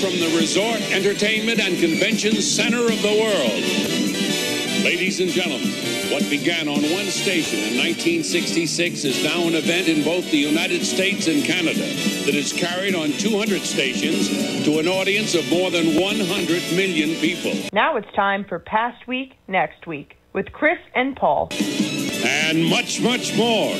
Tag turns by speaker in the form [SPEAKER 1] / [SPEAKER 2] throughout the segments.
[SPEAKER 1] from the resort, entertainment, and convention center of the world. Ladies and gentlemen, what began on one station in 1966 is now an event in both the United States and Canada that is carried on 200 stations to an audience of more than 100 million people.
[SPEAKER 2] Now it's time for Past Week, Next Week with Chris and Paul.
[SPEAKER 1] And much, much more.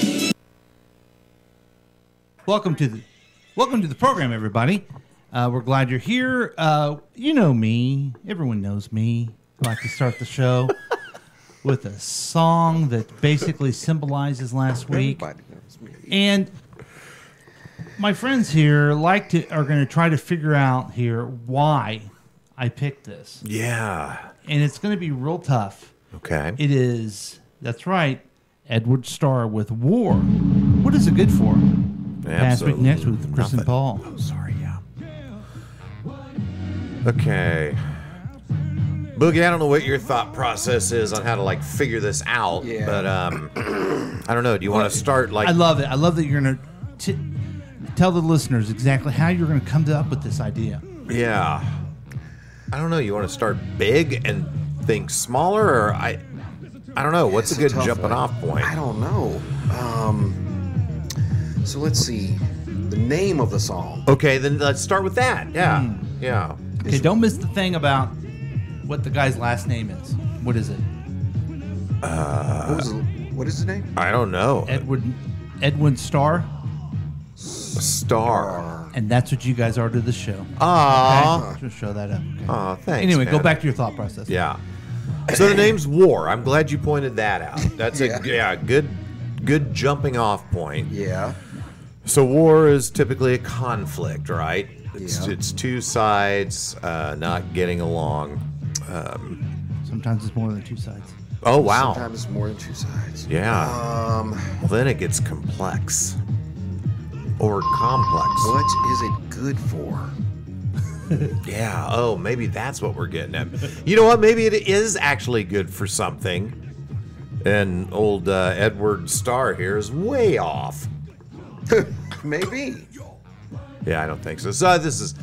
[SPEAKER 3] Welcome to the program, everybody. We're glad you're here. You know me. Everyone knows me. I like to start the show with a song that basically symbolizes last week. And my friends here are going to try to figure out here why I picked this.
[SPEAKER 4] Yeah.
[SPEAKER 3] And it's going to be real tough.
[SPEAKER 4] Okay.
[SPEAKER 3] It is, that's right, Edward Starr with War. What is it good for? Past Week, Next Week with Chris and Paul.
[SPEAKER 4] Oh, sorry, yeah. Okay. Boogie, I don't know what your thought process is on how to figure this out, but I don't know. Do you want to start
[SPEAKER 3] I love it. I love that you're going to tell the listeners exactly how you're going to come up with this idea.
[SPEAKER 4] Yeah. I don't know. You want to start big and think smaller, or I don't know. What's a good jumping off point?
[SPEAKER 5] I don't know. So let's see. The name of the song.
[SPEAKER 4] Okay, then let's start with that. Yeah. Yeah.
[SPEAKER 3] Okay, don't miss the thing about what the guy's last name is. What is it?
[SPEAKER 5] What is the name?
[SPEAKER 4] I don't know.
[SPEAKER 3] Edwin Starr.
[SPEAKER 4] Star.
[SPEAKER 3] And that's what you guys are to the show.
[SPEAKER 4] Aww.
[SPEAKER 3] Okay? Just show that up. Okay.
[SPEAKER 4] Aw, thanks.
[SPEAKER 3] Anyway,
[SPEAKER 4] man.
[SPEAKER 3] go back to your thought process.
[SPEAKER 4] Yeah. So the name's War. I'm glad you pointed that out. That's a good jumping off point.
[SPEAKER 5] Yeah.
[SPEAKER 4] So war is typically a conflict, right? It's two sides not getting along.
[SPEAKER 3] Sometimes it's more than two sides.
[SPEAKER 4] Oh, wow.
[SPEAKER 5] Sometimes it's more than two sides.
[SPEAKER 4] Yeah. Well, then it gets complex. Or complex.
[SPEAKER 5] What is it good for?
[SPEAKER 4] Yeah. Oh, maybe that's what we're getting at. You know what? Maybe it is actually good for something. And old Edward Starr here is way off.
[SPEAKER 5] Maybe.
[SPEAKER 4] Yeah, I don't think so. So this is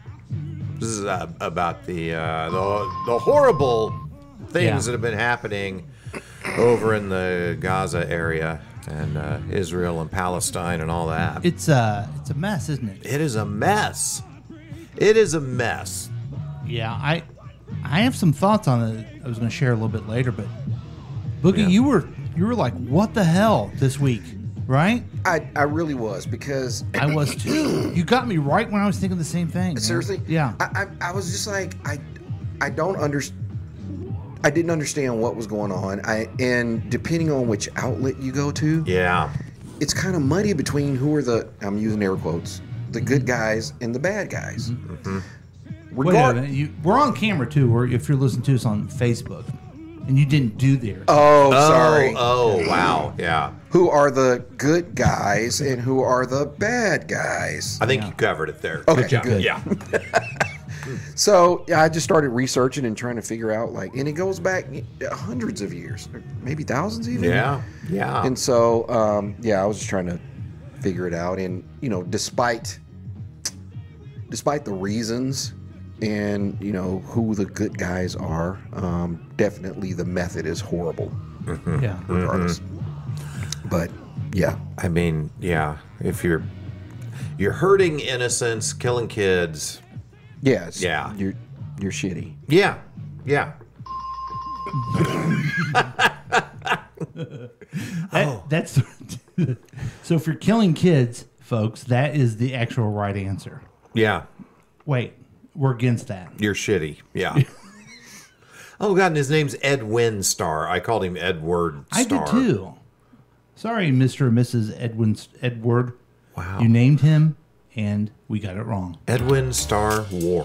[SPEAKER 4] about the horrible things that have been happening over in the Gaza area and Israel and Palestine and all that.
[SPEAKER 3] It's a mess, isn't it?
[SPEAKER 4] It is a mess. It is a mess.
[SPEAKER 3] Yeah, I have some thoughts on it. I was going to share a little bit later, but Boogie, you were like, what the hell this week, right?
[SPEAKER 5] I really was, because
[SPEAKER 3] I was too. You got me right when I was thinking the same thing. Man.
[SPEAKER 5] Seriously?
[SPEAKER 3] Yeah.
[SPEAKER 5] I was just like, I don't understand. I didn't understand what was going on. And depending on which outlet you go to, it's kind of muddy between who are I'm using air quotes, the good guys and the bad guys.
[SPEAKER 3] Mm-hmm. Wait a minute. We're on camera too, or if you're listening to us on Facebook, and you didn't do there.
[SPEAKER 5] Oh, sorry.
[SPEAKER 4] Oh, wow. Yeah.
[SPEAKER 5] Who are the good guys and who are the bad guys?
[SPEAKER 4] I think you covered it there.
[SPEAKER 5] Okay,
[SPEAKER 4] good job.
[SPEAKER 5] good.
[SPEAKER 4] Yeah.
[SPEAKER 5] So I just started researching and trying to figure out, and it goes back hundreds of years, maybe thousands even.
[SPEAKER 4] Yeah, yeah.
[SPEAKER 5] And so, I was just trying to figure it out. And, despite the reasons and, who the good guys are, definitely the method is horrible.
[SPEAKER 4] Mm-hmm.
[SPEAKER 3] Yeah.
[SPEAKER 5] Regardless. But, yeah.
[SPEAKER 4] I mean, yeah, if you're hurting innocents, killing kids...
[SPEAKER 5] Yes.
[SPEAKER 4] Yeah.
[SPEAKER 5] You're shitty.
[SPEAKER 4] Yeah. Yeah.
[SPEAKER 3] That's so if you're killing kids, folks, that is the actual right answer.
[SPEAKER 4] Yeah.
[SPEAKER 3] Wait, we're against that.
[SPEAKER 4] You're shitty. Yeah. Oh, God, and his name's Edwin Starr. I called him Edward Starr.
[SPEAKER 3] I did too. Sorry, Mr. and Mrs. Edward.
[SPEAKER 4] Wow.
[SPEAKER 3] You named him, and we got it wrong.
[SPEAKER 4] Edwin Starr War.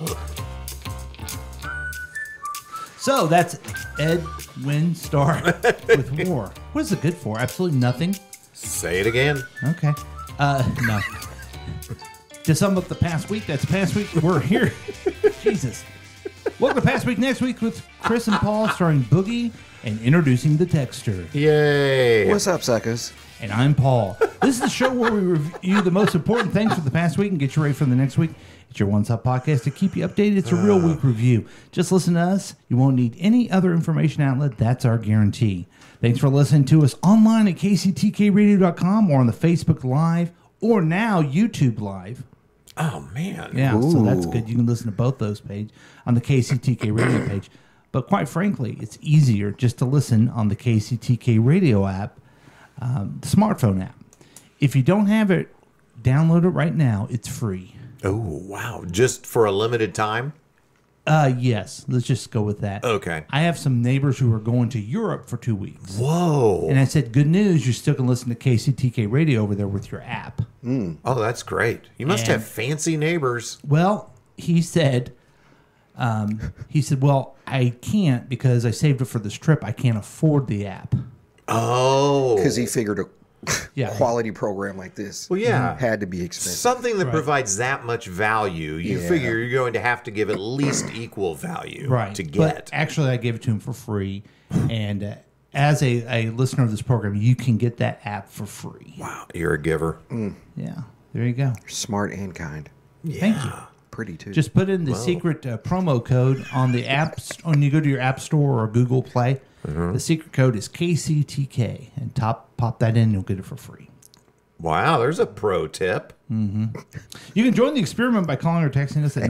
[SPEAKER 3] So that's Edwin Starr with War. What is it good for? Absolutely nothing.
[SPEAKER 4] Say it again.
[SPEAKER 3] Okay. No. To sum up the past week, that's past week. We're here. Jesus. Welcome to Past Week Next Week with Chris and Paul, starring Boogie and introducing the texter.
[SPEAKER 4] Yay.
[SPEAKER 5] What's up, suckers?
[SPEAKER 3] And I'm Paul. This is the show where we review the most important things for the past week and get you ready for the next week. It's your one-stop podcast to keep you updated. It's a real week review. Just listen to us. You won't need any other information outlet. That's our guarantee. Thanks for listening to us online at kctkradio.com or on the Facebook Live or now YouTube Live.
[SPEAKER 4] Oh, man.
[SPEAKER 3] Yeah, so that's good. You can listen to both those pages on the KCTK Radio page. But quite frankly, it's easier just to listen on the KCTK Radio app, the smartphone app. If you don't have it, download it right now. It's free.
[SPEAKER 4] Oh, wow. Just for a limited time?
[SPEAKER 3] Yes. Let's just go with that.
[SPEAKER 4] Okay.
[SPEAKER 3] I have some neighbors who are going to Europe for 2 weeks.
[SPEAKER 4] Whoa.
[SPEAKER 3] And I said, good news, you still can listen to KCTK Radio over there with your app.
[SPEAKER 4] Oh, that's great. You must have fancy neighbors.
[SPEAKER 3] Well, he said, well, I can't because I saved it for this trip. I can't afford the app.
[SPEAKER 4] Oh.
[SPEAKER 5] Because he figured a quality program like this had to be expensive.
[SPEAKER 4] Something that provides that much value, you figure you're going to have to give at least equal value to get.
[SPEAKER 3] But actually, I gave it to him for free. And as a listener of this program, you can get that app for free.
[SPEAKER 4] Wow. You're a giver.
[SPEAKER 3] Yeah. There you go.
[SPEAKER 5] You're smart and kind.
[SPEAKER 4] Yeah.
[SPEAKER 3] Thank you.
[SPEAKER 5] Pretty, too.
[SPEAKER 3] Just put in the secret promo code on the apps. When you go to your App Store or Google Play, the secret code is KCTK. And pop that in, and you'll get it for free.
[SPEAKER 4] Wow, there's a pro tip.
[SPEAKER 3] You can join the experiment by calling or texting us at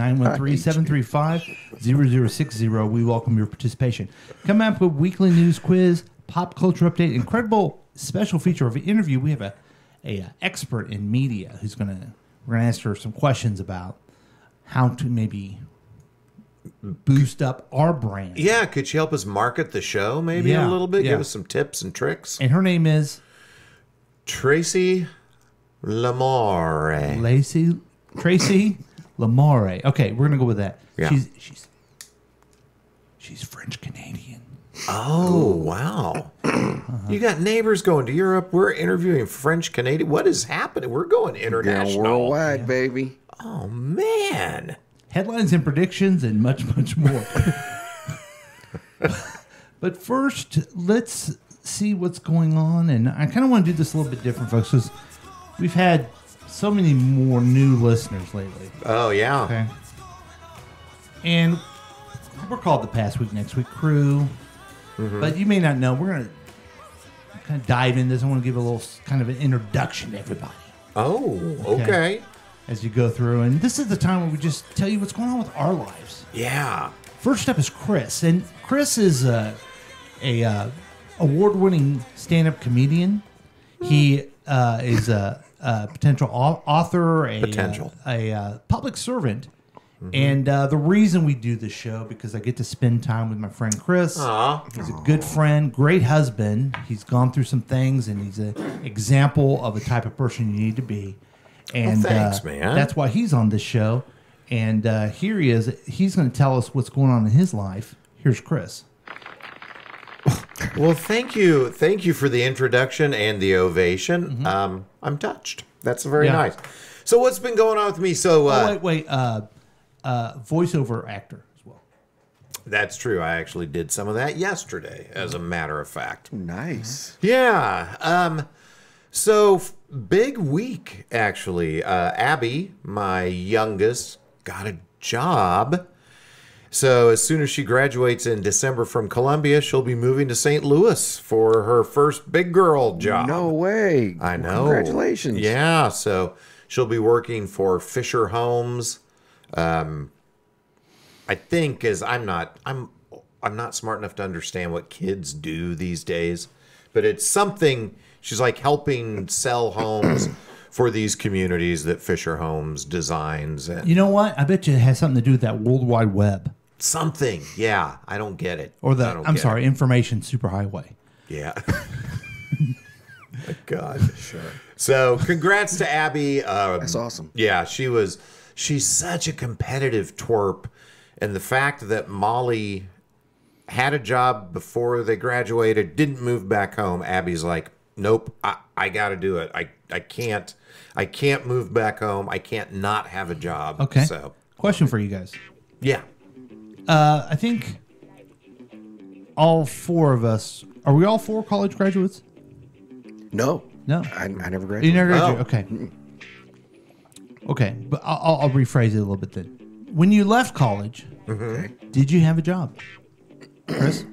[SPEAKER 3] 913-735-0060. We welcome your participation. Come up with weekly news quiz, pop culture update, incredible special feature of an interview. We have a expert in media who's we're gonna ask her some questions about how to maybe boost up our brand.
[SPEAKER 4] Yeah, could she help us market the show maybe a little bit? Give us some tips and tricks.
[SPEAKER 3] And her name is
[SPEAKER 4] Tracy Lamore.
[SPEAKER 3] Tracy Lamore. Okay, we're gonna go with that.
[SPEAKER 4] Yeah.
[SPEAKER 3] She's French Canadian.
[SPEAKER 4] Oh, wow. You got neighbors going to Europe. We're interviewing French Canadian. What is happening? We're going international.
[SPEAKER 5] Worldwide, baby.
[SPEAKER 4] Oh, man.
[SPEAKER 3] Headlines and predictions and much, much more. But first, let's see what's going on. And I kind of want to do this a little bit different, folks, because we've had so many more new listeners lately.
[SPEAKER 4] Oh, yeah.
[SPEAKER 3] Okay. And we're called the Past Week, Next Week crew. But you may not know. We're going to kind of dive into this. I want to give a little kind of an introduction to everybody.
[SPEAKER 4] Oh, okay.
[SPEAKER 3] As you go through. And this is the time where we just tell you what's going on with our lives.
[SPEAKER 4] Yeah.
[SPEAKER 3] First up is Chris. And Chris is a award-winning stand-up comedian. He is a potential author, a public servant. And the reason we do this show, because I get to spend time with my friend Chris. He's a good friend, great husband. He's gone through some things, and he's an example of the type of person you need to be. And
[SPEAKER 4] thanks, man.
[SPEAKER 3] That's why he's on this show. And here he is. He's going to tell us what's going on in his life. Here's Chris.
[SPEAKER 4] Well, thank you. Thank you for the introduction and the ovation. I'm touched. That's very nice. So what's been going on with me? So
[SPEAKER 3] voiceover actor as well.
[SPEAKER 4] That's true. I actually did some of that yesterday, as a matter of fact.
[SPEAKER 5] Nice.
[SPEAKER 4] Yeah. So big week, actually. Abby, my youngest, got a job. So as soon as she graduates in December from Columbia, she'll be moving to St. Louis for her first big girl job.
[SPEAKER 5] No way.
[SPEAKER 4] I know.
[SPEAKER 5] Congratulations.
[SPEAKER 4] Yeah. So she'll be working for Fisher Homes. I think I'm not smart enough to understand what kids do these days, but it's something. She's like helping sell homes for these communities that Fisher Homes designs. And
[SPEAKER 3] you know what? I bet you it has something to do with that World Wide Web.
[SPEAKER 4] Something. Yeah. I don't get it.
[SPEAKER 3] Or information superhighway.
[SPEAKER 4] Yeah. My God. Sure. So congrats to Abby.
[SPEAKER 5] That's awesome.
[SPEAKER 4] Yeah, she's such a competitive twerp. And the fact that Molly had a job before they graduated, didn't move back home. Abby's like, nope, I got to do it. I can't move back home. I can't not have a job.
[SPEAKER 3] Okay.
[SPEAKER 4] So,
[SPEAKER 3] question for you guys.
[SPEAKER 4] Yeah.
[SPEAKER 3] I think all four of us, are we all four college graduates?
[SPEAKER 5] No.
[SPEAKER 3] No.
[SPEAKER 5] I never graduated.
[SPEAKER 3] You never graduated?
[SPEAKER 4] Oh.
[SPEAKER 3] Okay. Okay, but I'll rephrase it a little bit then. When you left college, did you have a job, Chris?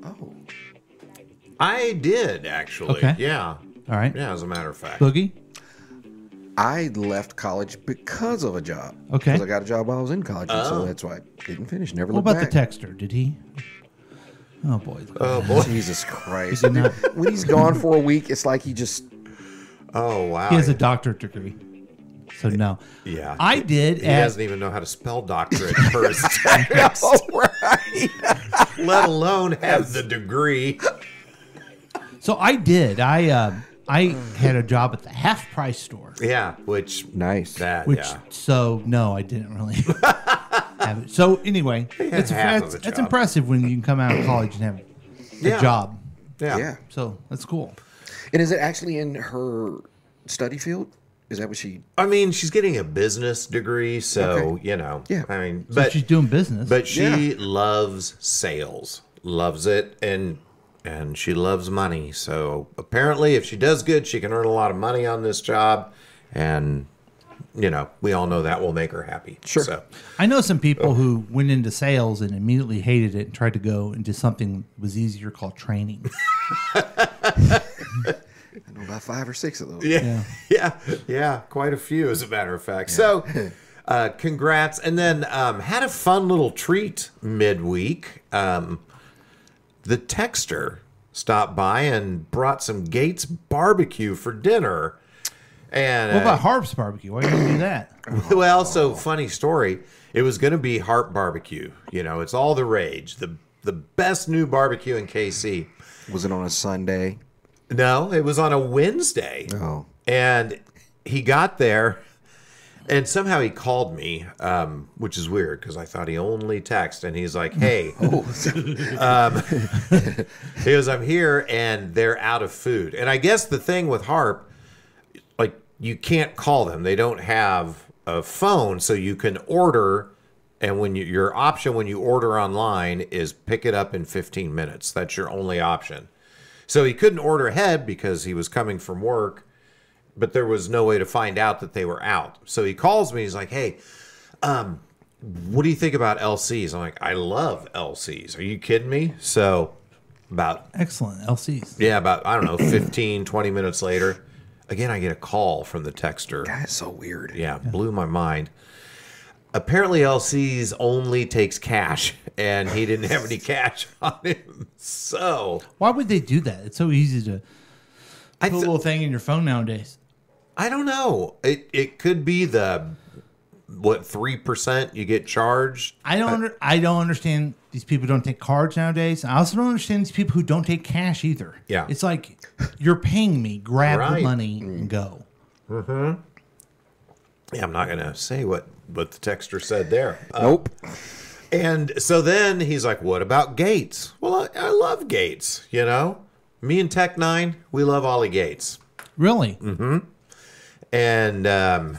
[SPEAKER 4] I did, actually.
[SPEAKER 3] Okay.
[SPEAKER 4] Yeah.
[SPEAKER 3] All right.
[SPEAKER 4] Yeah, as a matter of fact.
[SPEAKER 3] Boogie?
[SPEAKER 5] I left college because of a job.
[SPEAKER 3] Okay.
[SPEAKER 5] Because I got a job while I was in college, and so that's why I didn't finish. Never
[SPEAKER 3] What
[SPEAKER 5] looked
[SPEAKER 3] about
[SPEAKER 5] back.
[SPEAKER 3] the texter? Did he? Oh, boy.
[SPEAKER 4] Oh, boy.
[SPEAKER 5] Jesus Christ!
[SPEAKER 3] He did not.
[SPEAKER 5] When he's gone for a week, it's like he just.
[SPEAKER 4] Oh, wow.
[SPEAKER 3] He has a doctorate degree. So, no.
[SPEAKER 4] Yeah.
[SPEAKER 3] I did.
[SPEAKER 4] He
[SPEAKER 3] at-
[SPEAKER 4] doesn't even know how to spell doctorate first,
[SPEAKER 5] Oh, right.
[SPEAKER 4] let alone have the degree.
[SPEAKER 3] So, I did. I had a job at the half price store.
[SPEAKER 4] Yeah, which
[SPEAKER 5] Nice.
[SPEAKER 4] that
[SPEAKER 3] Which,
[SPEAKER 4] yeah.
[SPEAKER 3] so, no, I didn't really have it. So, anyway, it's
[SPEAKER 4] half of a
[SPEAKER 3] it's
[SPEAKER 4] job.
[SPEAKER 3] impressive when you can come out of college and have
[SPEAKER 4] Yeah.
[SPEAKER 3] a job.
[SPEAKER 4] Yeah.
[SPEAKER 5] Yeah.
[SPEAKER 3] So, that's cool.
[SPEAKER 5] And is it actually in her study field? Is that what she?
[SPEAKER 4] I mean, she's getting a business degree, so
[SPEAKER 5] Okay.
[SPEAKER 4] you know.
[SPEAKER 5] Yeah.
[SPEAKER 4] I mean,
[SPEAKER 3] So
[SPEAKER 4] but
[SPEAKER 3] she's doing business.
[SPEAKER 4] but she loves sales, loves it, and she loves money. So apparently, if she does good, she can earn a lot of money on this job, and you know, we all know that will make her happy.
[SPEAKER 5] Sure.
[SPEAKER 4] So
[SPEAKER 3] I know some people who went into sales and immediately hated it and tried to go into something that was easier called training.
[SPEAKER 5] I know about 5 or 6 of those.
[SPEAKER 4] yeah, quite a few, as a matter of fact. So, congrats, and then had a fun little treat midweek. The texter stopped by and brought some Gates barbecue for dinner. And
[SPEAKER 3] What about Harp's barbecue? Why didn't you do that?
[SPEAKER 4] well, so funny story. It was going to be Harp Barbecue. You know, it's all the rage. The best new barbecue in KC.
[SPEAKER 5] Was it on a Sunday?
[SPEAKER 4] No, it was on a Wednesday.
[SPEAKER 5] Oh.
[SPEAKER 4] And he got there, and somehow he called me, which is weird because I thought he only texted. And he's like, "Hey," he goes, "I'm here, and they're out of food." And I guess the thing with Harp, like, you can't call them; they don't have a phone, so you can order. And when your option when you order online is pick it up in 15 minutes. That's your only option. So he couldn't order ahead because he was coming from work, but there was no way to find out that they were out. So he calls me. He's like, "Hey, what do you think about LCs?" I'm like, "I love LCs. Are you kidding me?" So about,
[SPEAKER 3] Excellent. LCs.
[SPEAKER 4] I don't know, 15, 20 minutes later, again, I get a call from the texter.
[SPEAKER 5] That's so weird.
[SPEAKER 4] Yeah, blew my mind. Apparently LC's only takes cash, and he didn't have any cash on him. So
[SPEAKER 3] Why would they do that? It's so easy to put a little thing in your phone nowadays.
[SPEAKER 4] I don't know. It could be the 3% you get charged.
[SPEAKER 3] I don't understand these people who don't take cards nowadays. I also don't understand these people who don't take cash either.
[SPEAKER 4] Yeah.
[SPEAKER 3] It's like you're paying me, grab the
[SPEAKER 4] Right.
[SPEAKER 3] money and go.
[SPEAKER 4] Yeah, I'm not gonna say what the texter said there.
[SPEAKER 5] Nope.
[SPEAKER 4] And so then he's like, "What about Gates?" Well, I love Gates. You know, me and Tech 9, we love Ollie Gates.
[SPEAKER 3] Really?
[SPEAKER 4] And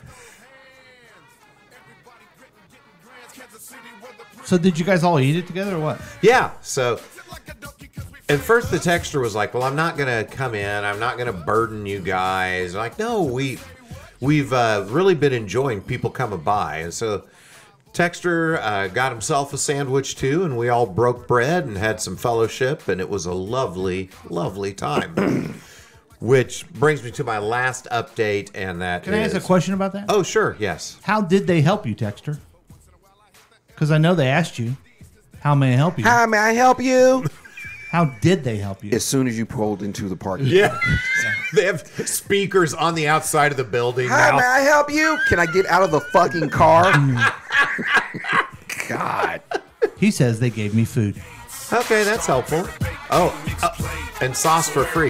[SPEAKER 3] So did you guys all eat it together or what?
[SPEAKER 4] yeah, so at first the texter was like, "Well, I'm not gonna come in. I'm not gonna burden you guys." I'm like, no, we've really been enjoying people coming by, and so texter got himself a sandwich too, and we all broke bread and had some fellowship, and it was a lovely, lovely time. Which brings me to my last update, and that
[SPEAKER 3] Can I ask a question about that?
[SPEAKER 4] Oh, sure, yes.
[SPEAKER 3] How did they help you, Texter? Because I know they asked you, how may I help you?
[SPEAKER 5] Hi, may I help you?
[SPEAKER 3] How did they help you?
[SPEAKER 5] As soon as you pulled into the parking lot.
[SPEAKER 4] Yeah, they have speakers on the outside of the building
[SPEAKER 5] Hi,
[SPEAKER 4] now.
[SPEAKER 5] may I help you? Can I get out of the fucking car? God.
[SPEAKER 3] He says they gave me food.
[SPEAKER 4] Okay, that's helpful. Oh, and sauce for free.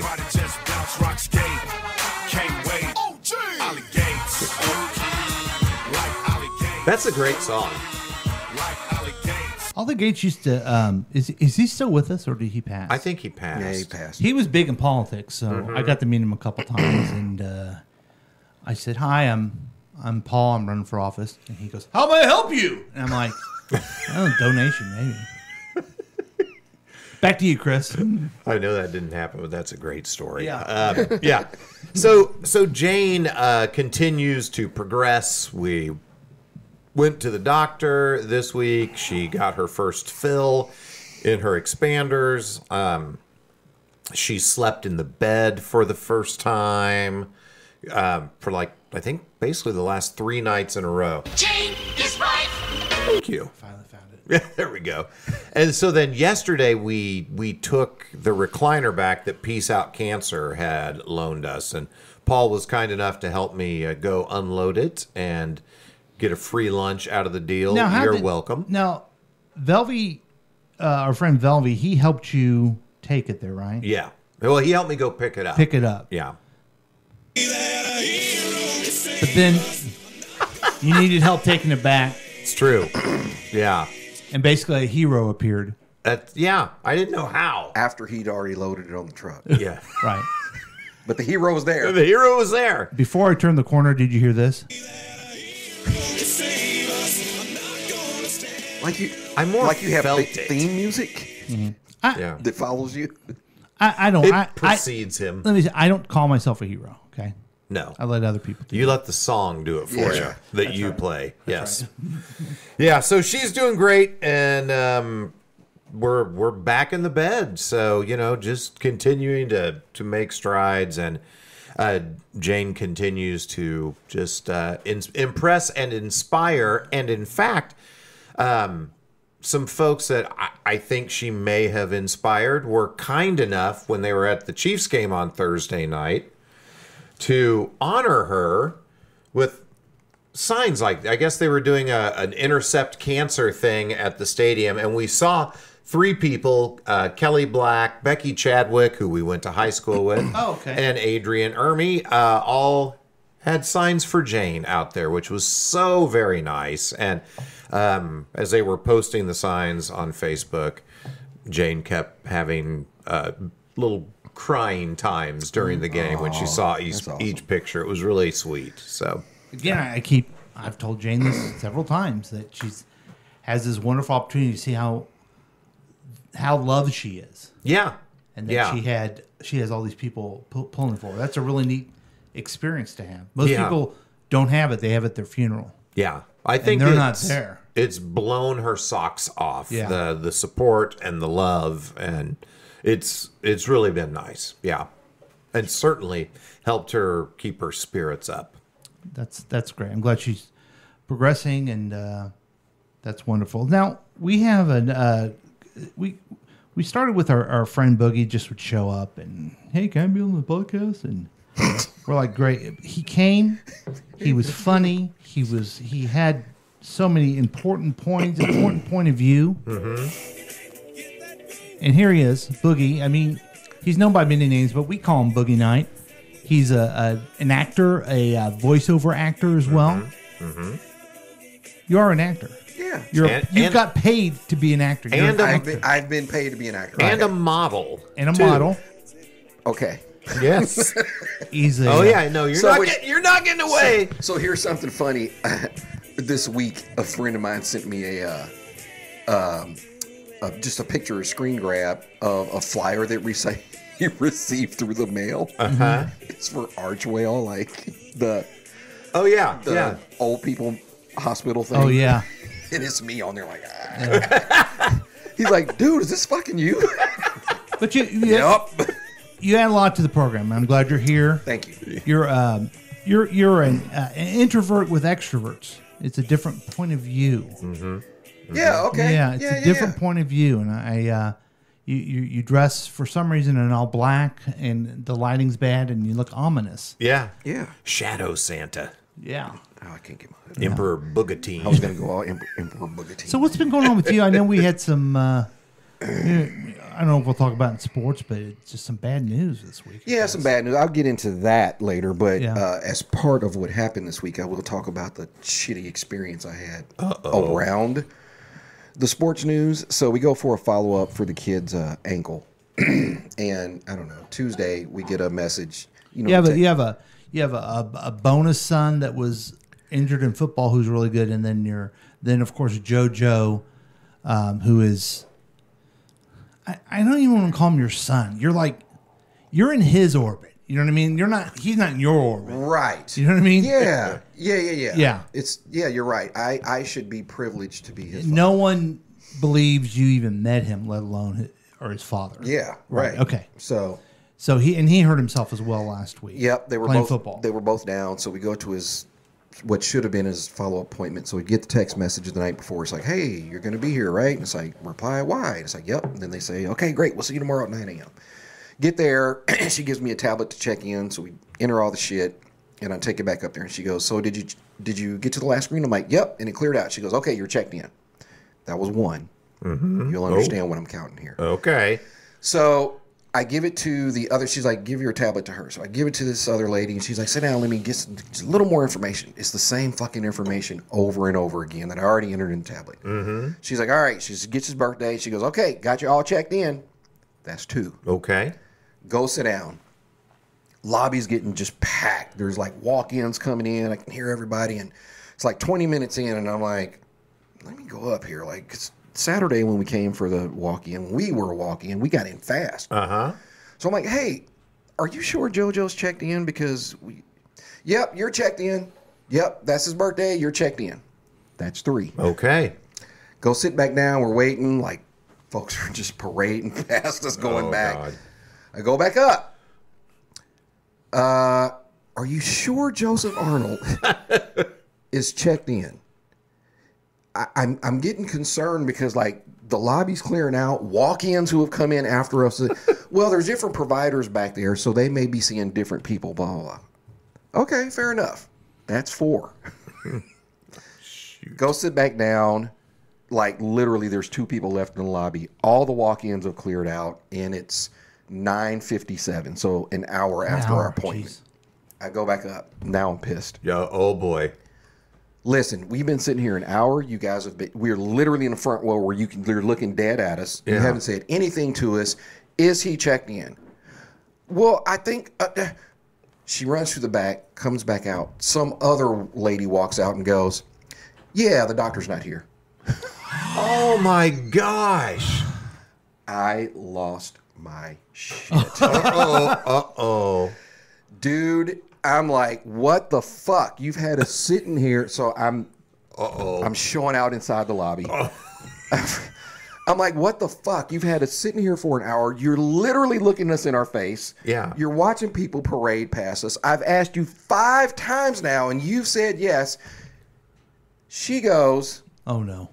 [SPEAKER 4] That's a great song.
[SPEAKER 3] All the Gates used to. Is he still with us or did he pass?
[SPEAKER 4] I think he passed.
[SPEAKER 5] Yeah, he passed.
[SPEAKER 3] He was big in politics, so I got to meet him a couple times, and I said, "Hi, I'm Paul. I'm running for office." And he goes, "How may I help you?" And I'm like, "Oh, donation, maybe." Back to you, Chris.
[SPEAKER 4] I know that didn't happen, but that's a great story.
[SPEAKER 3] Yeah.
[SPEAKER 4] Yeah. So Jane continues to progress. We went to the doctor this week. She got her first fill in her expanders. She slept in the bed for the first time for like, I think, basically the last 3 nights in a row.
[SPEAKER 6] Jane is right.
[SPEAKER 4] Thank you.
[SPEAKER 3] Finally found it.
[SPEAKER 4] Yeah, there we go. And so then yesterday we took the recliner back that Peace Out Cancer had loaned us, and Paul was kind enough to help me go unload it and get a free lunch out of the deal.
[SPEAKER 3] Now,
[SPEAKER 4] You're welcome.
[SPEAKER 3] Now, Velvy, our friend Velvy, he helped you take it there, right?
[SPEAKER 4] Yeah. Well, he helped me go pick it up.
[SPEAKER 3] Pick it up.
[SPEAKER 4] Yeah.
[SPEAKER 3] But then you needed help taking it back.
[SPEAKER 4] It's true. Yeah.
[SPEAKER 3] And basically a hero appeared.
[SPEAKER 4] Yeah. I didn't know how.
[SPEAKER 5] After he'd already loaded it on the truck.
[SPEAKER 4] Yeah.
[SPEAKER 3] Right.
[SPEAKER 5] But the hero was there.
[SPEAKER 4] The hero was there.
[SPEAKER 3] Before I turned the corner, did you hear this?
[SPEAKER 5] Like you,
[SPEAKER 4] I more
[SPEAKER 5] like you have
[SPEAKER 4] felt it.
[SPEAKER 5] theme music
[SPEAKER 4] Yeah.
[SPEAKER 5] that follows you.
[SPEAKER 3] I don't.
[SPEAKER 4] It precedes him.
[SPEAKER 3] Let me say, I don't call myself a hero, okay?
[SPEAKER 4] No.
[SPEAKER 3] I let other people do
[SPEAKER 4] You let the song do it for
[SPEAKER 5] Yeah.
[SPEAKER 4] you that you play. Yes. Yeah, so she's doing great, and we're back in the bed. So, just continuing to make strides, and Jane continues to just impress and inspire. And in fact, some folks that I think she may have inspired were kind enough when they were at the Chiefs game on Thursday night to honor her with signs like, I guess they were doing an Intercept Cancer thing at the stadium, and we saw 3 people, Kelly Black, Becky Chadwick, who we went to high school with, and Adrian Ermey, all had signs for Jane out there, which was so very nice. And as they were posting the signs on Facebook, Jane kept having little crying times during the game when she saw each picture. It was really sweet. So
[SPEAKER 3] Again, I've told Jane this several times, that has this wonderful opportunity to see how loved she is.
[SPEAKER 4] Yeah.
[SPEAKER 3] And that she has all these people pulling for her. That's a really neat experience to have. Most people don't have it. They have it at their funeral.
[SPEAKER 4] Yeah. I think
[SPEAKER 3] they're not there.
[SPEAKER 4] It's blown her socks off.
[SPEAKER 3] Yeah.
[SPEAKER 4] The support and the love, and it's really been nice. Yeah. And certainly helped her keep her spirits up.
[SPEAKER 3] That's great. I'm glad she's progressing, and that's wonderful. Now we have we started with our friend Boogie. Just would show up and, hey, can I be on the podcast? And we're like, great. He came. He was funny. He had so many important points, important point of view. Mm-hmm. And here he is, Boogie. I mean, he's known by many names, but we call him Boogie Knight. He's an actor, a voiceover actor as well.
[SPEAKER 4] Mm-hmm.
[SPEAKER 3] You are an actor.
[SPEAKER 5] Yeah.
[SPEAKER 3] You got paid to be an actor.
[SPEAKER 5] And I've been paid to be an actor.
[SPEAKER 4] And a model.
[SPEAKER 3] And a model.
[SPEAKER 5] Okay.
[SPEAKER 4] Yes.
[SPEAKER 3] Easy.
[SPEAKER 4] Oh yeah, I know. You're not getting away.
[SPEAKER 5] So here's something funny. This week, a friend of mine sent me just a picture, a screen grab of a flyer that he received through the mail.
[SPEAKER 4] Uh-huh.
[SPEAKER 5] It's for Archwell, like the old people hospital thing.
[SPEAKER 3] Oh yeah.
[SPEAKER 5] And it's me on there like, He's like, dude, is this fucking you?
[SPEAKER 3] But you add a lot to the program. I'm glad you're here.
[SPEAKER 5] Thank you.
[SPEAKER 3] You're an introvert with extroverts. It's a different point of view.
[SPEAKER 4] Mm-hmm.
[SPEAKER 5] Yeah. Okay.
[SPEAKER 3] Yeah, it's a different point of view, and you dress for some reason in all black, and the lighting's bad, and you look ominous.
[SPEAKER 4] Yeah.
[SPEAKER 5] Yeah.
[SPEAKER 4] Shadow Santa.
[SPEAKER 3] Yeah.
[SPEAKER 5] Oh, I can't get my head.
[SPEAKER 4] Emperor Boogatine.
[SPEAKER 5] I was gonna go all Emperor Boogatine.
[SPEAKER 3] So what's been going on with you? I know we had some. I don't know if we'll talk about in sports, but it's just some bad news this week.
[SPEAKER 5] Yeah, some bad news. I'll get into that later. But as part of what happened this week, I will talk about the shitty experience I had around the sports news. So we go for a follow-up for the kid's ankle. And I don't know, Tuesday we get a message.
[SPEAKER 3] You have a bonus son that was injured in football who's really good, and then of course JoJo, who is. I don't even want to call him your son. You're in his orbit. You know what I mean? He's not in your orbit.
[SPEAKER 5] Right.
[SPEAKER 3] You know what I mean?
[SPEAKER 5] Yeah. Yeah.
[SPEAKER 3] Yeah.
[SPEAKER 5] You're right. I should be privileged to be his father.
[SPEAKER 3] No one believes you even met him, let alone his father.
[SPEAKER 5] Yeah. Right.
[SPEAKER 3] Okay.
[SPEAKER 5] So
[SPEAKER 3] he hurt himself as well last week.
[SPEAKER 5] Yep. They were
[SPEAKER 3] playing
[SPEAKER 5] both
[SPEAKER 3] football.
[SPEAKER 5] They were both down. So we go to what should have been his follow-up appointment. So we get the text message the night before. It's like, hey, you're going to be here, right? And it's like, reply, why? And it's like, yep. And then they say, okay, great. We'll see you tomorrow at 9 a.m. Get there. She gives me a tablet to check in. So we enter all the shit, and I take it back up there. And she goes, so did you get to the last screen? I'm like, yep. And it cleared out. She goes, okay, you're checked in. That was one. Mm-hmm. You'll understand what I'm counting here.
[SPEAKER 4] Okay.
[SPEAKER 5] So I give it to the other. She's like, give your tablet to her. So I give it to this other lady, and she's like, sit down, let me get just a little more information. It's the same fucking information over and over again that I already entered in the tablet. Mm-hmm. She's like, all right. She gets his birthday. She goes, okay, got you all checked in. That's 2.
[SPEAKER 4] Okay.
[SPEAKER 5] Go sit down. Lobby's getting just packed. There's like walk-ins coming in. I can hear everybody, and it's like 20 minutes in, and I'm like, let me go up here. Like, it's Saturday when we came for the walk-in, we got in fast.
[SPEAKER 4] Uh-huh.
[SPEAKER 5] So I'm like, hey, are you sure JoJo's checked in? Because yep, you're checked in. Yep, that's his birthday. You're checked in. That's 3.
[SPEAKER 4] Okay.
[SPEAKER 5] Go sit back down. We're waiting. Like, folks are just parading past us going back. God. I go back up. Are you sure Joseph Arnold is checked in? I'm getting concerned because, like, the lobby's clearing out. Walk-ins who have come in after us. Well, there's different providers back there, so they may be seeing different people, blah, blah, blah. Okay, fair enough. That's 4. Go sit back down. Like, literally, there's 2 people left in the lobby. All the walk-ins have cleared out, and it's 9:57, so an hour after our appointment. Geez. I go back up. Now I'm pissed.
[SPEAKER 4] Yeah, oh, boy.
[SPEAKER 5] Listen, we've been sitting here an hour. You guys have been. We're literally in the front row where you're looking dead at us. Yeah. You haven't said anything to us. Is he checked in? Well, I think she runs through the back, comes back out. Some other lady walks out and goes, "Yeah, the doctor's not here."
[SPEAKER 4] Oh my gosh!
[SPEAKER 5] I lost my shit.
[SPEAKER 4] Uh-oh.
[SPEAKER 5] Dude. I'm like, what the fuck? You've had us sitting here, so I'm showing out inside the lobby. I'm like, what the fuck? You've had us sitting here for an hour. You're literally looking us in our face.
[SPEAKER 4] Yeah.
[SPEAKER 5] You're watching people parade past us. I've asked you 5 times now, and you've said yes. She goes,
[SPEAKER 3] oh no.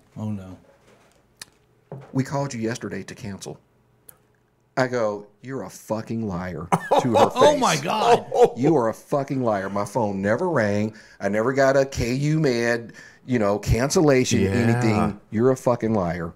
[SPEAKER 5] We called you yesterday to cancel. I go, you're a fucking liar to her face.
[SPEAKER 3] Oh, my God.
[SPEAKER 5] You are a fucking liar. My phone never rang. I never got a KU med, cancellation, anything. You're a fucking liar.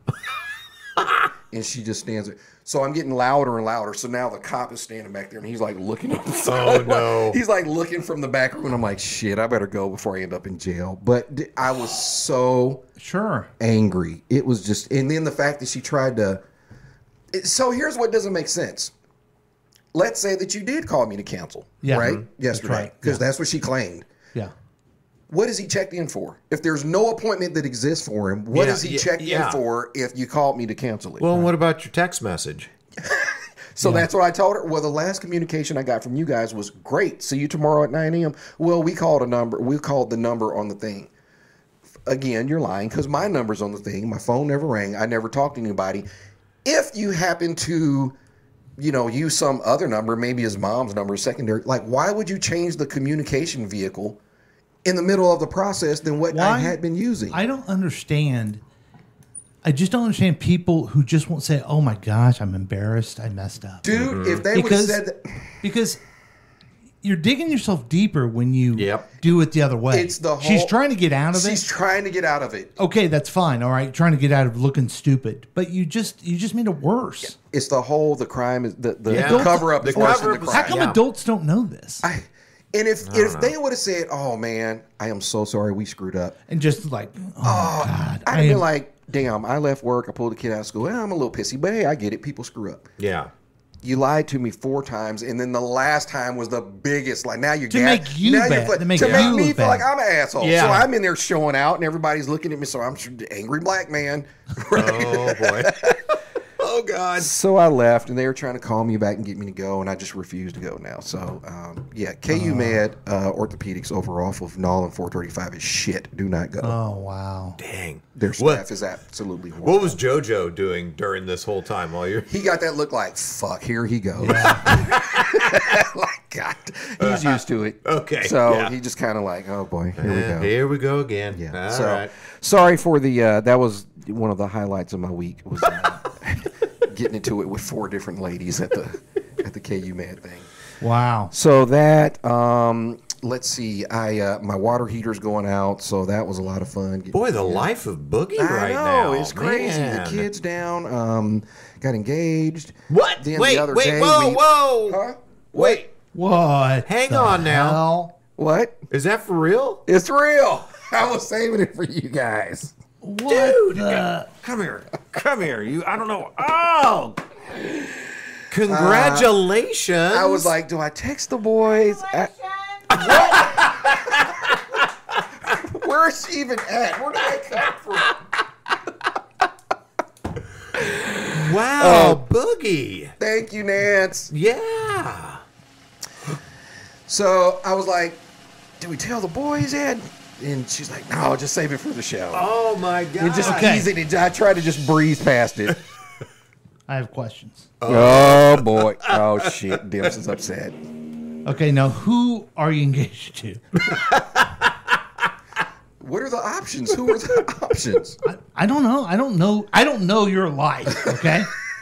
[SPEAKER 5] And she just stands there. So I'm getting louder and louder. So now the cop is standing back there, and he's like looking on the side.
[SPEAKER 4] Oh, no.
[SPEAKER 5] He's like looking from the back room, and I'm like, shit, I better go before I end up in jail. But I was so angry. It was just, and then the fact that she tried to. So here's what doesn't make sense. Let's say that you did call me to cancel, right? Mm-hmm. Yesterday, because that's what she claimed.
[SPEAKER 3] Yeah.
[SPEAKER 5] What is he checked in for? If there's no appointment that exists for him, what is he checked in for if you called me to cancel it?
[SPEAKER 4] Well, what about your text message?
[SPEAKER 5] So that's what I told her. Well, the last communication I got from you guys was, great, see you tomorrow at 9 a.m. Well, we called the number on the thing. Again, you're lying because my number's on the thing. My phone never rang. I never talked to anybody. If you happen to, use some other number, maybe his mom's number, secondary, like, why would you change the communication vehicle in the middle of the process than what I had been using?
[SPEAKER 3] I don't understand. I just don't understand people who just won't say, oh my gosh, I'm embarrassed. I messed up.
[SPEAKER 5] Dude, if they would have said that.
[SPEAKER 3] Because you're digging yourself deeper when you do it the other way.
[SPEAKER 5] It's the whole,
[SPEAKER 3] she's trying to get out of it.
[SPEAKER 5] She's trying to get out of it.
[SPEAKER 3] Okay, that's fine. All right, trying to get out of looking stupid, but you just made it worse.
[SPEAKER 5] It's the crime is the cover up. The cover up.
[SPEAKER 3] How come adults don't know this?
[SPEAKER 5] And if they would have said, "Oh man, I am so sorry, we screwed up,"
[SPEAKER 3] and just like, oh God,
[SPEAKER 5] I'd have been like, "Damn, I left work, I pulled the kid out of school. I'm a little pissy, but hey, I get it. People screw up."
[SPEAKER 4] Yeah.
[SPEAKER 5] You lied to me 4 times, and then the last time was the biggest. Like, now you're
[SPEAKER 3] to make you bad.
[SPEAKER 5] To make me feel like I'm an asshole. Yeah. So I'm in there showing out, and everybody's looking at me. So I'm angry black man.
[SPEAKER 4] Right? Oh boy. Oh, God.
[SPEAKER 5] So I left, and they were trying to call me back and get me to go, and I just refused to go now. So, KU Med Orthopedics over off of Null and 435 is shit. Do not go.
[SPEAKER 3] Oh, wow.
[SPEAKER 4] Dang.
[SPEAKER 5] Their staff is absolutely horrible.
[SPEAKER 4] What was JoJo doing during this whole time while you're...
[SPEAKER 5] He got that look like, fuck, here he goes. Yeah. Like, God. He's used to it.
[SPEAKER 4] Okay.
[SPEAKER 5] So he just kind of like, oh, boy, here we go.
[SPEAKER 4] Here we go again.
[SPEAKER 5] Yeah.
[SPEAKER 4] All right.
[SPEAKER 5] Sorry for the, that was one of the highlights of my week, was getting into it with 4 different ladies at the KU Med thing.
[SPEAKER 3] Wow.
[SPEAKER 5] So that, let's see, my water heater's going out, so that was a lot of fun.
[SPEAKER 4] Boy, the life of Boogie right now.
[SPEAKER 5] It's crazy.
[SPEAKER 4] Man.
[SPEAKER 5] The kid's down, got engaged.
[SPEAKER 4] What?
[SPEAKER 5] Then
[SPEAKER 4] Wait,
[SPEAKER 5] the other
[SPEAKER 4] wait,
[SPEAKER 5] day
[SPEAKER 4] whoa.
[SPEAKER 5] Huh?
[SPEAKER 4] Wait.
[SPEAKER 3] What?
[SPEAKER 4] Hang on now.
[SPEAKER 3] Hell?
[SPEAKER 5] What?
[SPEAKER 4] Is that for real?
[SPEAKER 5] It's real. I was saving it for you guys.
[SPEAKER 3] What
[SPEAKER 4] Dude,
[SPEAKER 3] the-
[SPEAKER 4] come here. You, I don't know. Oh, congratulations.
[SPEAKER 5] I was like, do I text the boys? Where's she even at? Where did I come from?
[SPEAKER 4] wow, Boogie.
[SPEAKER 5] Thank you, Nance.
[SPEAKER 4] Yeah.
[SPEAKER 5] So I was like, do we tell the boys yet? And she's like, no, just save it for the show.
[SPEAKER 4] Oh my God.
[SPEAKER 5] And just ease it. I tried to just breeze past it.
[SPEAKER 3] I have questions.
[SPEAKER 5] Oh, boy. Oh, shit. Dims is upset.
[SPEAKER 3] Okay, now who are you engaged to?
[SPEAKER 5] What are the options? Who are the options?
[SPEAKER 3] I don't know. I don't know your life, okay?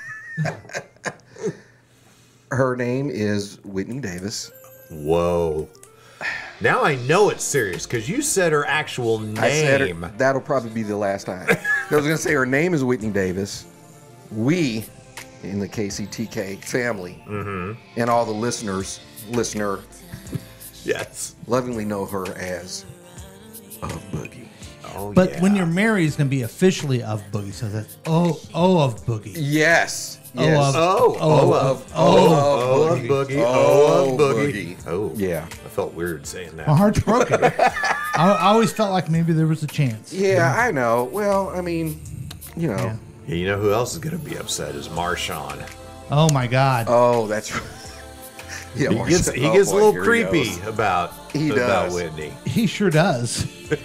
[SPEAKER 5] Her name is Whitney Davis.
[SPEAKER 4] Whoa. Now I know it's serious because you said her actual name.
[SPEAKER 5] I said her, that'll probably be the last time. I was going to say her name is Whitney Davis. We, in the KCTK family, and all the listener,
[SPEAKER 4] yes,
[SPEAKER 5] lovingly know her as Of Boogie.
[SPEAKER 4] Oh,
[SPEAKER 3] But
[SPEAKER 4] yeah.
[SPEAKER 3] when you're married, it's going to be officially Of Boogie. So that's of Boogie.
[SPEAKER 5] Yes.
[SPEAKER 3] Yes.
[SPEAKER 4] of Boogie. Oh,
[SPEAKER 5] Yeah.
[SPEAKER 4] I felt weird saying that.
[SPEAKER 3] My heart's broken. I always felt like maybe there was a chance.
[SPEAKER 5] Yeah, I know. Well, I mean, you know.
[SPEAKER 3] Yeah.
[SPEAKER 4] Yeah, you know who else is going to be upset is Marshawn.
[SPEAKER 3] Oh my God.
[SPEAKER 5] Oh, that's right. Yeah,
[SPEAKER 4] He gets a little creepy about
[SPEAKER 5] He does.
[SPEAKER 4] Whitney.
[SPEAKER 3] He sure does.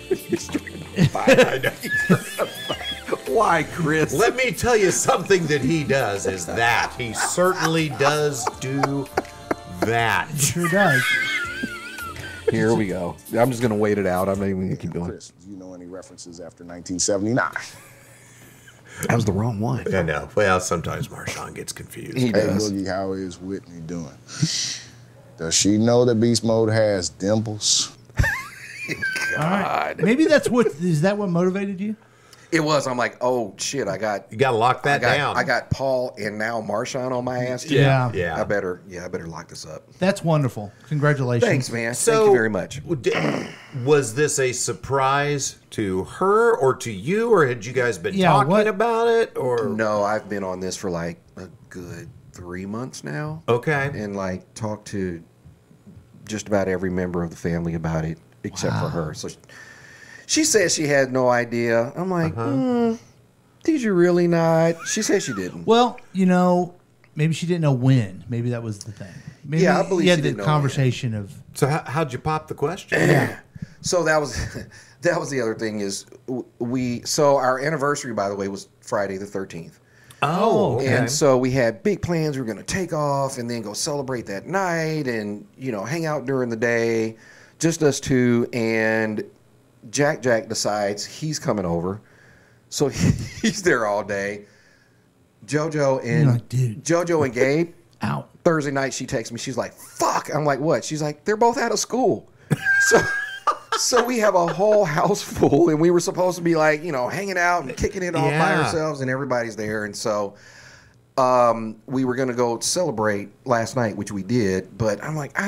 [SPEAKER 5] Why, Chris?
[SPEAKER 4] Let me tell you something that he does is that. He certainly does do that.
[SPEAKER 3] He sure does.
[SPEAKER 5] Here we go. I'm just going to wait it out. I'm not even going to keep going.
[SPEAKER 6] Chris, do you know any references after 1979?
[SPEAKER 5] That was the wrong one.
[SPEAKER 4] I know. Well, sometimes Marshawn gets confused.
[SPEAKER 5] He
[SPEAKER 6] Hey,
[SPEAKER 5] does.
[SPEAKER 6] Boogie, how is Whitney doing? Does she know that Beast Mode has dimples?
[SPEAKER 3] All right. Maybe is that what motivated you?
[SPEAKER 5] It was. I'm like, oh, shit,
[SPEAKER 4] You got to lock that down.
[SPEAKER 5] I got Paul and now Marshawn on my ass, too.
[SPEAKER 3] Yeah.
[SPEAKER 4] Yeah.
[SPEAKER 5] I better lock this up.
[SPEAKER 3] That's wonderful. Congratulations.
[SPEAKER 5] Thanks, man.
[SPEAKER 4] So,
[SPEAKER 5] Thank you very much.
[SPEAKER 4] Was this a surprise to her or to you, or had you guys been talking about it? Or
[SPEAKER 5] No, I've been on this for like a good 3 months now.
[SPEAKER 4] Okay.
[SPEAKER 5] And like talked to just about every member of the family about it, except for her. So she says she had no idea. I'm like, did you really not? She says she didn't.
[SPEAKER 3] Well, maybe she didn't know when. Maybe that was the thing. Maybe
[SPEAKER 5] Yeah, I believe
[SPEAKER 3] you
[SPEAKER 5] she
[SPEAKER 3] had the
[SPEAKER 5] didn't know
[SPEAKER 3] conversation of.
[SPEAKER 4] So how'd you pop the question?
[SPEAKER 5] So that was the other thing is so our anniversary, by the way, was Friday the 13th.
[SPEAKER 4] Oh, okay.
[SPEAKER 5] And so we had big plans. We were going to take off and then go celebrate that night and, hang out during the day, just us two. And Jack decides he's coming over. So he's there all day. JoJo and Gabe.
[SPEAKER 3] Out.
[SPEAKER 5] Thursday night, she texts me. She's like, fuck. I'm like, what? She's like, they're both out of school. So we have a whole house full, and we were supposed to be like, hanging out and kicking it off by ourselves, and everybody's there. And so we were going to go celebrate last night, which we did. But I'm like,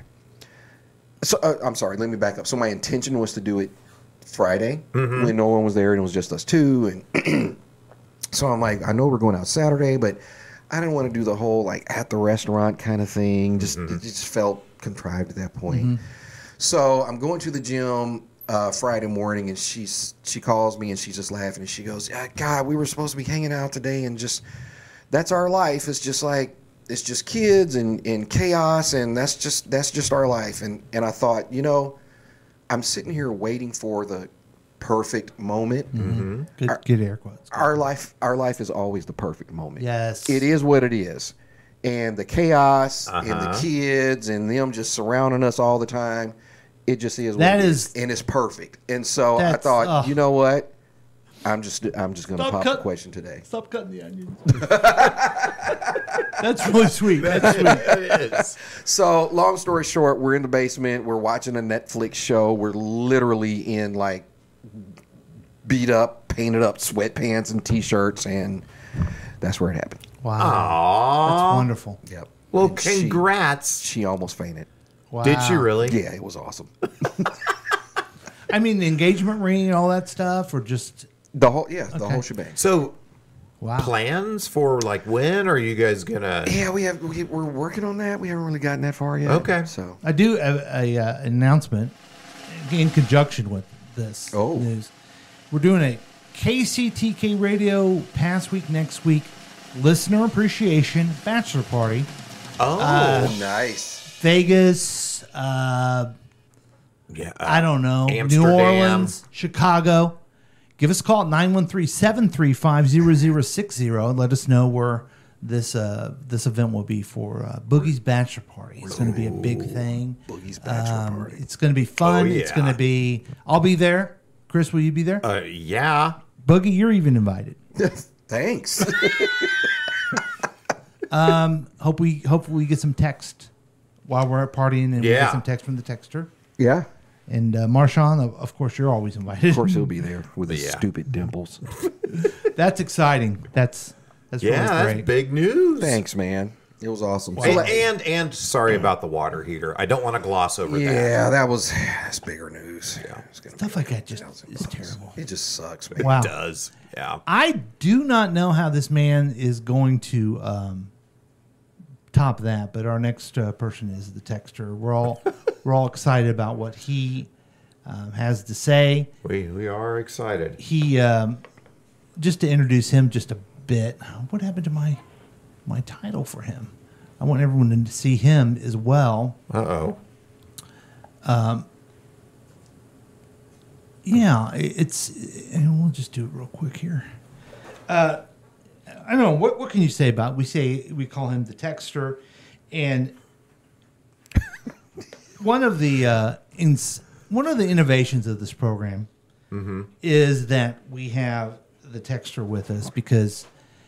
[SPEAKER 5] I'm sorry, let me back up. So my intention was to do it Friday when no one was there, and it was just us two. And so I'm like, I know we're going out Saturday, but I didn't want to do the whole like at the restaurant kind of thing. It just felt contrived at that point. So I'm going to the gym Friday morning, and she calls me, and she's just laughing, and she goes, God, we were supposed to be hanging out today and just that's our life. It's just kids and chaos, and that's just our life. And I thought, I'm sitting here waiting for the perfect moment.
[SPEAKER 3] Mm-hmm. Good air quotes.
[SPEAKER 5] Our life is always the perfect moment.
[SPEAKER 3] Yes.
[SPEAKER 5] It is what it is. And the chaos and the kids and them just surrounding us all the time, it just is what it is. And it's perfect. And so I thought, you know what? I'm just going to pop the question today.
[SPEAKER 3] Stop cutting the onions. That's really sweet. That's sweet.
[SPEAKER 4] It is.
[SPEAKER 5] So, long story short, we're in the basement. We're watching a Netflix show. We're literally in like beat up, painted up sweatpants and T-shirts, and that's where it happened.
[SPEAKER 3] Wow.
[SPEAKER 4] Aww.
[SPEAKER 3] That's wonderful.
[SPEAKER 5] Yep.
[SPEAKER 4] Well,
[SPEAKER 5] And
[SPEAKER 4] congrats.
[SPEAKER 5] She almost fainted.
[SPEAKER 3] Wow.
[SPEAKER 4] Did she really?
[SPEAKER 5] Yeah, it was awesome.
[SPEAKER 3] I mean, the engagement ring and all that stuff, or just
[SPEAKER 5] The whole whole shebang.
[SPEAKER 4] So,
[SPEAKER 3] wow.
[SPEAKER 4] plans for like when are you guys gonna?
[SPEAKER 5] Yeah, we're working on that. We haven't really gotten that far yet.
[SPEAKER 4] Okay.
[SPEAKER 5] So
[SPEAKER 3] I do a announcement in conjunction with this news. We're doing a KCTK Radio past week, next week listener appreciation bachelor party.
[SPEAKER 4] Oh,
[SPEAKER 5] nice.
[SPEAKER 3] Vegas.
[SPEAKER 4] Yeah.
[SPEAKER 3] I don't know.
[SPEAKER 4] Amsterdam.
[SPEAKER 3] New Orleans, Chicago. Give us a call at 913-735-0060 and let us know where this event will be for Boogie's Bachelor Party. It's going to be a big thing.
[SPEAKER 5] Boogie's Bachelor Party.
[SPEAKER 3] It's going to be fun.
[SPEAKER 4] Oh, yeah.
[SPEAKER 3] It's going to be... I'll be there. Chris, will you be there?
[SPEAKER 4] Yeah.
[SPEAKER 3] Boogie, you're even invited.
[SPEAKER 5] Thanks.
[SPEAKER 3] Hopefully we get some text while we're partying and we get some text from the texter.
[SPEAKER 5] Yeah.
[SPEAKER 3] And Marshawn, of course, you're always invited.
[SPEAKER 5] Of course, he'll be there with his stupid dimples.
[SPEAKER 3] That's exciting. That's really great.
[SPEAKER 4] That's big news.
[SPEAKER 5] Thanks, man. It was awesome.
[SPEAKER 4] Wow. And sorry about the water heater. I don't want to gloss over that.
[SPEAKER 5] Yeah, that's bigger news. Yeah,
[SPEAKER 3] stuff like that just is terrible.
[SPEAKER 5] It just sucks, man.
[SPEAKER 3] Wow.
[SPEAKER 4] It does. Yeah.
[SPEAKER 3] I do not know how this man is going to top that, but our next person is the texter. We're all excited about what he has to say.
[SPEAKER 4] We are excited.
[SPEAKER 3] He just to introduce him just a bit. What happened to my title for him? I want everyone to see him as well. Yeah, and we'll just do it real quick here. I don't know what can you say about it? We call him the texter, and one of the innovations of this program is that we have the texter with us because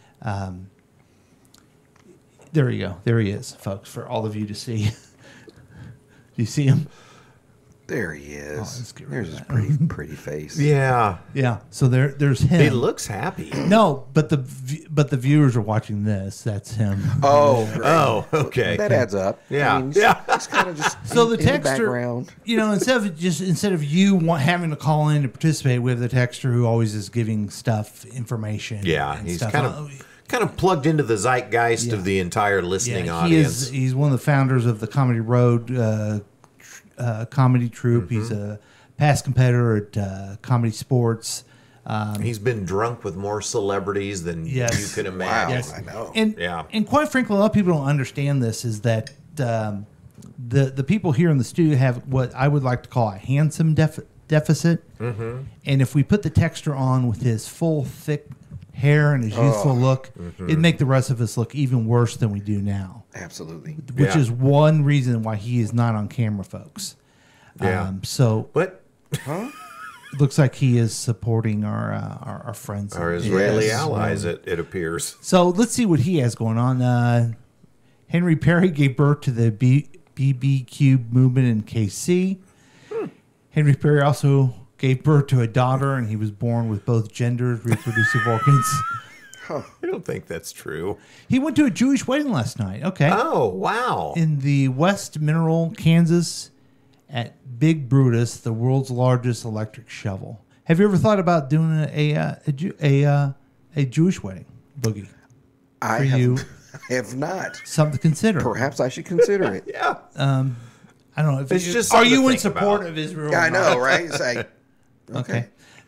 [SPEAKER 3] there you go. There he is, folks, for all of you to see. Do you see him?
[SPEAKER 5] There he is.
[SPEAKER 3] Let's get rid
[SPEAKER 5] There's
[SPEAKER 3] of
[SPEAKER 5] his
[SPEAKER 3] that.
[SPEAKER 5] pretty face.
[SPEAKER 4] Yeah.
[SPEAKER 3] Yeah. So there's him.
[SPEAKER 4] He looks happy.
[SPEAKER 3] No, but the viewers are watching this. That's him.
[SPEAKER 5] Oh, great.
[SPEAKER 4] Oh, okay.
[SPEAKER 5] That adds up.
[SPEAKER 4] Yeah.
[SPEAKER 5] I mean, it's kind of just
[SPEAKER 3] So the
[SPEAKER 5] in the
[SPEAKER 3] texter,
[SPEAKER 5] background.
[SPEAKER 3] instead of you having to call in to participate, we have the texter who always is giving information.
[SPEAKER 4] Yeah,
[SPEAKER 3] and
[SPEAKER 4] he's
[SPEAKER 3] stuff.
[SPEAKER 4] kind of plugged into the zeitgeist of the entire listening audience.
[SPEAKER 3] He's one of the founders of the Comedy Road comedy troupe. He's a past competitor at Comedy Sports.
[SPEAKER 4] He's been drunk with more celebrities than you can imagine.
[SPEAKER 5] Wow,
[SPEAKER 3] Yes.
[SPEAKER 5] I know.
[SPEAKER 3] And quite frankly, a lot of people don't understand this is that the people here in the studio have what I would like to call a handsome deficit. Mm-hmm. And if we put the texter on with his full, thick hair and his youthful look, it'd make the rest of us look even worse than we do now.
[SPEAKER 5] Absolutely.
[SPEAKER 3] Which is one reason why he is not on camera, folks.
[SPEAKER 4] Yeah.
[SPEAKER 3] It looks like he is supporting our friends.
[SPEAKER 4] Our Israeli allies, it appears.
[SPEAKER 3] So let's see what he has going on. Henry Perry gave birth to the BBQ movement in KC. Henry Perry also gave birth to a daughter, and he was born with both genders, reproductive organs.
[SPEAKER 4] I don't think that's true.
[SPEAKER 3] He went to a Jewish wedding last night. Okay.
[SPEAKER 4] Oh, wow.
[SPEAKER 3] In the West Mineral, Kansas, at Big Brutus, the world's largest electric shovel. Have you ever thought about doing a Jewish wedding, Boogie?
[SPEAKER 5] I have not.
[SPEAKER 3] Something to consider.
[SPEAKER 5] Perhaps I should consider it.
[SPEAKER 4] Yeah.
[SPEAKER 3] I don't know.
[SPEAKER 4] It's just
[SPEAKER 3] are
[SPEAKER 4] something
[SPEAKER 3] you
[SPEAKER 4] to
[SPEAKER 3] in
[SPEAKER 4] think
[SPEAKER 3] support
[SPEAKER 4] about.
[SPEAKER 3] of Israel?
[SPEAKER 5] Yeah, I know, right? It's like,
[SPEAKER 3] Okay.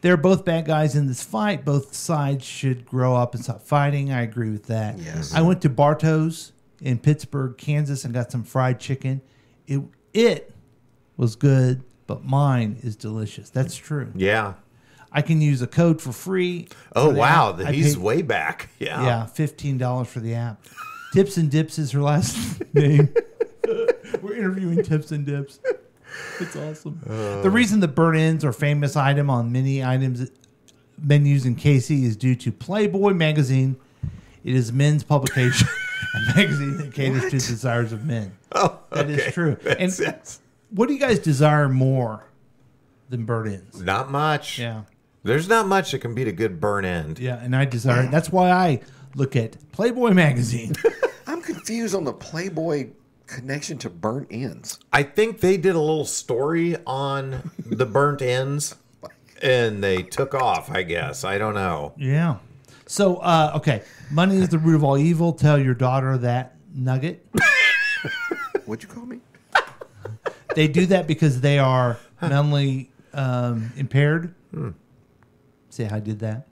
[SPEAKER 3] they're both bad guys in this fight. Both sides should grow up and stop fighting. I agree with that.
[SPEAKER 5] Yes.
[SPEAKER 3] I went to Barto's in Pittsburgh, Kansas, and got some fried chicken. It was good, but mine is delicious. That's true.
[SPEAKER 4] Yeah.
[SPEAKER 3] I can use a code for free.
[SPEAKER 4] Oh, wow.
[SPEAKER 3] I
[SPEAKER 4] He's
[SPEAKER 3] paid-
[SPEAKER 4] way back. Yeah.
[SPEAKER 3] Yeah, $15 for the app. Tips and Dips is her last name. We're interviewing Tips and Dips. It's awesome. The reason the burnt ends are famous item on many items menus in KC is due to Playboy magazine. It is men's publication, a magazine that caters to the desires of men.
[SPEAKER 4] Oh,
[SPEAKER 3] That is
[SPEAKER 4] okay.
[SPEAKER 3] true.
[SPEAKER 4] That's
[SPEAKER 3] And
[SPEAKER 4] it.
[SPEAKER 3] what do you guys desire more than burnt ends?
[SPEAKER 4] Not much.
[SPEAKER 3] Yeah.
[SPEAKER 4] There's not much that can beat a good burn end.
[SPEAKER 3] Yeah, and I desire it. That's why I look at Playboy magazine.
[SPEAKER 5] I'm confused on the Playboy connection to burnt ends.
[SPEAKER 4] I think they did a little story on the burnt ends and they took off, I guess. I don't know.
[SPEAKER 3] Yeah. So, okay. Money is the root of all evil. Tell your daughter that nugget.
[SPEAKER 5] What'd you call me?
[SPEAKER 3] They do that because they are mentally impaired. See how I did that?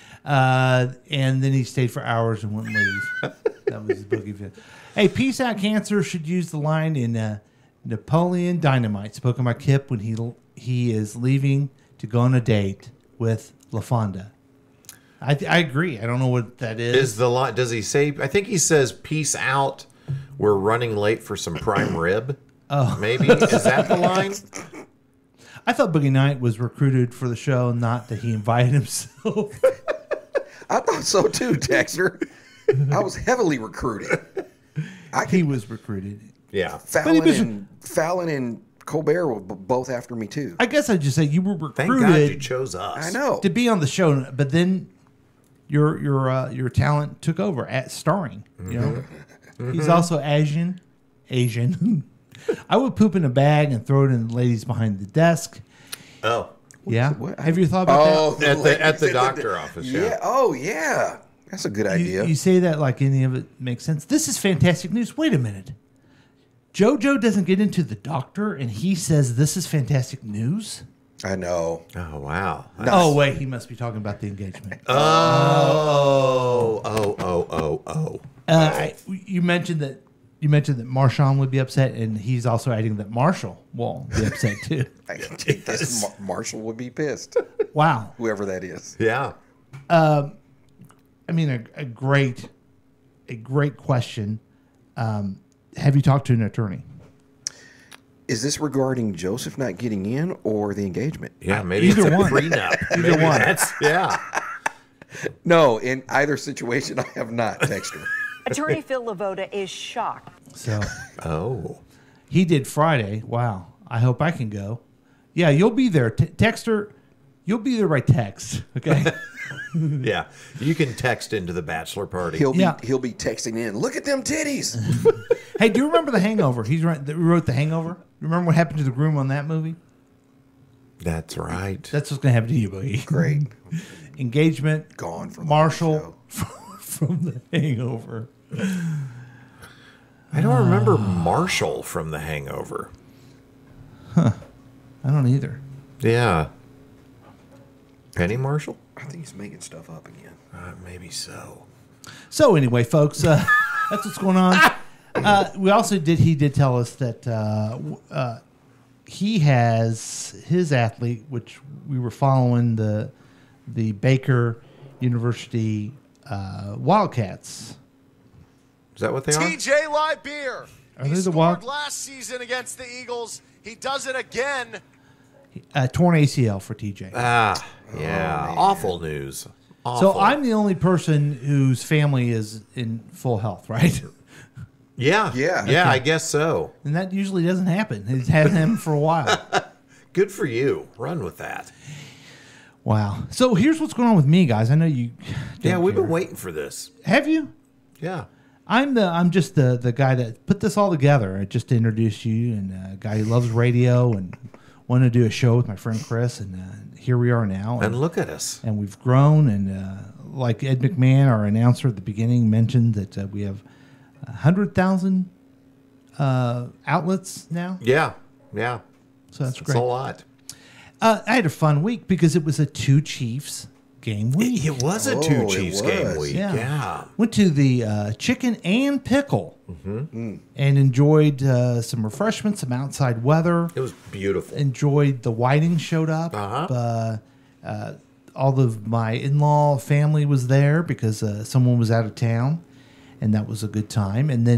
[SPEAKER 3] And then he stayed for hours and wouldn't leave. That was his boogie fit. Hey, Peace Out Cancer should use the line in Napoleon Dynamite, spoken by Kip when he is leaving to go on a date with LaFonda. I agree. I don't know what that is.
[SPEAKER 4] Is the line? Does he say? I think he says, "Peace out. We're running late for some prime rib."
[SPEAKER 3] Oh,
[SPEAKER 4] maybe is that the line?
[SPEAKER 3] I thought Boogie Night was recruited for the show, not that he invited himself.
[SPEAKER 5] I thought so too, Dexter. I was heavily recruited.
[SPEAKER 3] He was recruited.
[SPEAKER 4] Yeah,
[SPEAKER 5] Fallon and Colbert were both after me too.
[SPEAKER 3] I guess I'd just say you were recruited.
[SPEAKER 4] Thank God you chose us.
[SPEAKER 5] I know.
[SPEAKER 3] To be on the show, but then your talent took over at starring. You know, he's also Asian. I would poop in a bag and throw it in the ladies behind the desk.
[SPEAKER 4] Oh,
[SPEAKER 3] yeah.
[SPEAKER 5] What?
[SPEAKER 3] Have you thought about that?
[SPEAKER 4] At the doctor office? Yeah.
[SPEAKER 5] Oh yeah. That's a good idea.
[SPEAKER 3] You say that like any of it makes sense. This is fantastic news. Wait a minute. JoJo doesn't get into the doctor and he says this is fantastic news?
[SPEAKER 5] I know.
[SPEAKER 4] Oh, wow.
[SPEAKER 3] Oh, wait. He must be talking about the engagement.
[SPEAKER 4] Oh.
[SPEAKER 3] You mentioned that Marshawn would be upset, and he's also adding that Marshall will be upset too.
[SPEAKER 5] I think that's Marshall would be pissed.
[SPEAKER 3] Wow.
[SPEAKER 5] Whoever that is.
[SPEAKER 4] Yeah.
[SPEAKER 3] I mean, a great question. Have you talked to an attorney?
[SPEAKER 5] Is this regarding Joseph not getting in or the engagement?
[SPEAKER 4] Yeah, maybe
[SPEAKER 3] Either
[SPEAKER 4] it's a
[SPEAKER 3] one.
[SPEAKER 4] prenup.
[SPEAKER 3] Either one.
[SPEAKER 4] Yeah.
[SPEAKER 5] No, in either situation, I have not, Dexter.
[SPEAKER 7] Attorney Phil Lavoda is shocked.
[SPEAKER 3] So, he did Friday. Wow. I hope I can go. Yeah, you'll be there. Texter, you'll be there by text. Okay.
[SPEAKER 4] Yeah, you can text into the bachelor party.
[SPEAKER 5] He'll be texting in. Look at them titties.
[SPEAKER 3] Hey, do you remember The Hangover? He wrote The Hangover. Remember what happened to the groom on that movie?
[SPEAKER 4] That's right.
[SPEAKER 3] That's what's going to happen to you, Boogie.
[SPEAKER 5] Great.
[SPEAKER 3] Engagement.
[SPEAKER 5] Gone from
[SPEAKER 3] Marshall from The Hangover.
[SPEAKER 4] I don't remember Marshall from The Hangover.
[SPEAKER 3] Huh. I don't either.
[SPEAKER 4] Yeah. Penny Marshall?
[SPEAKER 5] I think he's making stuff up again.
[SPEAKER 4] Maybe so.
[SPEAKER 3] So anyway, folks, that's what's going on. He did tell us that he has his athlete, which we were following the Baker University Wildcats.
[SPEAKER 4] Is that what they are?
[SPEAKER 8] TJ Libeer.
[SPEAKER 3] Are
[SPEAKER 8] He
[SPEAKER 3] they the
[SPEAKER 8] scored
[SPEAKER 3] Wild?
[SPEAKER 8] last season against the Eagles. He does it again.
[SPEAKER 3] Torn ACL for TJ.
[SPEAKER 4] Yeah. Awful news.
[SPEAKER 3] So I'm the only person whose family is in full health, right?
[SPEAKER 4] Yeah.
[SPEAKER 5] Yeah.
[SPEAKER 3] Okay.
[SPEAKER 4] I guess so.
[SPEAKER 3] And that usually doesn't happen. It hasn't happened for a while.
[SPEAKER 4] Good for you. Run with that.
[SPEAKER 3] Wow. So here's what's going on with me, guys. I know you.
[SPEAKER 4] Yeah, we've been waiting for this.
[SPEAKER 3] Have you?
[SPEAKER 4] Yeah.
[SPEAKER 3] I'm just the guy that put this all together. Just to introduce you, and a guy who loves radio and wanted to do a show with my friend Chris, and here we are now.
[SPEAKER 4] And look at us.
[SPEAKER 3] And we've grown, and like Ed McMahon, our announcer at the beginning, mentioned that we have 100,000 outlets now.
[SPEAKER 4] Yeah. Yeah.
[SPEAKER 3] So that's
[SPEAKER 4] It's
[SPEAKER 3] great.
[SPEAKER 4] a lot.
[SPEAKER 3] I had a fun week because it was a 2 Chiefs game week.
[SPEAKER 4] It was a 2 Chiefs game week. Yeah.
[SPEAKER 3] Went to the Chicken and Pickle and enjoyed some refreshments, some outside weather.
[SPEAKER 4] It was beautiful.
[SPEAKER 3] Enjoyed the Whiting showed up. All of my in-law family was there because someone was out of town, and that was a good time. And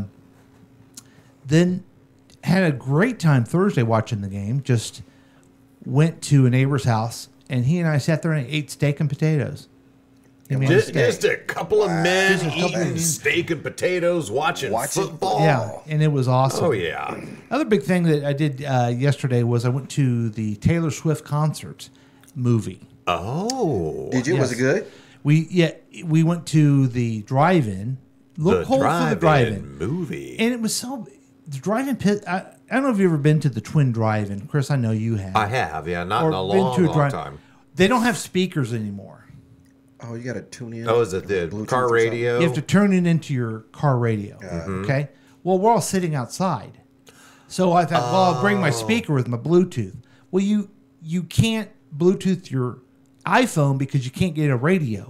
[SPEAKER 3] then had a great time Thursday watching the game. Just went to a neighbor's house, and he and I sat there and ate steak and potatoes.
[SPEAKER 4] Just a couple of men eating steak and potatoes, watching football.
[SPEAKER 3] Yeah, and it was awesome.
[SPEAKER 4] Oh, yeah.
[SPEAKER 3] Other big thing that I did yesterday was I went to the Taylor Swift concert movie.
[SPEAKER 4] Oh.
[SPEAKER 5] Did you?
[SPEAKER 3] Yes.
[SPEAKER 5] Was it good?
[SPEAKER 3] We went to the drive-in. Look cold for the drive-in
[SPEAKER 4] movie.
[SPEAKER 3] And it was so... The drive-in pit... I don't know if you've ever been to the Twin Drive-In. Chris, I know you have.
[SPEAKER 4] I have, yeah. Not in a long time.
[SPEAKER 3] They don't have speakers anymore.
[SPEAKER 5] Oh, you got to tune in.
[SPEAKER 4] Oh, is it the Bluetooth car radio?
[SPEAKER 3] You have to turn it into your car radio. Okay? Well, we're all sitting outside. So I thought, well, I'll bring my speaker with my Bluetooth. Well, you can't Bluetooth your iPhone because you can't get a radio.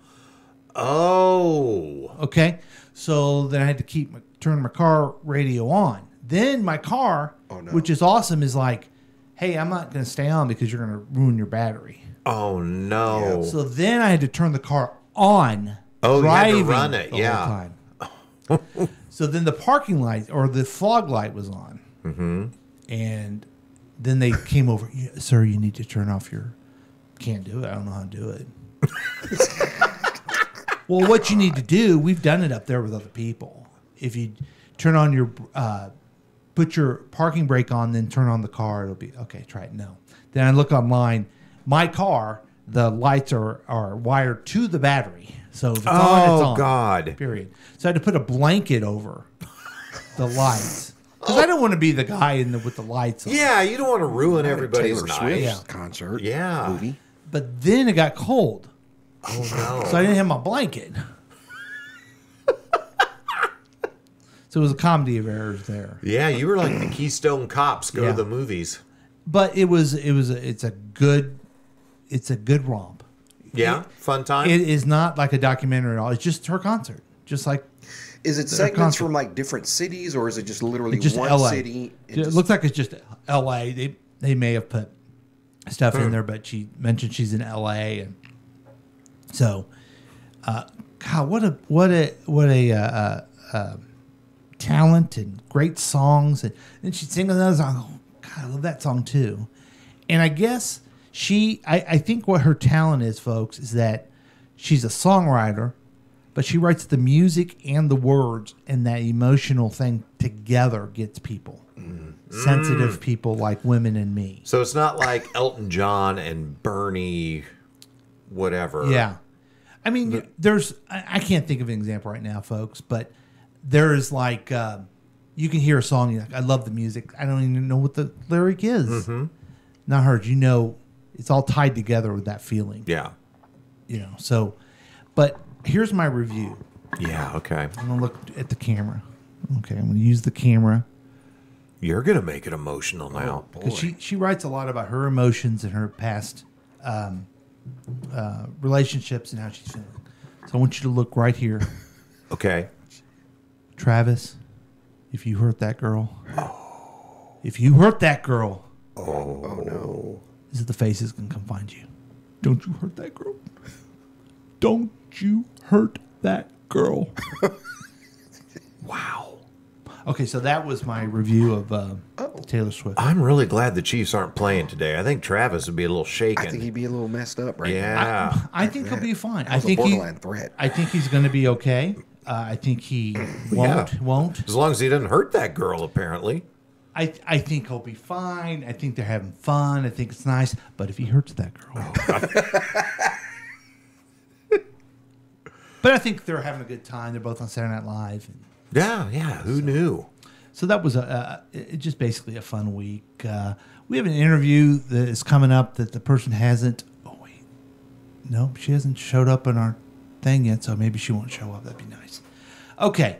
[SPEAKER 4] Oh.
[SPEAKER 3] Okay? So then I had to turn my car radio on. Then my car, which is awesome, is like, hey, I'm not going to stay on because you're going to ruin your battery.
[SPEAKER 4] Oh, no.
[SPEAKER 3] So then I had to turn the car on.
[SPEAKER 4] Oh, you had to run it,
[SPEAKER 3] yeah. So then the parking light or the fog light was on.
[SPEAKER 4] Mm-hmm.
[SPEAKER 3] And then they came over. Sir, you need to turn off your... Can't do it. I don't know how to do it. Well, what you need to do, we've done it up there with other people. If you turn on your... put your parking brake on, then turn on the car, it'll be... Okay, try it. No. Then I look online... My car, the lights are wired to the battery. So if it's on, it's on. Oh,
[SPEAKER 4] God.
[SPEAKER 3] Period. So I had to put a blanket over the lights. Because I don't want to be the guy with the lights on.
[SPEAKER 4] Yeah, you don't want to ruin everybody's
[SPEAKER 5] Taylor
[SPEAKER 4] night.
[SPEAKER 5] Swift concert.
[SPEAKER 4] Yeah.
[SPEAKER 5] Movie.
[SPEAKER 3] But then it got cold.
[SPEAKER 4] Oh, no.
[SPEAKER 3] So I didn't have my blanket. So it was a comedy of errors there.
[SPEAKER 4] Yeah, you were like the Keystone Cops go to the movies.
[SPEAKER 3] But it's a good romp.
[SPEAKER 4] Yeah, fun time.
[SPEAKER 3] It is not like a documentary at all. It's just her concert. Just like
[SPEAKER 5] Is it segments from like different cities, or is it just literally
[SPEAKER 3] just
[SPEAKER 5] one
[SPEAKER 3] LA.
[SPEAKER 5] city?
[SPEAKER 3] It looks like it's just LA. They may have put stuff in there, but she mentioned she's in LA, and so God, what a talent and great songs, and then she'd sing another song. Oh, God, I love that song too. And I guess I think what her talent is, folks, is that she's a songwriter, but she writes the music and the words, and that emotional thing together gets people. Sensitive people like women and me.
[SPEAKER 4] So it's not like Elton John and Bernie, whatever.
[SPEAKER 3] Yeah. I mean, I can't think of an example right now, folks, but there is like, you can hear a song, you're like, I love the music. I don't even know what the lyric is.
[SPEAKER 4] Mm-hmm.
[SPEAKER 3] Not heard. You know, it's all tied together with that feeling.
[SPEAKER 4] Yeah.
[SPEAKER 3] You know, so, but here's my review.
[SPEAKER 4] Yeah, okay.
[SPEAKER 3] I'm going to look at the camera. Okay, I'm going to use the camera.
[SPEAKER 4] You're going to make it emotional now.
[SPEAKER 3] Because she writes a lot about her emotions and her past relationships and how she's feeling. So I want you to look right here.
[SPEAKER 4] Okay.
[SPEAKER 3] Travis, if you hurt that girl. If you hurt that girl.
[SPEAKER 5] Oh no.
[SPEAKER 3] This is the faces can come find you. Don't you hurt that girl. Don't you hurt that girl.
[SPEAKER 4] Wow.
[SPEAKER 3] Okay, so that was my review of Taylor Swift.
[SPEAKER 4] I'm really glad the Chiefs aren't playing today. I think Travis would be a little shaken.
[SPEAKER 5] I think he'd be a little messed up right
[SPEAKER 4] now.
[SPEAKER 3] I think he'll be fine.
[SPEAKER 5] I think borderline threat.
[SPEAKER 3] I think he's going to be okay. I think he won't.
[SPEAKER 4] As long as he doesn't hurt that girl, apparently.
[SPEAKER 3] I think he'll be fine. I think they're having fun. I think it's nice. But if he hurts that girl. But I think they're having a good time. They're both on Saturday Night Live.
[SPEAKER 4] Yeah. Who knew?
[SPEAKER 3] So that was just basically a fun week. We have an interview that is coming up that the person hasn't. Oh wait, no, she hasn't showed up in our thing yet. So maybe she won't show up. That'd be nice. Okay,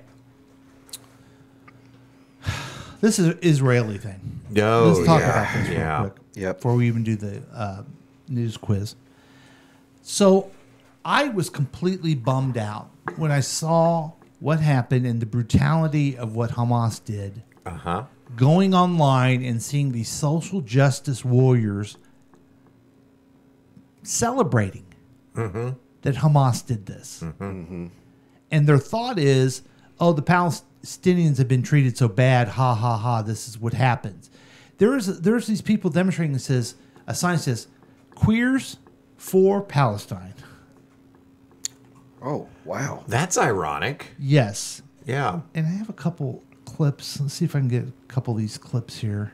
[SPEAKER 3] this is an Israeli thing.
[SPEAKER 4] Oh,
[SPEAKER 3] Let's talk about this real quick.
[SPEAKER 5] Yep.
[SPEAKER 3] Before we even do the news quiz. So I was completely bummed out when I saw what happened and the brutality of what Hamas did.
[SPEAKER 4] Uh-huh.
[SPEAKER 3] Going online and seeing these social justice warriors celebrating that Hamas did this. And their thought is, oh, the Palestinians have been treated so bad. Ha, ha, ha. This is what happens. There's these people demonstrating that says, a sign says, queers for Palestine.
[SPEAKER 5] Oh, wow.
[SPEAKER 4] That's ironic.
[SPEAKER 3] Yes.
[SPEAKER 4] Yeah.
[SPEAKER 3] And I have a couple clips. Let's see if I can get a couple of these clips here.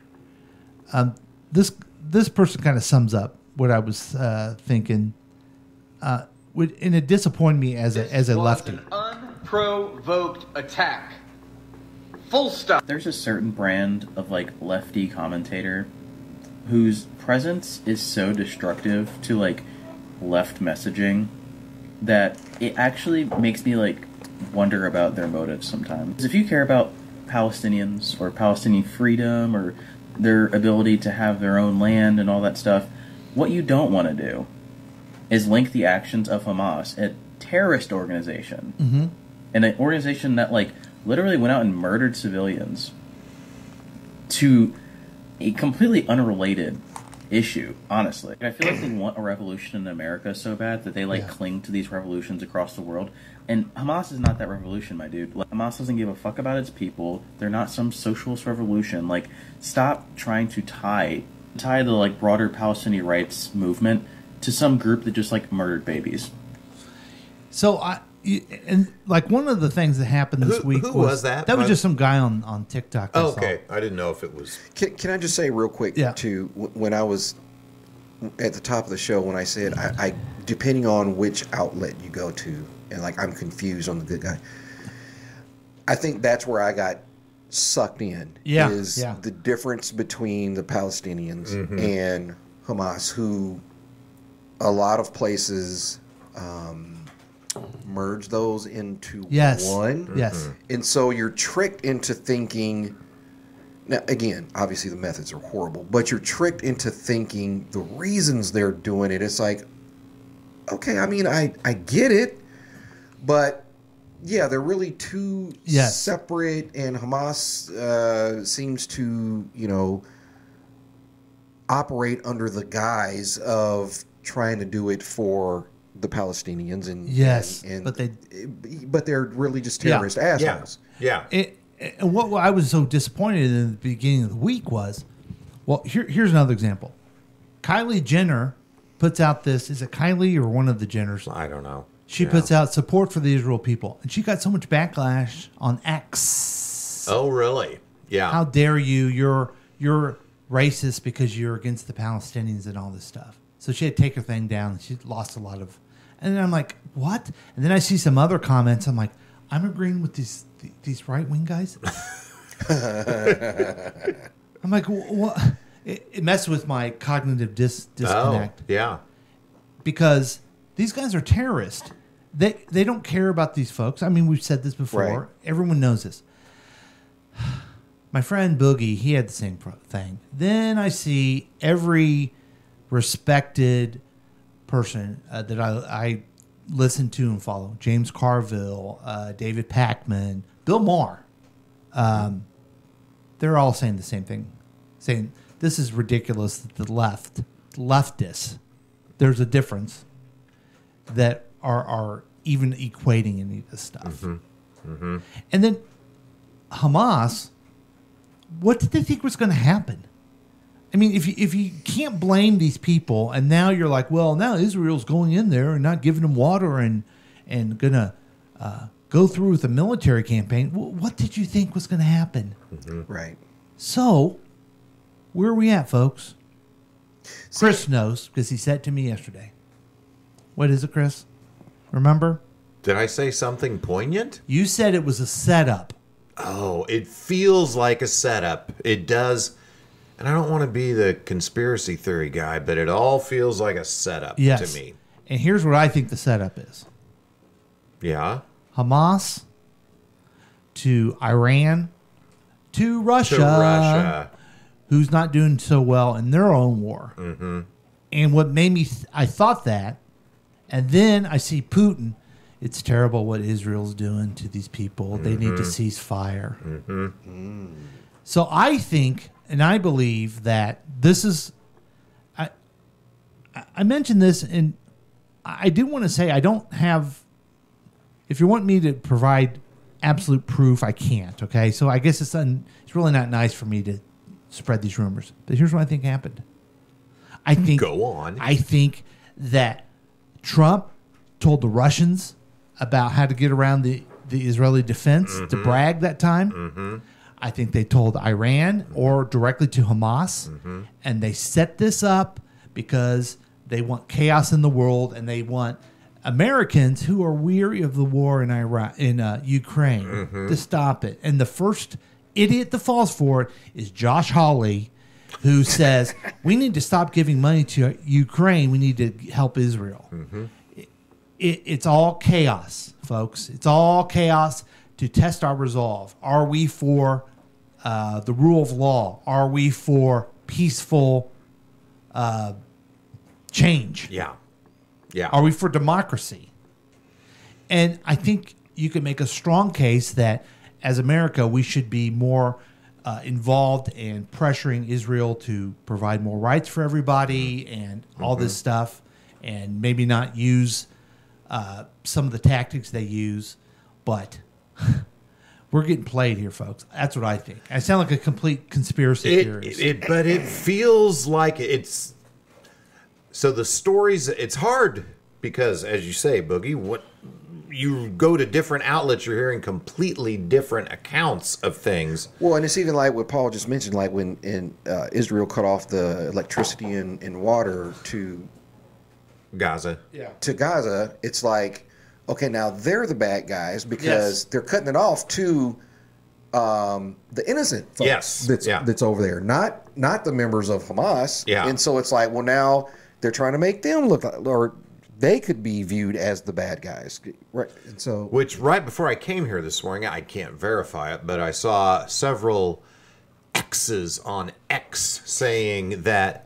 [SPEAKER 3] This person kind of sums up what I was thinking. And it disappointed me as a lefty.
[SPEAKER 9] An unprovoked attack. Full stop.
[SPEAKER 10] There's a certain brand of like lefty commentator whose presence is so destructive to like left messaging that it actually makes me like wonder about their motives sometimes. If you care about Palestinians or Palestinian freedom or their ability to have their own land and all that stuff, what you don't want to do is link the actions of Hamas, a terrorist organization, and an organization that like literally went out and murdered civilians, to a completely unrelated issue, honestly. I feel like they want a revolution in America so bad that they like cling to these revolutions across the world. And Hamas is not that revolution, my dude. Like, Hamas doesn't give a fuck about its people. They're not some socialist revolution. Like, stop trying to tie the like broader Palestinian rights movement to some group that just like murdered babies.
[SPEAKER 3] So and like one of the things that happened this week
[SPEAKER 4] was that?
[SPEAKER 3] That was just some guy on TikTok.
[SPEAKER 4] Oh, okay. I didn't know if it was.
[SPEAKER 5] Can I just say real quick too? When I was at the top of the show, when I said I depending on which outlet you go to, and like I'm confused on the good guy. I think that's where I got sucked in. Is the difference between the Palestinians and Hamas, who a lot of places merge those into one.
[SPEAKER 3] Yes.
[SPEAKER 5] And so you're tricked into thinking. Now, again, obviously the methods are horrible, but you're tricked into thinking the reasons they're doing it. It's like, okay, I mean, I get it, but yeah, they're really two separate, and Hamas seems to, operate under the guise of trying to do it for the Palestinians, but they're really just terrorist assholes.
[SPEAKER 4] Yeah.
[SPEAKER 3] And what I was so disappointed in the beginning of the week was, well, here's another example. Kylie Jenner puts out this. Is it Kylie or one of the Jenners?
[SPEAKER 4] I don't know.
[SPEAKER 3] She puts out support for the Israel people, and she got so much backlash on X.
[SPEAKER 4] Oh, really? Yeah.
[SPEAKER 3] How dare you? You're racist because you're against the Palestinians and all this stuff. So she had to take her thing down. She lost a lot of, and then I'm like, what? And then I see some other comments. I'm like, I'm agreeing with these right wing guys. I'm like, what? It messed with my cognitive disconnect.
[SPEAKER 4] Oh, yeah.
[SPEAKER 3] Because these guys are terrorists. They don't care about these folks. I mean, we've said this before.
[SPEAKER 5] Right.
[SPEAKER 3] Everyone knows this. My friend Boogie, he had the same thing. Then I see every respected person that I listen to and follow. James Carville, David Pakman, Bill Maher. They're all saying the same thing. Saying, this is ridiculous that the leftists, there's a difference, that are even equating any of this stuff. And then Hamas, what did they think was going to happen? I mean, if you can't blame these people, and now you're like, well, now Israel's going in there and not giving them water and going to go through with a military campaign, what did you think was going to happen?
[SPEAKER 5] Right.
[SPEAKER 3] So, where are we at, folks? Chris knows because he said to me yesterday. What is it, Chris? Remember?
[SPEAKER 4] Did I say something poignant?
[SPEAKER 3] You said it was a setup.
[SPEAKER 4] Oh, it feels like a setup. It does. And I don't want to be the conspiracy theory guy, but it all feels like a setup to me.
[SPEAKER 3] And here's what I think the setup is.
[SPEAKER 4] Yeah.
[SPEAKER 3] Hamas to Iran to Russia. who's not doing so well in their own war.
[SPEAKER 4] Mm-hmm.
[SPEAKER 3] And what made me, I thought that, and then I see Putin. It's terrible what Israel's doing to these people. They need to cease fire. So I think, and I believe that this is, I mentioned this, and I do want to say I don't have, if you want me to provide absolute proof, I can't, okay? So I guess it's really not nice for me to spread these rumors. But here's what I think happened. I think
[SPEAKER 4] Go on.
[SPEAKER 3] I think that Trump told the Russians about how to get around the Israeli defense to brag that time. I think they told Iran or directly to Hamas, and they set this up because they want chaos in the world, and they want Americans who are weary of the war in Ukraine to stop it. And the first idiot that falls for it is Josh Hawley, who says we need to stop giving money to Ukraine. We need to help Israel. It's all chaos, folks. It's all chaos to test our resolve. Are we for the rule of law? Are we for peaceful change?
[SPEAKER 4] Yeah.
[SPEAKER 3] Are we for democracy? And I think you can make a strong case that as America, we should be more involved in pressuring Israel to provide more rights for everybody and all this stuff, and maybe not use some of the tactics they use. But we're getting played here, folks. That's what I think. I sound like a complete conspiracy theorist.
[SPEAKER 4] But it feels like it's... So the stories, it's hard because, as you say, Boogie, what you go to different outlets, you're hearing completely different accounts of things.
[SPEAKER 5] Well, and it's even like what Paul just mentioned, like when Israel cut off the electricity and water to
[SPEAKER 4] Gaza.
[SPEAKER 5] To Gaza, it's like, okay, now they're the bad guys because they're cutting it off to the innocent folks that's over there, not the members of Hamas. And so it's like, well, now they're trying to make them look like, or they could be viewed as the bad guys, right? And so,
[SPEAKER 4] which right before I came here this morning, I can't verify it, but I saw several X's on X saying that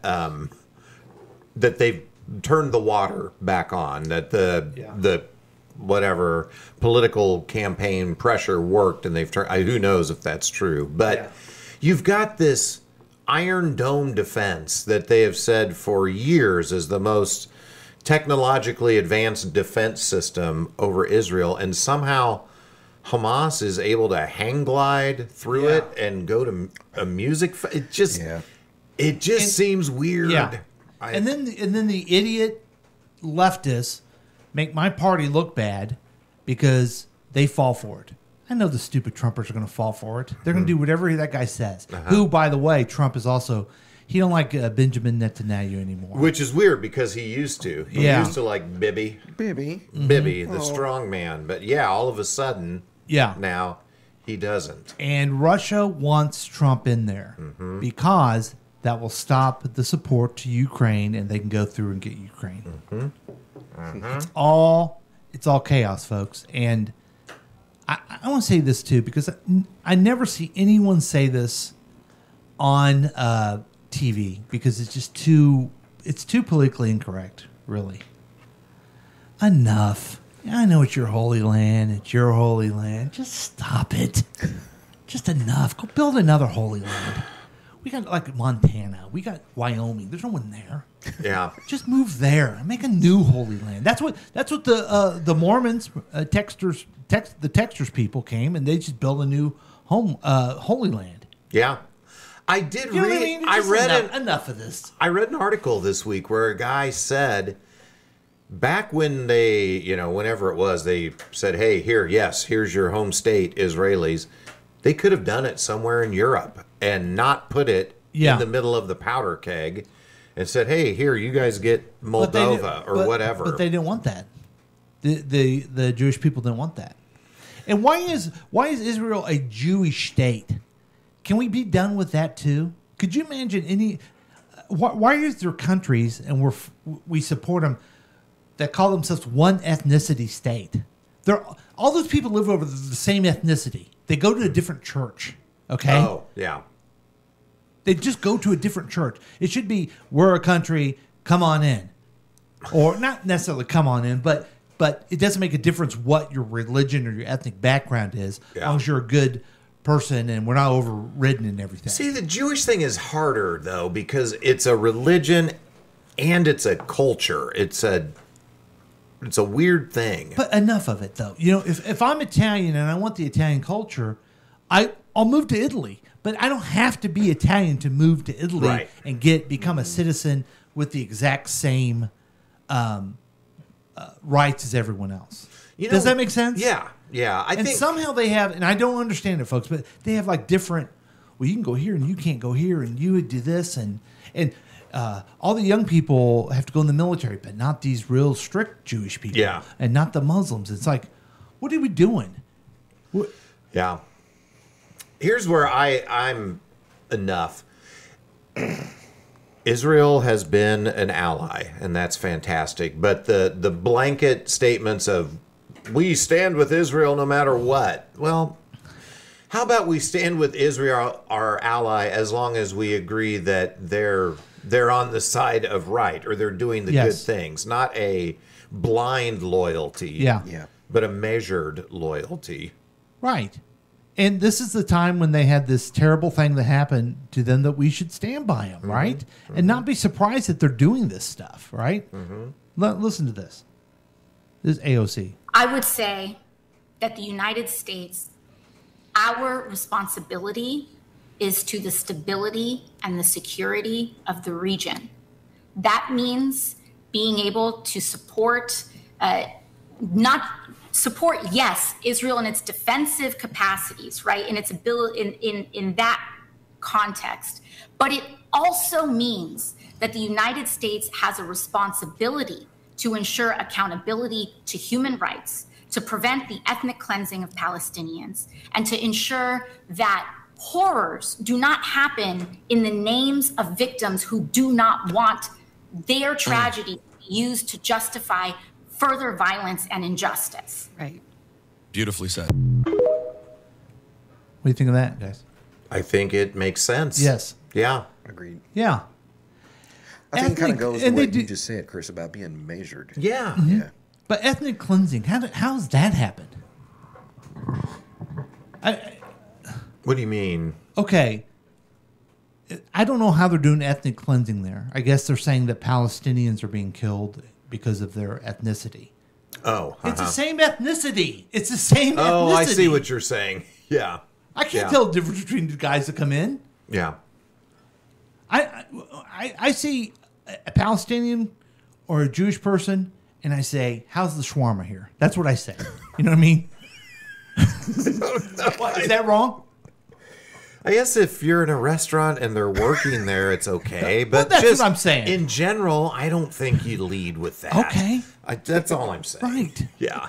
[SPEAKER 4] that they've turned the water back on, that the whatever political campaign pressure worked, and they've turned. Who knows if that's true? But you've got this Iron Dome defense that they have said for years is the most technologically advanced defense system over Israel, and somehow Hamas is able to hang glide through it and go to a music. It just seems weird.
[SPEAKER 3] And then the idiot leftists make my party look bad because they fall for it. I know the stupid Trumpers are going to fall for it. They're going to do whatever that guy says. Who, by the way, Trump is also... He don't like Benjamin Netanyahu anymore.
[SPEAKER 4] Which is weird because he used to. He used to like Bibi.
[SPEAKER 5] Bibi,
[SPEAKER 4] the strong man. But all of a sudden, now he doesn't.
[SPEAKER 3] And Russia wants Trump in there because that will stop the support to Ukraine, and they can go through and get Ukraine. It's all chaos, folks. And I want to say this too, because I never see anyone say this on TV because it's just too politically incorrect, really. Enough. I know it's your holy land. It's your holy land. Just stop it. Just enough. Go build another holy land. We got like Montana. We got Wyoming. There's no one there.
[SPEAKER 4] Yeah.
[SPEAKER 3] Just move there and make a new holy land. That's what the Mormons, the Texters people came, and they just built a new holy land.
[SPEAKER 4] Yeah. I did
[SPEAKER 3] you know
[SPEAKER 4] read.
[SPEAKER 3] What I mean?
[SPEAKER 4] I read
[SPEAKER 3] enough of this.
[SPEAKER 4] I read an article this week where a guy said, back when they, whenever it was, they said, "Hey, here's your home state, Israelis." They could have done it somewhere in Europe and not put it in the middle of the powder keg, and said, "Hey, here, you guys get Moldova or whatever."
[SPEAKER 3] But they didn't want that. The Jewish people didn't want that. And why is Israel a Jewish state? Can we be done with that too? Could you imagine any? Why is there countries, and we support them, that call themselves one ethnicity state? All those people live over the same ethnicity. They go to a different church. Okay.
[SPEAKER 4] Oh yeah.
[SPEAKER 3] They just go to a different church. It should be, we're a country, come on in. Or not necessarily come on in, but it doesn't make a difference what your religion or your ethnic background is, as long as you're a good person and we're not overridden and everything.
[SPEAKER 4] See, the Jewish thing is harder, though, because it's a religion and it's a culture. It's a weird thing.
[SPEAKER 3] But enough of it, though. You know, if I'm Italian and I want the Italian culture, I'll move to Italy. But I don't have to be Italian to move to Italy and become a citizen with the exact same rights as everyone else. Does that make sense?
[SPEAKER 4] Yeah. I think
[SPEAKER 3] somehow they have, and I don't understand it, folks, but they have like different, well, you can go here and you can't go here and you would do this. And all the young people have to go in the military, but not these real strict Jewish people.
[SPEAKER 4] Yeah.
[SPEAKER 3] And not the Muslims. It's like, what are we doing?
[SPEAKER 4] Yeah. Here's where I'm enough. Israel has been an ally, and that's fantastic. But the blanket statements of, we stand with Israel no matter what. Well, how about we stand with Israel, our ally, as long as we agree that they're on the side of right, or they're doing the good things, not a blind loyalty, but a measured loyalty.
[SPEAKER 3] Right. And this is the time when they had this terrible thing that happened to them that we should stand by them, right? And not be surprised that they're doing this stuff, right? Listen to this. This is AOC.
[SPEAKER 11] I would say that the United States, our responsibility is to the stability and the security of the region. That means being able to support, yes, Israel in its defensive capacities, right, in its ability in that context. But it also means that the United States has a responsibility to ensure accountability to human rights, to prevent the ethnic cleansing of Palestinians, and to ensure that horrors do not happen in the names of victims who do not want their tragedy used to justify further violence and injustice.
[SPEAKER 12] Right.
[SPEAKER 13] Beautifully said.
[SPEAKER 3] What do you think of that, guys?
[SPEAKER 4] I think it makes sense.
[SPEAKER 3] Yes.
[SPEAKER 4] Yeah.
[SPEAKER 5] Agreed.
[SPEAKER 3] Yeah.
[SPEAKER 5] I think it kind of goes to what you just said, Chris, about being measured.
[SPEAKER 4] Yeah.
[SPEAKER 5] Yeah.
[SPEAKER 3] But ethnic cleansing, how's that happened?
[SPEAKER 4] What do you mean?
[SPEAKER 3] Okay. I don't know how they're doing ethnic cleansing there. I guess they're saying that Palestinians are being killed because of their ethnicity.
[SPEAKER 4] Oh.
[SPEAKER 3] It's the same ethnicity. It's the same ethnicity.
[SPEAKER 4] Oh, I see what you're saying. Yeah.
[SPEAKER 3] I can't tell the difference between the guys that come in.
[SPEAKER 4] Yeah.
[SPEAKER 3] I see a Palestinian or a Jewish person, and I say, how's the shawarma here? That's what I say. You know what I mean? What, is that wrong?
[SPEAKER 4] I guess if you're in a restaurant and they're working there, it's okay. But
[SPEAKER 3] that's
[SPEAKER 4] just
[SPEAKER 3] what I'm saying.
[SPEAKER 4] In general, I don't think you lead with that.
[SPEAKER 3] Okay.
[SPEAKER 4] That's all I'm saying.
[SPEAKER 3] Right.
[SPEAKER 4] Yeah.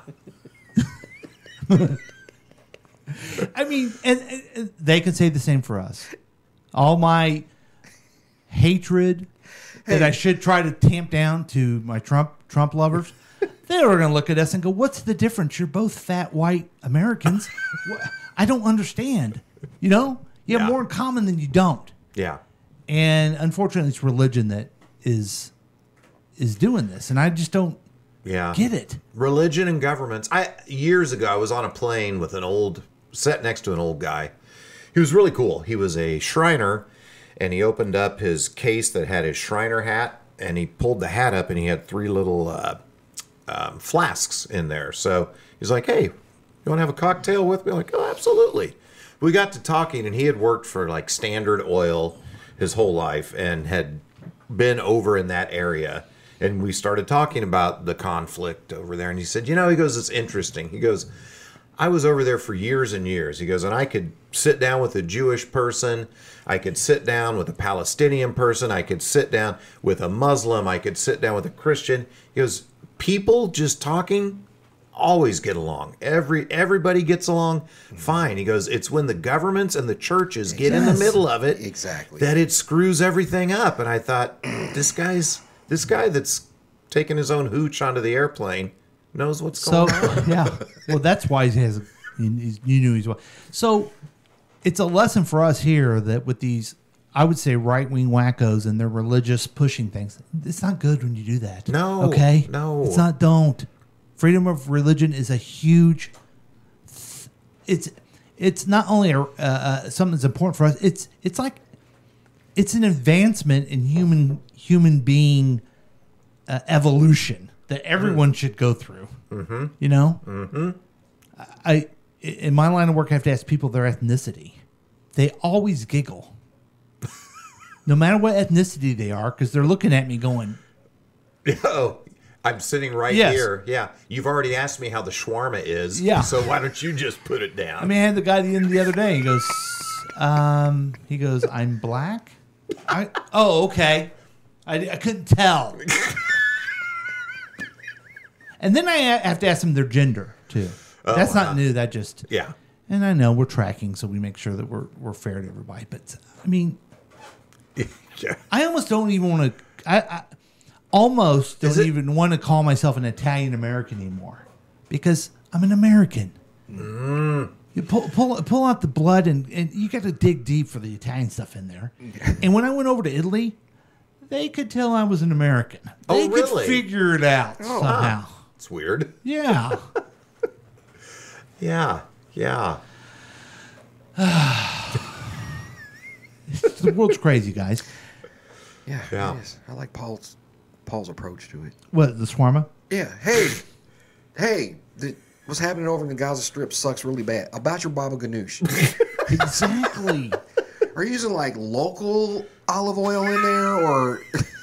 [SPEAKER 3] I mean, and they can say the same for us. All my hatred that I should try to tamp down to my Trump lovers, they are going to look at us and go, what's the difference? You're both fat white Americans. I don't understand. You know? You have more in common than you don't.
[SPEAKER 4] Yeah.
[SPEAKER 3] And unfortunately, it's religion that is doing this. And I just don't get it.
[SPEAKER 4] Religion and governments. Years ago, I was on a plane with sat next to an old guy. He was really cool. He was a Shriner, and he opened up his case that had his Shriner hat, and he pulled the hat up, and he had 3 little flasks in there. So he's like, hey, you want to have a cocktail with me? I'm like, oh, absolutely. We got to talking, and he had worked for like Standard Oil his whole life and had been over in that area. And we started talking about the conflict over there. And he said, he goes, it's interesting. He goes, I was over there for years and years. He goes, and I could sit down with a Jewish person. I could sit down with a Palestinian person. I could sit down with a Muslim. I could sit down with a Christian. He goes, people just talking always get along. Everybody gets along fine. He goes, it's when the governments and the churches get in the middle of it that it screws everything up. And I thought, this guy that's taking his own hooch onto the airplane knows what's going on.
[SPEAKER 3] Yeah. Well, that's why you knew he's well. So it's a lesson for us here that with these I would say right-wing wackos and their religious pushing things. It's not good when you do that.
[SPEAKER 4] No.
[SPEAKER 3] Okay?
[SPEAKER 4] No.
[SPEAKER 3] It's not, don't. Freedom of religion is a huge, it's not only something that's important for us, it's like, it's an advancement in human being evolution that everyone should go through.
[SPEAKER 4] Mm-hmm.
[SPEAKER 3] You know?
[SPEAKER 4] Mm-hmm.
[SPEAKER 3] In my line of work, I have to ask people their ethnicity. They always giggle. No matter what ethnicity they are, because they're looking at me going,
[SPEAKER 4] oh, I'm sitting right here. Yeah. You've already asked me how the shawarma is.
[SPEAKER 3] Yeah.
[SPEAKER 4] So why don't you just put it down?
[SPEAKER 3] I mean, I had the guy the other day. He goes, I'm black? Oh, okay. I couldn't tell. And then I have to ask them their gender, too. That's not new. That just...
[SPEAKER 4] Yeah.
[SPEAKER 3] And I know we're tracking, so we make sure that we're fair to everybody. But, I mean...
[SPEAKER 4] Yeah.
[SPEAKER 3] I almost don't even want to... I almost don't even want to call myself an Italian-American anymore. Because I'm an American.
[SPEAKER 4] Mm.
[SPEAKER 3] You pull out the blood, and you got to dig deep for the Italian stuff in there. And when I went over to Italy, they could tell I was an American. They could figure it out somehow.
[SPEAKER 4] It's weird.
[SPEAKER 3] Yeah.
[SPEAKER 4] Yeah. Yeah.
[SPEAKER 3] The world's crazy, guys.
[SPEAKER 5] Yeah. It is. I like Paul's approach to it.
[SPEAKER 3] What, the shawarma?
[SPEAKER 5] Yeah. Hey, what's happening over in the Gaza Strip sucks really bad. About your baba ganoush.
[SPEAKER 3] Exactly.
[SPEAKER 5] Are you using like local olive oil in there, or?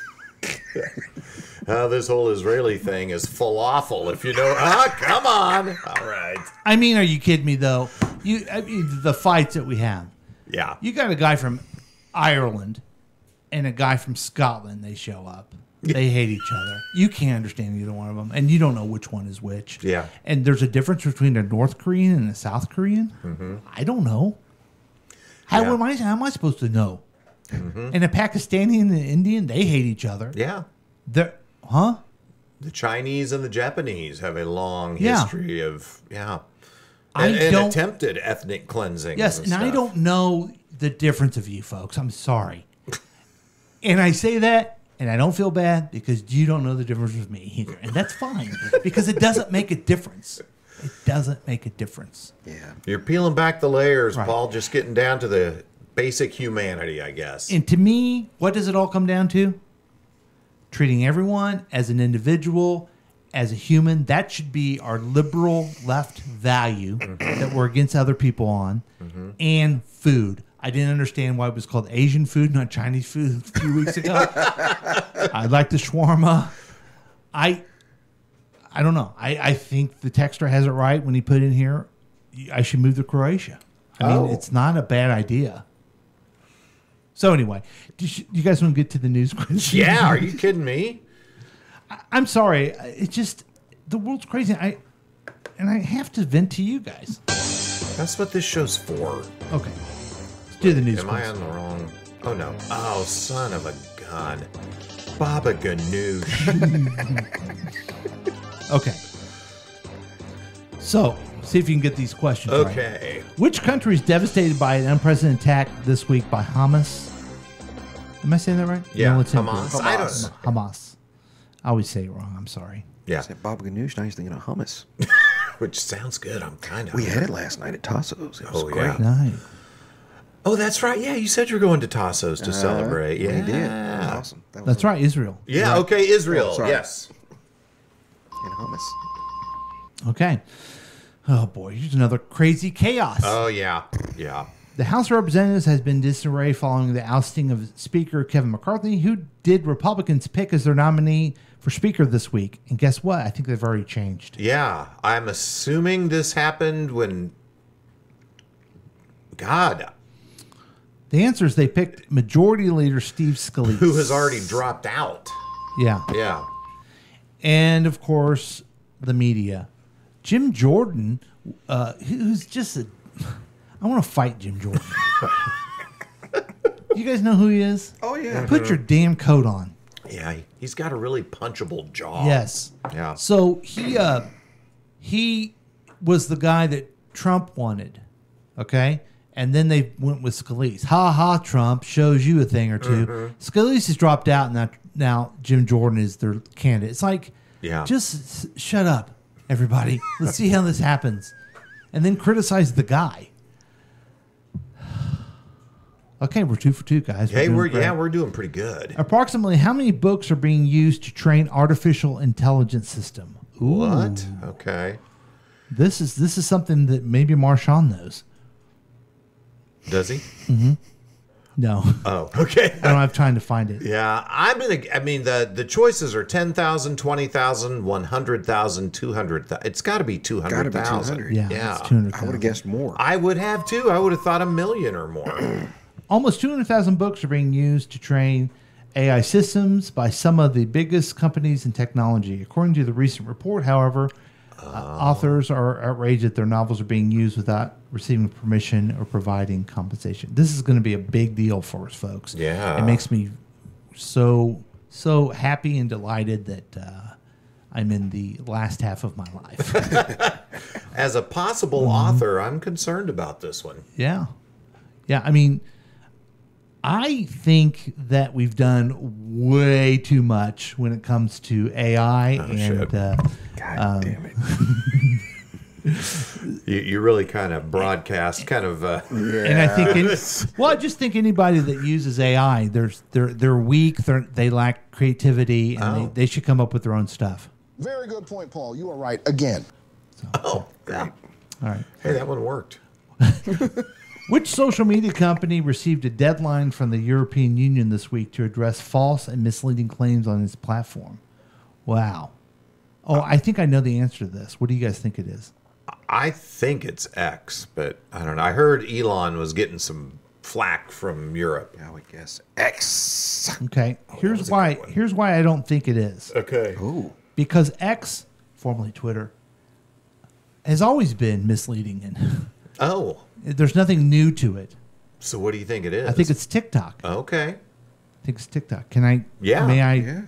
[SPEAKER 4] This whole Israeli thing is falafel, if you know. Come on. All right.
[SPEAKER 3] I mean, are you kidding me, though? The fights that we have.
[SPEAKER 4] Yeah.
[SPEAKER 3] You got a guy from Ireland and a guy from Scotland. They show up. They hate each other. You can't understand either one of them, and you don't know which one is which.
[SPEAKER 4] Yeah.
[SPEAKER 3] And there's a difference between a North Korean and a South Korean.
[SPEAKER 4] Mm-hmm.
[SPEAKER 3] I don't know. How am I supposed to know?
[SPEAKER 4] Mm-hmm.
[SPEAKER 3] And a Pakistani and an Indian, they hate each other.
[SPEAKER 4] Yeah.
[SPEAKER 3] The
[SPEAKER 4] Chinese and the Japanese have a long
[SPEAKER 3] Yeah.
[SPEAKER 4] history of and attempted ethnic cleansing.
[SPEAKER 3] Yes, and I don't know the difference of you folks. I'm sorry. And I say that, and I don't feel bad because you don't know the difference with me either. And that's fine because it doesn't make a difference. It doesn't make a difference.
[SPEAKER 5] Yeah.
[SPEAKER 4] You're peeling back the layers,
[SPEAKER 3] Right.
[SPEAKER 4] Paul, just getting down to the basic humanity, I guess.
[SPEAKER 3] And to me, what does it all come down to? Treating everyone as an individual, as a human. That should be our liberal left value that we're against other people on.
[SPEAKER 4] Mm-hmm.
[SPEAKER 3] And food. I didn't understand why it was called Asian food, not Chinese food a few weeks ago. I like the shawarma. I don't know. I think the texter has it right when he put in here, I should move to Croatia. I mean, it's not a bad idea. So anyway, you guys want to get to the news?
[SPEAKER 4] Yeah, are you kidding me?
[SPEAKER 3] I'm sorry. It's just the world's crazy. I have to vent to you guys.
[SPEAKER 4] That's what this show's for.
[SPEAKER 3] Okay, let's do the news.
[SPEAKER 4] Am I on the wrong? Oh no! Oh, son of a gun! Baba Ganoush.
[SPEAKER 3] Okay. So, see if you can get these questions right.
[SPEAKER 4] Okay.
[SPEAKER 3] Which country is devastated by an unprecedented attack this week by Hamas? Am I saying that right?
[SPEAKER 4] Yeah,
[SPEAKER 3] No, it's
[SPEAKER 4] Hamas. I don't know.
[SPEAKER 3] Hamas. I always say it wrong. I'm sorry.
[SPEAKER 4] Yeah.
[SPEAKER 5] Said baba ganoush. Now he's thinking of hummus.
[SPEAKER 4] Which sounds good. I'm kind of.
[SPEAKER 5] We had it last night at Tasso's. It was great.
[SPEAKER 3] Nice.
[SPEAKER 4] Oh, that's right. Yeah, you said you were going to Tasso's to celebrate. Yeah,
[SPEAKER 5] we did. That was awesome. That was
[SPEAKER 3] That's right, Israel.
[SPEAKER 4] Yeah.
[SPEAKER 3] Right.
[SPEAKER 4] Okay, Israel.
[SPEAKER 5] Oh, sorry.
[SPEAKER 4] Yes.
[SPEAKER 5] And hummus.
[SPEAKER 3] Okay. Oh boy, here's another crazy chaos.
[SPEAKER 4] Oh yeah. Yeah.
[SPEAKER 3] The House of Representatives has been disarray following the ousting of Speaker Kevin McCarthy, who did Republicans pick as their nominee for Speaker this week. And guess what? I think they've already changed.
[SPEAKER 4] Yeah. I'm assuming this happened when. God.
[SPEAKER 3] The answer is they picked Majority Leader Steve Scalise,
[SPEAKER 4] Who has already dropped out.
[SPEAKER 3] Yeah.
[SPEAKER 4] Yeah.
[SPEAKER 3] And of course, the media. Jim Jordan, who's just a. I want to fight Jim Jordan. You guys know who he is?
[SPEAKER 5] Oh, yeah.
[SPEAKER 3] Put your damn coat on.
[SPEAKER 4] Yeah, he's got a really punchable jaw.
[SPEAKER 3] Yes.
[SPEAKER 4] Yeah.
[SPEAKER 3] So he was the guy that Trump wanted. Okay. And then they went with Scalise. Ha ha, Trump shows you a thing or two. Scalise has dropped out, and now Jim Jordan is their candidate. It's like, just shut up, everybody. Let's see how this happens. And then criticize the guy. Okay, we're 2 for 2, guys.
[SPEAKER 4] Hey, we're doing pretty good.
[SPEAKER 3] Approximately how many books are being used to train artificial intelligence system? Ooh.
[SPEAKER 4] What? Okay.
[SPEAKER 3] This is something that maybe Marshawn knows.
[SPEAKER 4] Does he?
[SPEAKER 3] Mm-hmm. No.
[SPEAKER 4] Oh, okay.
[SPEAKER 3] I don't have time to find it.
[SPEAKER 4] Yeah, the choices are 10,000, 20,000, 100,000, 200,000. It's got to be 200,000.
[SPEAKER 3] Yeah, it's 200,000.
[SPEAKER 5] I would have guessed more.
[SPEAKER 4] I would have too. I would have thought 1 million or more.
[SPEAKER 3] Almost 200,000 books are being used to train AI systems by some of the biggest companies in technology. According to the recent report, however, authors are outraged that their novels are being used without receiving permission or providing compensation. This is going to be a big deal for us, folks.
[SPEAKER 4] Yeah.
[SPEAKER 3] It makes me so happy and delighted that I'm in the last half of my life.
[SPEAKER 4] As a possible author, I'm concerned about this one.
[SPEAKER 3] Yeah. Yeah, I mean, I think that we've done way too much when it comes to AI.
[SPEAKER 5] God damn it.
[SPEAKER 4] You really kind of broadcast
[SPEAKER 3] And I think, I just think anybody that uses AI, they're weak, they lack creativity, and they should come up with their own stuff.
[SPEAKER 6] Very good point, Paul. You are right again.
[SPEAKER 4] Yeah.
[SPEAKER 3] All right.
[SPEAKER 4] Hey, that one worked.
[SPEAKER 3] Which social media company received a deadline from the European Union this week to address false and misleading claims on its platform? Wow. Oh, I think I know the answer to this. What do you guys think it is?
[SPEAKER 4] I think it's X, but I don't know. I heard Elon was getting some flack from Europe.
[SPEAKER 5] I would guess X.
[SPEAKER 3] Okay. Here's why I don't think it is.
[SPEAKER 4] Okay.
[SPEAKER 5] Ooh.
[SPEAKER 3] Because X, formerly Twitter, has always been misleading and there's nothing new to it.
[SPEAKER 4] So what do you think it is?
[SPEAKER 3] I think it's TikTok.
[SPEAKER 4] Okay.
[SPEAKER 3] I think it's TikTok. Can I?
[SPEAKER 4] Yeah.
[SPEAKER 3] May I?
[SPEAKER 5] Yeah.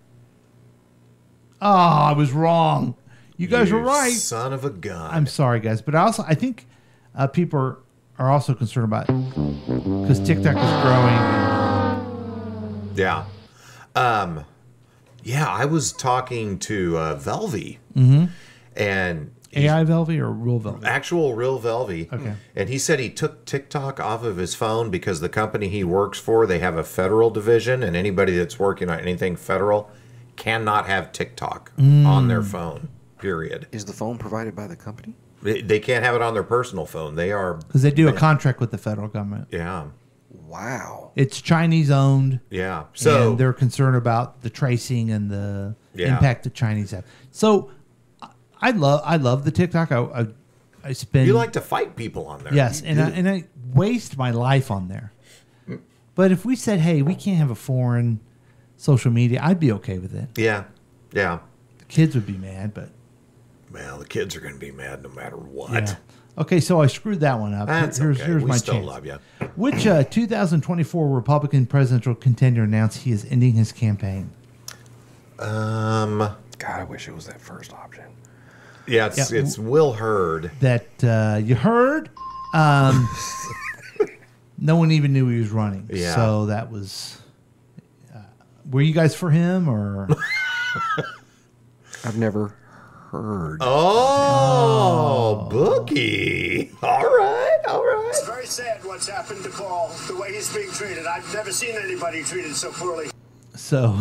[SPEAKER 3] Oh, I was wrong. You guys were right.
[SPEAKER 4] Son of a gun.
[SPEAKER 3] I'm sorry, guys, but I think people are also concerned about because TikTok is growing.
[SPEAKER 4] Yeah. Yeah, I was talking to Velvy, and
[SPEAKER 3] AI Velvy or real Velvy?
[SPEAKER 4] Actual real Velvy.
[SPEAKER 3] Okay.
[SPEAKER 4] And he said he took TikTok off of his phone because the company he works for, they have a federal division, and anybody that's working on anything federal cannot have TikTok on their phone, period.
[SPEAKER 5] Is the phone provided by the company?
[SPEAKER 4] They can't have it on their personal phone. They are...
[SPEAKER 3] Because they do a contract with the federal government.
[SPEAKER 4] Yeah.
[SPEAKER 5] Wow.
[SPEAKER 3] It's Chinese owned.
[SPEAKER 4] Yeah. So
[SPEAKER 3] and they're concerned about the tracing and the impact the Chinese have. So I love the TikTok. I spend...
[SPEAKER 4] You like to fight people on there.
[SPEAKER 3] Yes, and I waste my life on there. But if we said, hey, we can't have a foreign social media, I'd be okay with it.
[SPEAKER 4] Yeah. Yeah.
[SPEAKER 3] The kids would be mad, but...
[SPEAKER 4] Well, the kids are going to be mad no matter what.
[SPEAKER 3] Yeah. Okay, so I screwed that one up.
[SPEAKER 4] That's
[SPEAKER 3] here's
[SPEAKER 4] okay. We
[SPEAKER 3] my
[SPEAKER 4] still
[SPEAKER 3] chance.
[SPEAKER 4] love you.
[SPEAKER 3] Which 2024 Republican presidential contender announced he is ending his campaign?
[SPEAKER 5] God, I wish it was that first option.
[SPEAKER 4] Yeah, it's Will Hurd.
[SPEAKER 3] That you heard? No one even knew he was running.
[SPEAKER 4] Yeah.
[SPEAKER 3] So that was... were you guys for him, or...
[SPEAKER 5] I've never heard.
[SPEAKER 4] Oh, Bookie. All right.
[SPEAKER 12] It's very sad what's happened to Paul, the way he's being treated. I've never seen anybody treated so poorly.
[SPEAKER 3] So...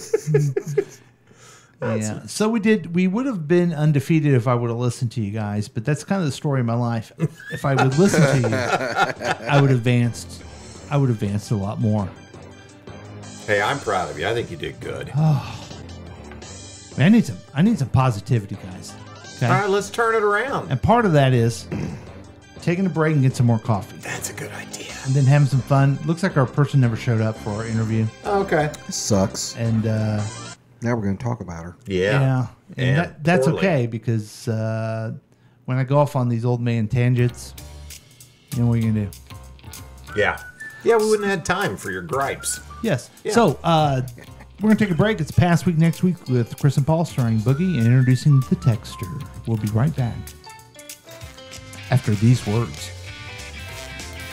[SPEAKER 3] yeah. So we would have been undefeated if I would have listened to you guys, but that's kind of the story of my life. If I would listen to you, I would have advanced a lot more.
[SPEAKER 4] Hey, I'm proud of you. I think you did good.
[SPEAKER 3] Oh. Man, I need some positivity, guys. Okay?
[SPEAKER 4] All right, let's turn it around.
[SPEAKER 3] And part of that is taking a break and get some more coffee.
[SPEAKER 4] That's a good idea.
[SPEAKER 3] And then having some fun. Looks like our person never showed up for our interview.
[SPEAKER 4] Okay.
[SPEAKER 5] This sucks.
[SPEAKER 3] And
[SPEAKER 5] now we're going to talk about her.
[SPEAKER 3] Yeah. And that's okay, because when I go off on these old man tangents, you know what you're going to do.
[SPEAKER 4] Yeah. Yeah, we wouldn't have had time for your gripes.
[SPEAKER 3] Yes.
[SPEAKER 4] Yeah.
[SPEAKER 3] So, we're going to take a break. It's Past Week Next Week with Chris and Paul starring Boogie and introducing the Texter. We'll be right back after these words.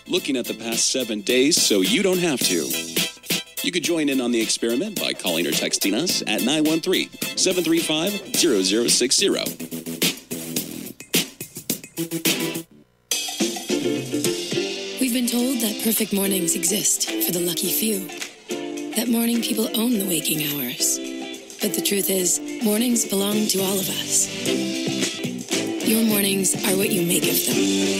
[SPEAKER 13] looking at the past 7 days so you don't have to. You could join in on the experiment by calling or texting us at 913-735-0060.
[SPEAKER 14] We've been told that perfect mornings exist for the lucky few. That morning people own the waking hours. But the truth is, mornings belong to all of us. Your mornings are what you make of them.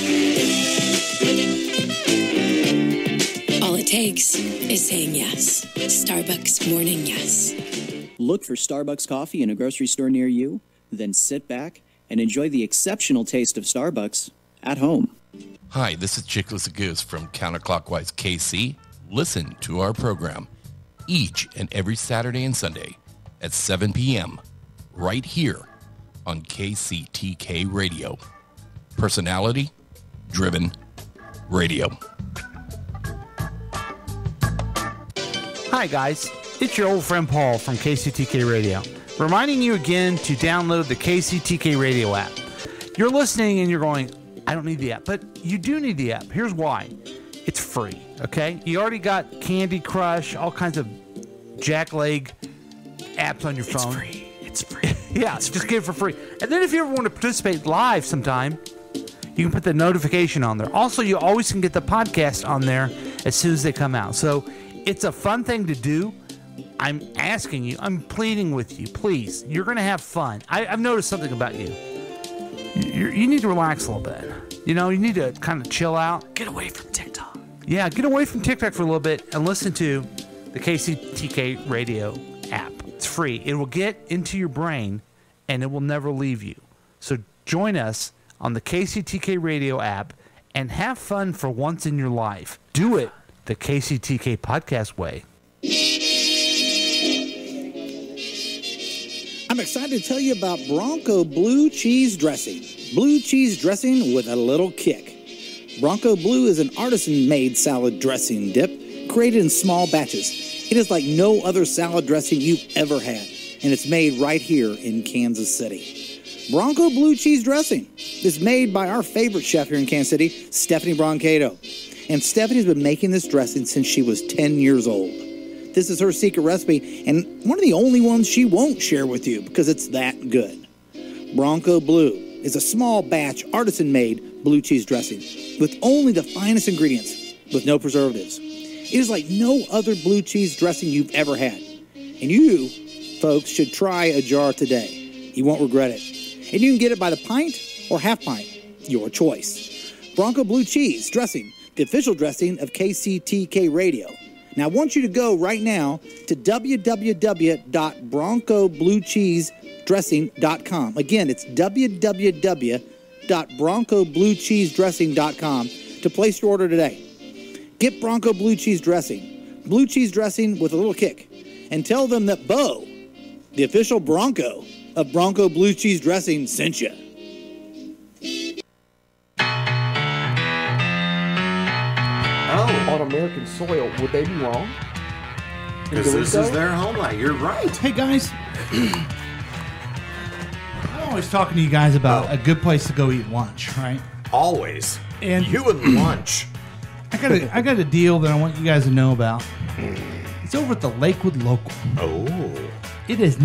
[SPEAKER 14] All it takes is saying yes. Starbucks Morning Yes.
[SPEAKER 15] Look for Starbucks coffee in a grocery store near you, then sit back and enjoy the exceptional taste of Starbucks at home.
[SPEAKER 16] Hi, this is Chickless Goose from Counterclockwise KC. Listen to our program each and every Saturday and Sunday at 7 p.m. right here on KCTK Radio. Personality-driven radio.
[SPEAKER 17] Hi guys, it's your old friend Paul from KCTK Radio, reminding you again to download the KCTK Radio app. You're listening and you're going, I don't need the app, but you do need the app. Here's why. It's free, okay? You already got Candy Crush, all kinds of jackleg apps on your phone.
[SPEAKER 18] It's free.
[SPEAKER 17] Yeah, just get it for free. And then if you ever want to participate live sometime, you can put the notification on there. Also, you always can get the podcast on there as soon as they come out. So it's a fun thing to do. I'm asking you, I'm pleading with you, please. You're going to have fun. I've noticed something about you. You need to relax a little bit. You know, you need to kind of chill out.
[SPEAKER 18] Get away from TikTok.
[SPEAKER 17] Yeah, get away from TikTok for a little bit and listen to the KCTK Radio app. It's free. It will get into your brain and it will never leave you. So join us on the KCTK Radio app and have fun for once in your life. Do it the KCTK podcast way.
[SPEAKER 19] I'm excited to tell you about Bronco Blue Cheese Dressing. Blue cheese dressing with a little kick. Bronco Blue is an artisan-made salad dressing dip created in small batches. It is like no other salad dressing you've ever had, and it's made right here in Kansas City. Bronco Blue Cheese Dressing is made by our favorite chef here in Kansas City, Stephanie Broncato. And Stephanie's been making this dressing since she was 10 years old. This is her secret recipe, and one of the only ones she won't share with you because it's that good. Bronco Blue is a small batch, artisan-made blue cheese dressing with only the finest ingredients, with no preservatives. It is like no other blue cheese dressing you've ever had. And you, folks, should try a jar today. You won't regret it. And you can get it by the pint or half pint, your choice. Bronco Blue Cheese Dressing, the official dressing of KCTK Radio. Now, I want you to go right now to www.broncobluecheesedressing.com. Again, it's www.broncobluecheesedressing.com to place your order today. Get Bronco Blue Cheese Dressing with a little kick, and tell them that Bo, the official Bronco of Bronco Blue Cheese Dressing, sent you.
[SPEAKER 5] On American soil, would they be wrong?
[SPEAKER 4] Because this is their home life. You're right.
[SPEAKER 3] Hey, guys. I'm always talking to you guys about a good place to go eat lunch, right?
[SPEAKER 4] Always.
[SPEAKER 3] And
[SPEAKER 4] you and lunch.
[SPEAKER 3] I got a deal that I want you guys to know about. It's over at the Lakewood Local.
[SPEAKER 4] Oh.
[SPEAKER 3] It is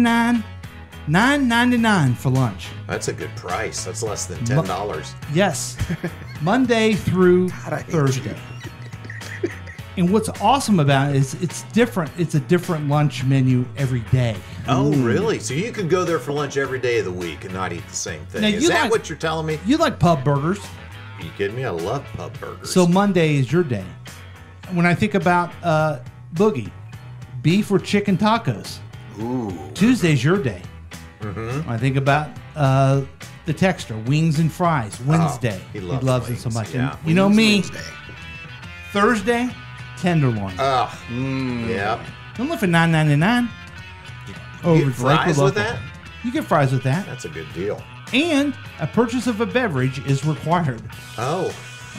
[SPEAKER 3] $9.99 for lunch.
[SPEAKER 4] That's a good price. That's less than $10.
[SPEAKER 3] Yes. Monday through Thursday. And what's awesome about it is it's different. It's a different lunch menu every day.
[SPEAKER 4] Oh, really? So you can go there for lunch every day of the week and not eat the same thing.
[SPEAKER 3] Now,
[SPEAKER 4] is that what you're telling me?
[SPEAKER 3] You like pub burgers.
[SPEAKER 4] Are you kidding me? I love pub burgers.
[SPEAKER 3] So Monday is your day. When I think about Boogie, beef or chicken tacos.
[SPEAKER 4] Ooh.
[SPEAKER 3] Tuesday's your day.
[SPEAKER 4] Mm-hmm.
[SPEAKER 3] When I think about the texter, wings and fries. Wednesday.
[SPEAKER 4] He
[SPEAKER 3] loves it so much.
[SPEAKER 4] Yeah.
[SPEAKER 3] And you know me. Wednesday. Thursday, tenderloin.
[SPEAKER 4] Yeah.
[SPEAKER 3] Don't look for $9.99.
[SPEAKER 4] You get fries with that?
[SPEAKER 3] You get fries with that.
[SPEAKER 4] That's a good deal.
[SPEAKER 3] And a purchase of a beverage is required.
[SPEAKER 4] Oh.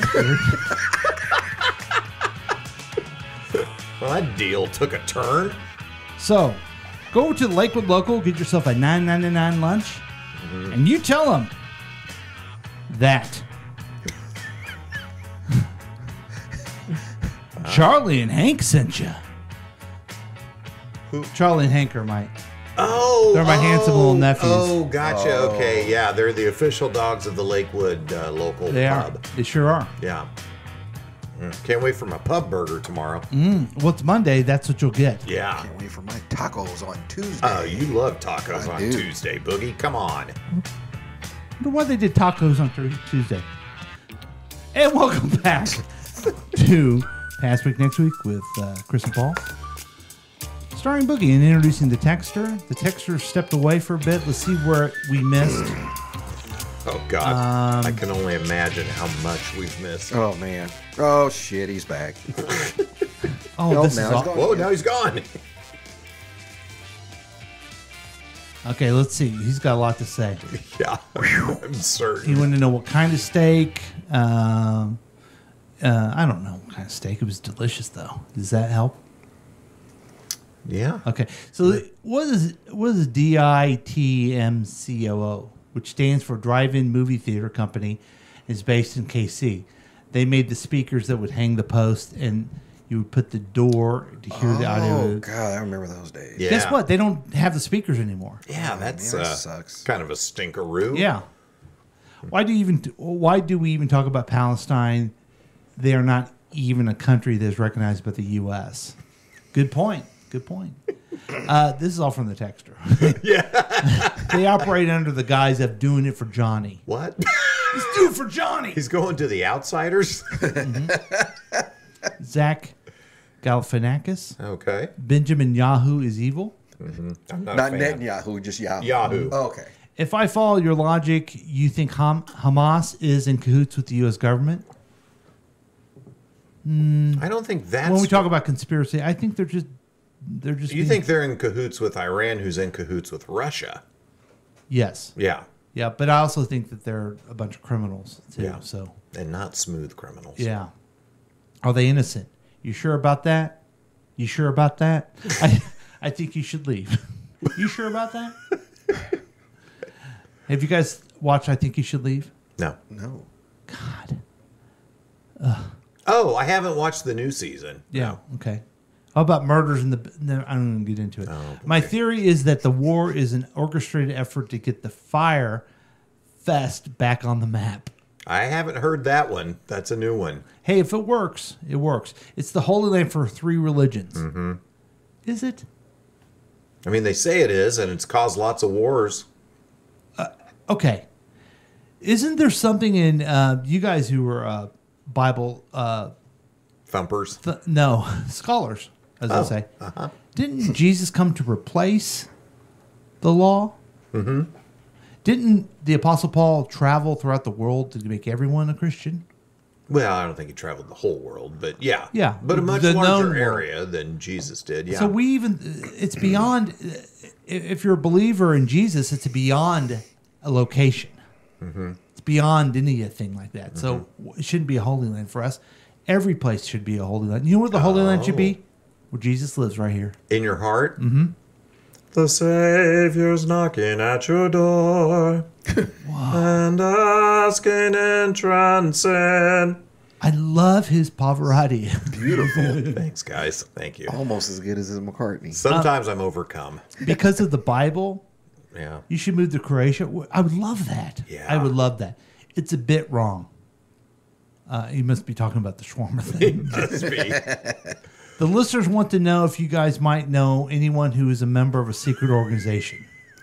[SPEAKER 4] Well, that deal took a turn.
[SPEAKER 3] So, go over to the Lakewood Local, get yourself a $9.99 lunch, and you tell them that Charlie and Hank sent you.
[SPEAKER 4] Who?
[SPEAKER 3] Charlie and Hank are my.
[SPEAKER 4] Oh,
[SPEAKER 3] they're my handsome little nephews.
[SPEAKER 4] Oh, gotcha. Okay, yeah, they're the official dogs of the Lakewood local
[SPEAKER 3] They
[SPEAKER 4] pub.
[SPEAKER 3] are. They sure are.
[SPEAKER 4] Yeah. Can't wait for my pub burger tomorrow.
[SPEAKER 3] Well, it's Monday. That's what you'll get.
[SPEAKER 4] Yeah.
[SPEAKER 5] Can't wait for my tacos on Tuesday.
[SPEAKER 4] Oh, you love tacos
[SPEAKER 5] I
[SPEAKER 4] on
[SPEAKER 5] do.
[SPEAKER 4] Tuesday, Boogie. Come on.
[SPEAKER 3] I wonder why they did tacos on Tuesday. And welcome back to Past Week Next Week with Chris and Paul. Starring Boogie and introducing the Texter. The Texter stepped away for a bit. Let's see where we missed.
[SPEAKER 4] Oh, God. I can only imagine how much we've missed.
[SPEAKER 5] Oh, man. Oh, shit, he's back.
[SPEAKER 3] Oh,
[SPEAKER 5] Nope,
[SPEAKER 3] this
[SPEAKER 5] now
[SPEAKER 3] is
[SPEAKER 5] he's gone.
[SPEAKER 4] Whoa, now he's gone.
[SPEAKER 3] Okay, let's see. He's got a lot to say.
[SPEAKER 4] Yeah, I'm certain.
[SPEAKER 3] He wanted to know what kind of steak. I don't know what kind of steak. It was delicious, though. Does that help?
[SPEAKER 4] Yeah.
[SPEAKER 3] Okay. So what is DITMCOO, which stands for Drive-In Movie Theater Company, is based in KC. They made the speakers that would hang the post, and you would put the door to hear the audio.
[SPEAKER 5] Oh, God, I remember those days.
[SPEAKER 4] Yeah.
[SPEAKER 3] Guess what? They don't have the speakers anymore.
[SPEAKER 4] Yeah, that's
[SPEAKER 5] man, that sucks.
[SPEAKER 4] kind of a stinkeroo.
[SPEAKER 3] Yeah. Why do we even talk about Palestine? They are not even a country that is recognized by the U.S. Good point. Good point. This is all from the Texter.
[SPEAKER 4] Yeah.
[SPEAKER 3] They operate under the guise of doing it for Johnny.
[SPEAKER 4] What?
[SPEAKER 3] Let's do it for Johnny.
[SPEAKER 4] He's going to the Outsiders?
[SPEAKER 3] Zach Galifianakis.
[SPEAKER 4] Okay.
[SPEAKER 3] Benjamin Yahoo is evil.
[SPEAKER 4] I'm not
[SPEAKER 5] Not
[SPEAKER 4] a fan.
[SPEAKER 5] Netanyahu, just Yahoo.
[SPEAKER 4] Yahoo.
[SPEAKER 5] Oh, okay.
[SPEAKER 3] If I follow your logic, you think Hamas is in cahoots with the U.S. government?
[SPEAKER 4] I don't think that's...
[SPEAKER 3] When we talk about conspiracy, I think they're just
[SPEAKER 4] You think they're in cahoots with Iran, who's in cahoots with Russia?
[SPEAKER 3] Yes.
[SPEAKER 4] Yeah.
[SPEAKER 3] Yeah, but I also think that they're a bunch of criminals too.
[SPEAKER 4] Yeah.
[SPEAKER 3] So
[SPEAKER 4] And not smooth criminals.
[SPEAKER 3] yeah, are they innocent? You sure about that? You sure about that? I think you should leave. You sure about that? Have you guys watched I Think You Should Leave?
[SPEAKER 4] No.
[SPEAKER 5] No.
[SPEAKER 3] God.
[SPEAKER 4] Oh, I haven't watched the new season.
[SPEAKER 3] Yeah. Okay. How about murders in the? No, I don't even get into it.
[SPEAKER 4] Oh, okay.
[SPEAKER 3] My theory is that the war is an orchestrated effort to get the Fire Fest back on the map.
[SPEAKER 4] I haven't heard that one. That's a new one.
[SPEAKER 3] Hey, if it works, it works. It's the Holy Land for 3 religions.
[SPEAKER 4] Mm-hmm.
[SPEAKER 3] Is it?
[SPEAKER 4] I mean, they say it is, and it's caused lots of wars.
[SPEAKER 3] Okay. Isn't there something in you guys who are Bible
[SPEAKER 4] Thumpers?
[SPEAKER 3] no, scholars, as I say.
[SPEAKER 4] Uh-huh.
[SPEAKER 3] Didn't Jesus come to replace the law?
[SPEAKER 4] Mm-hmm.
[SPEAKER 3] Didn't the Apostle Paul travel throughout the world to make everyone a Christian?
[SPEAKER 4] Well, I don't think he traveled the whole world, but yeah.
[SPEAKER 3] Yeah,
[SPEAKER 4] But a much
[SPEAKER 3] the known
[SPEAKER 4] larger
[SPEAKER 3] world.
[SPEAKER 4] area than Jesus did, yeah.
[SPEAKER 3] So we even, it's beyond, if you're a believer in Jesus, it's beyond a location.
[SPEAKER 4] Mm-hmm.
[SPEAKER 3] It's beyond anything like that. So it shouldn't be a holy land for us. Every place should be a holy land. You know where the holy land should be? Where Jesus lives, right here.
[SPEAKER 4] In your heart?
[SPEAKER 3] Mm-hmm.
[SPEAKER 4] The Savior's knocking at your door and asking entrance in.
[SPEAKER 3] I love his Pavarotti.
[SPEAKER 4] Beautiful. Thanks, guys. Thank you.
[SPEAKER 5] Almost as good as his McCartney.
[SPEAKER 4] Sometimes I'm overcome.
[SPEAKER 3] Because of the Bible,
[SPEAKER 4] Yeah.
[SPEAKER 3] you should move to Croatia. I would love that.
[SPEAKER 4] Yeah.
[SPEAKER 3] I would love that. It's a bit wrong. You must be talking about the shawarma thing.
[SPEAKER 4] Must be.
[SPEAKER 3] The listeners want to know if you guys might know anyone who is a member of a secret organization.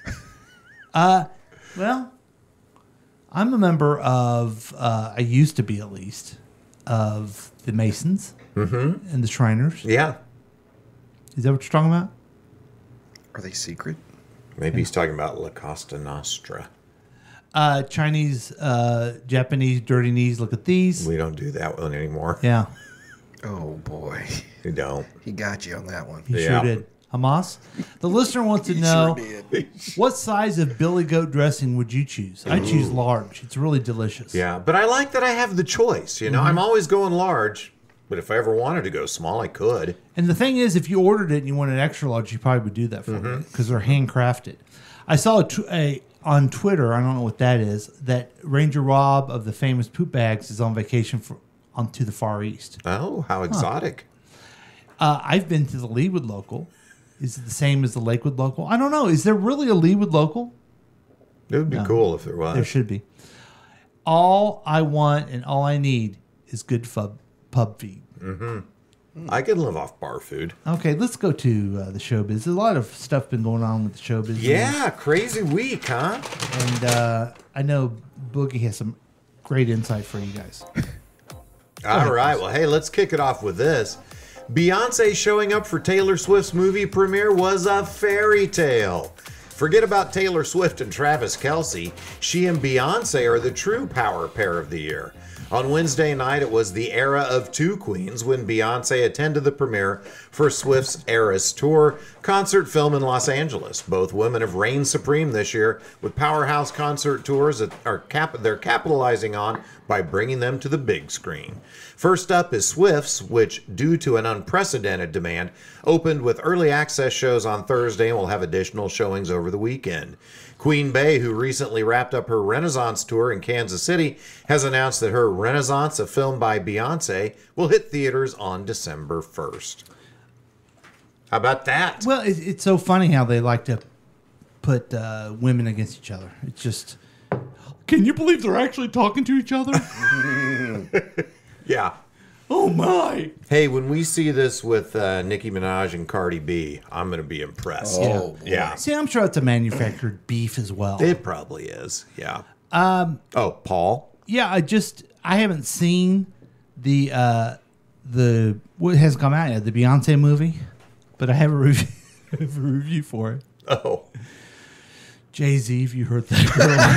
[SPEAKER 3] Well, I'm a member of, I used to be at least, of the Masons and the Shriners.
[SPEAKER 4] Yeah.
[SPEAKER 3] Is that what you're talking about?
[SPEAKER 5] Are they secret?
[SPEAKER 4] Maybe he's talking about La Costa Nostra.
[SPEAKER 3] Chinese, Japanese, dirty knees, look at these.
[SPEAKER 4] We don't do that one anymore.
[SPEAKER 3] Yeah.
[SPEAKER 5] Oh, boy.
[SPEAKER 4] We don't.
[SPEAKER 5] He got you on that one.
[SPEAKER 3] He sure did. Hamas? The listener wants to know, what size of Billy Goat dressing would you choose? I choose large. It's really delicious.
[SPEAKER 4] Yeah, but I like that I have the choice. You know, I'm always going large, but if I ever wanted to go small, I could.
[SPEAKER 3] And the thing is, if you ordered it and you wanted extra large, you probably would do that for you because they're handcrafted. I saw on Twitter, I don't know what that is, that Ranger Rob of the famous Poop Bags is on vacation to the Far East.
[SPEAKER 4] Oh, how exotic.
[SPEAKER 3] I've been to the Leawood local. Is it the same as the Lakewood local? I don't know. Is there really a Leawood local?
[SPEAKER 4] It would be cool if there was.
[SPEAKER 3] There should be. All I want and all I need is good pub feed.
[SPEAKER 4] Mm-hmm. I can live off bar food.
[SPEAKER 3] Okay, let's go to the showbiz. There's a lot of stuff been going on with the showbiz.
[SPEAKER 4] Yeah, crazy week, huh?
[SPEAKER 3] And I know Boogie has some great insight for you guys.
[SPEAKER 4] All right. Well, hey, let's kick it off with this. Beyonce showing up for Taylor Swift's movie premiere was a fairy tale. Forget about Taylor Swift and Travis Kelce. She and Beyonce are the true power pair of the year. On Wednesday night, it was the era of two queens when Beyonce attended the premiere for Swift's Eras Tour concert film in Los Angeles. Both women have reigned supreme this year with powerhouse concert tours that they're capitalizing on by bringing them to the big screen. First up is Swift's, which, due to an unprecedented demand, opened with early access shows on Thursday and will have additional showings over the weekend. Queen Bey, who recently wrapped up her Renaissance tour in Kansas City, has announced that her Renaissance, a film by Beyonce, will hit theaters on December 1st. How about that?
[SPEAKER 3] Well, it's so funny how they like to put women against each other. It's just, can you believe they're actually talking to each other?
[SPEAKER 4] Yeah.
[SPEAKER 3] Oh, my.
[SPEAKER 4] Hey, when we see this with Nicki Minaj and Cardi B, I'm going to be impressed. Yeah.
[SPEAKER 3] See, I'm sure it's a manufactured beef as well.
[SPEAKER 4] It probably is. Yeah. Paul?
[SPEAKER 3] Yeah, I haven't seen the what has come out yet, the Beyonce movie, but I have a review for it.
[SPEAKER 4] Oh.
[SPEAKER 3] Jay-Z, if you heard that.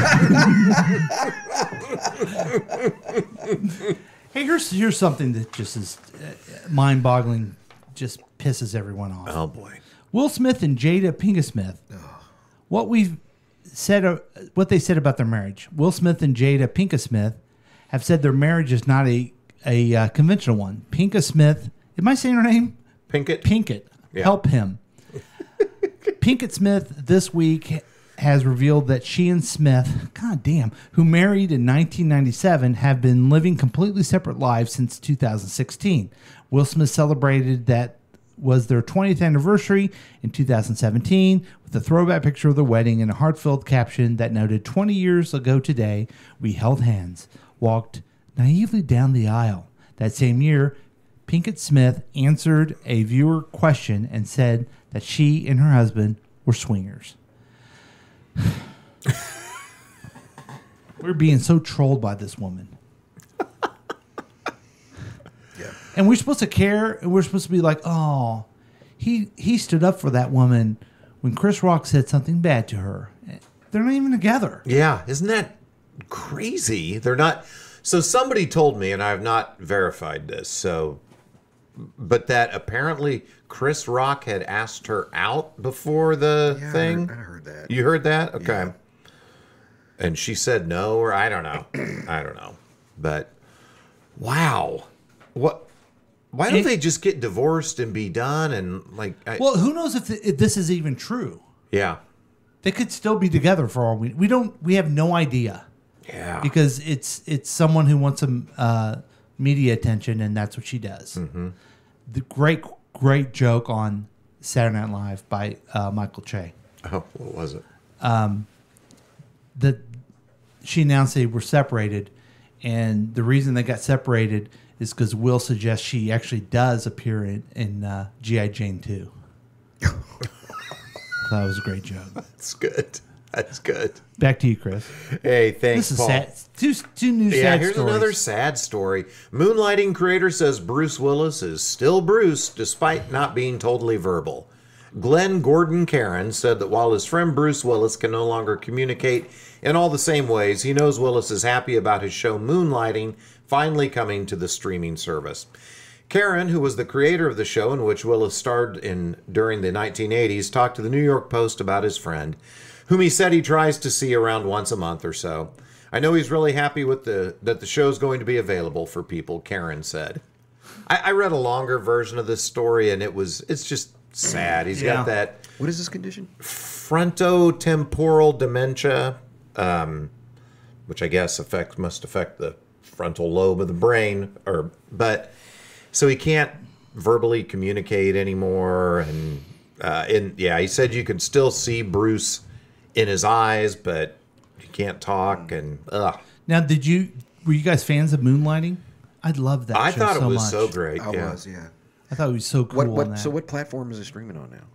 [SPEAKER 3] Hey, here's something that just is mind-boggling, just pisses everyone off.
[SPEAKER 4] Oh, boy.
[SPEAKER 3] Will Smith and Jada Pinkett Smith. What they said about their marriage. Will Smith and Jada Pinkett Smith have said their marriage is not a conventional one. Pinkett Smith, am I saying her name? Pinkett. Yeah. Help him. Pinkett Smith this week has revealed that she and Smith, who married in 1997, have been living completely separate lives since 2016. Will Smith celebrated that was their 20th anniversary in 2017 with a throwback picture of the wedding and a heartfelt caption that noted, 20 years ago today, we held hands, walked naively down the aisle. That same year, Pinkett Smith answered a viewer question and said that she and her husband were swingers. We're being so trolled by this woman.
[SPEAKER 5] Yeah.
[SPEAKER 3] And we're supposed to care, and we're supposed to be like, oh, he stood up for that woman when Chris Rock said something bad to her. They're not even together.
[SPEAKER 4] Yeah, isn't that crazy? They're not. So somebody told me, and I have not verified this, but that apparently Chris Rock had asked her out before the thing.
[SPEAKER 5] I heard that.
[SPEAKER 4] You heard that? Okay. Yeah. And she said no, or I don't know. I don't know. But wow. Why don't they just get divorced and be done? And
[SPEAKER 3] well, who knows if this is even true?
[SPEAKER 4] Yeah.
[SPEAKER 3] They could still be together for all we have no idea.
[SPEAKER 4] Yeah.
[SPEAKER 3] Because it's someone who wants some media attention, and that's what she does.
[SPEAKER 4] Mm-hmm.
[SPEAKER 3] The great joke on Saturday Night Live by Michael Che.
[SPEAKER 4] Oh, what was it?
[SPEAKER 3] That she announced they were separated, and the reason they got separated is because Will suggests she actually does appear in G.I. Jane 2. That was a great joke.
[SPEAKER 4] That's good. That's good.
[SPEAKER 3] Back to you, Chris.
[SPEAKER 4] Hey, thanks,
[SPEAKER 3] This is
[SPEAKER 4] Paul.
[SPEAKER 3] sad. Two new sad stories.
[SPEAKER 4] Here's another sad story. Moonlighting creator says Bruce Willis is still Bruce despite not being totally verbal. Glenn Gordon Caron said that while his friend Bruce Willis can no longer communicate in all the same ways, he knows Willis is happy about his show Moonlighting finally coming to the streaming service. Caron, who was the creator of the show in which Willis starred in during the 1980s, talked to the New York Post about his friend, whom he said he tries to see around once a month or so. I know he's really happy with that the show's going to be available for people, Caron said. I read a longer version of this story, and it's just sad. He's got that...
[SPEAKER 5] What is this condition?
[SPEAKER 4] Frontotemporal dementia, which I guess must affect the frontal lobe of the brain. So he can't verbally communicate anymore, and he said you can still see Bruce in his eyes, but you can't talk. And
[SPEAKER 3] Now, were you guys fans of Moonlighting? I loved that.
[SPEAKER 4] I
[SPEAKER 3] show
[SPEAKER 4] thought it
[SPEAKER 3] so
[SPEAKER 4] was
[SPEAKER 3] much.
[SPEAKER 4] so great.
[SPEAKER 5] I was.
[SPEAKER 3] I thought it was so cool. on that.
[SPEAKER 5] So what platform is it streaming on now?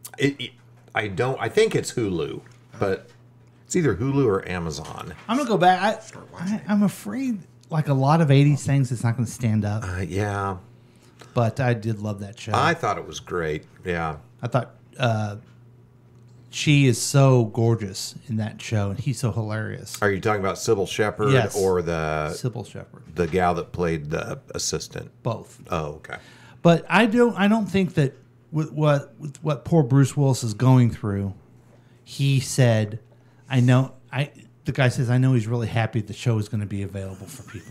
[SPEAKER 4] I think it's Hulu, but it's either Hulu or Amazon.
[SPEAKER 3] I'm gonna go back. I'm afraid, like a lot of '80s things, it's not gonna stand up.
[SPEAKER 4] Yeah,
[SPEAKER 3] but I did love that show.
[SPEAKER 4] I thought it was great. Yeah,
[SPEAKER 3] I thought she is so gorgeous in that show, and he's so hilarious.
[SPEAKER 4] Are you talking about Sybil Shepherd or the
[SPEAKER 3] Sybil Shepherd,
[SPEAKER 4] the gal that played the assistant?
[SPEAKER 3] Both.
[SPEAKER 4] Oh, okay.
[SPEAKER 3] But I don't think that with what poor Bruce Willis is going through, he said, the guy says, I know he's really happy the show is going to be available for people.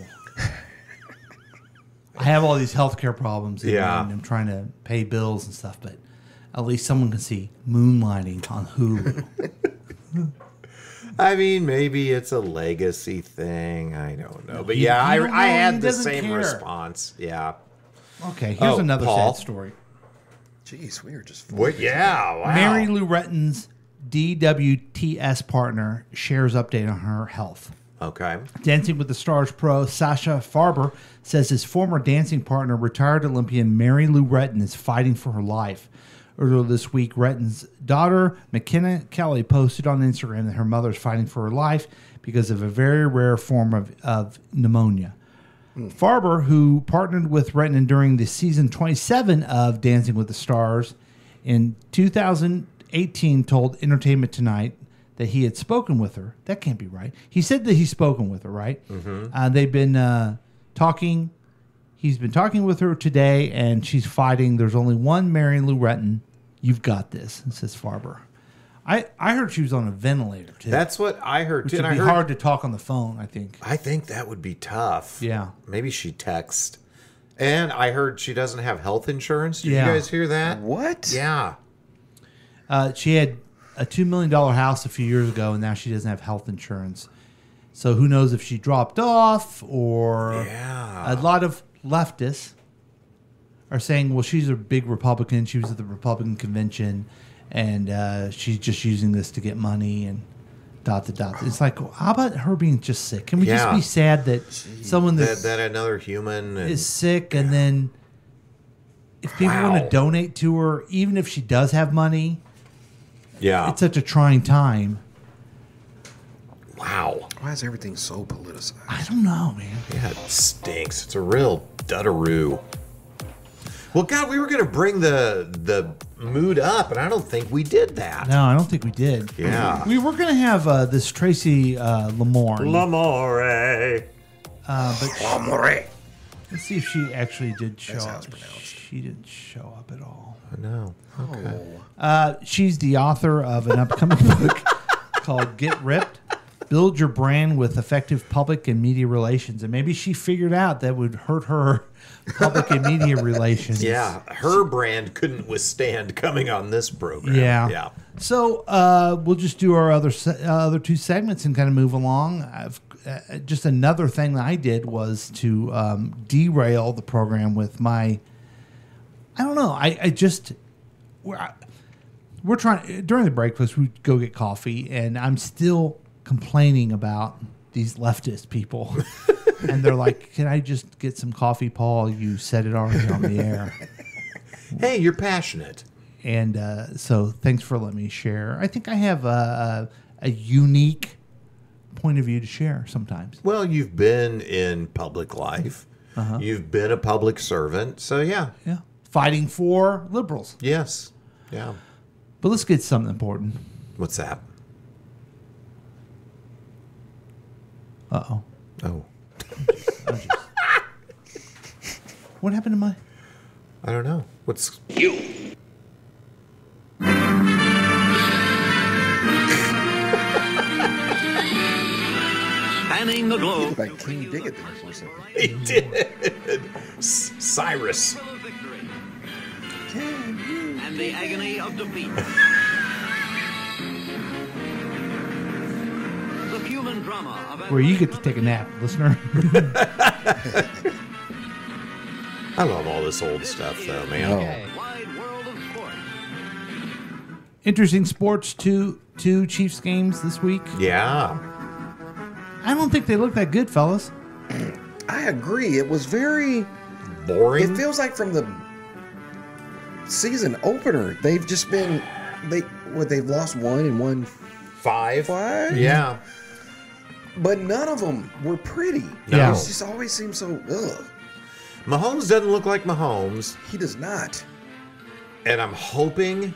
[SPEAKER 3] I have all these healthcare problems and I'm trying to pay bills and stuff, but at least someone can see Moonlighting on Hulu.
[SPEAKER 4] I mean, maybe it's a legacy thing. I don't know. But I had the same response. Yeah.
[SPEAKER 3] Okay, here's another sad story.
[SPEAKER 5] Jeez, we were just...
[SPEAKER 4] What? Yeah, wow.
[SPEAKER 3] Mary Lou Retton's DWTS partner shares update on her health.
[SPEAKER 4] Okay.
[SPEAKER 3] Dancing with the Stars pro Sasha Farber says his former dancing partner, retired Olympian Mary Lou Retton, is fighting for her life. Earlier this week, Retton's daughter, McKenna Kelly, posted on Instagram that her mother is fighting for her life because of a very rare form of pneumonia. Farber, who partnered with Retton during the season 27 of Dancing with the Stars in 2018, told Entertainment Tonight that he had spoken with her. That can't be right. He said that he's spoken with her, right?
[SPEAKER 4] Mm-hmm.
[SPEAKER 3] They've been talking. He's been talking with her today, and she's fighting. There's only one Mary Lou Retton. You've got this, says Farber. I heard she was on a ventilator, too.
[SPEAKER 4] That's what I heard, too.
[SPEAKER 3] It would be hard to talk on the phone, I think.
[SPEAKER 4] I think that would be tough.
[SPEAKER 3] Yeah.
[SPEAKER 4] Maybe she texts. And I heard she doesn't have health insurance. Did you guys hear that?
[SPEAKER 5] What?
[SPEAKER 4] Yeah.
[SPEAKER 3] She had a $2 million house a few years ago, and now she doesn't have health insurance. So who knows if she dropped off or...
[SPEAKER 4] Yeah.
[SPEAKER 3] A lot of leftists are saying, well, she's a big Republican. She was at the Republican convention, and she's just using this to get money and ... It's like, well, how about her being just sick? Can we just be sad that someone
[SPEAKER 4] that another human
[SPEAKER 3] is sick, and then if people want to donate to her, even if she does have money, it's such a trying time.
[SPEAKER 4] Wow.
[SPEAKER 5] Why is everything so politicized?
[SPEAKER 3] I don't know, man.
[SPEAKER 4] Yeah, it stinks. It's a real duddaroo. Well, God, we were going to bring the mood up, and I don't think we did that.
[SPEAKER 3] No, I don't think we did.
[SPEAKER 4] Yeah.
[SPEAKER 3] We were going to have this Tracy Lamore.
[SPEAKER 4] Lamore.
[SPEAKER 3] Lamore. Let's see if she actually did show up. She didn't show up at all.
[SPEAKER 4] No. Okay.
[SPEAKER 3] She's the author of an upcoming book called Get Ripped. Build your brand with effective public and media relations. And maybe she figured out that would hurt her public and media relations.
[SPEAKER 4] Yeah, her brand couldn't withstand coming on this program.
[SPEAKER 3] Yeah. So we'll just do our other two segments and kind of move along. Just another thing that I did was to derail the program with my... I don't know. We're trying... During the breakfast, we go get coffee, and I'm still... complaining about these leftist people. And they're like, can I just get some coffee, Paul? You said it already on the air.
[SPEAKER 4] Hey, you're passionate.
[SPEAKER 3] And so thanks for letting me share. I think I have a unique point of view to share sometimes.
[SPEAKER 4] Well, you've been in public life.
[SPEAKER 3] Uh-huh.
[SPEAKER 4] You've been a public servant. So, yeah.
[SPEAKER 3] Yeah. Fighting for liberals.
[SPEAKER 4] Yes. Yeah.
[SPEAKER 3] But let's get something important.
[SPEAKER 4] What's that?
[SPEAKER 3] Uh-oh.
[SPEAKER 4] Oh.
[SPEAKER 3] What happened to my...
[SPEAKER 4] I don't know. What's...
[SPEAKER 1] You.
[SPEAKER 12] Spanning the globe.
[SPEAKER 5] Like King Diggit there for a second.
[SPEAKER 4] He did. Cyrus.
[SPEAKER 12] And the agony of defeat. The human drama of
[SPEAKER 3] Where you get to take a nap, listener.
[SPEAKER 4] I love all this old stuff, though, man.
[SPEAKER 3] Interesting sports, two Chiefs games this week.
[SPEAKER 4] Yeah.
[SPEAKER 3] I don't think they look that good, fellas.
[SPEAKER 5] I agree. It was very
[SPEAKER 4] boring.
[SPEAKER 5] It feels like from the season opener, they've just been they've lost one and won
[SPEAKER 4] five. Yeah.
[SPEAKER 5] But none of them were pretty.
[SPEAKER 4] No.
[SPEAKER 5] It just always seems so ugh.
[SPEAKER 4] Mahomes doesn't look like Mahomes.
[SPEAKER 5] He does not.
[SPEAKER 4] And I'm hoping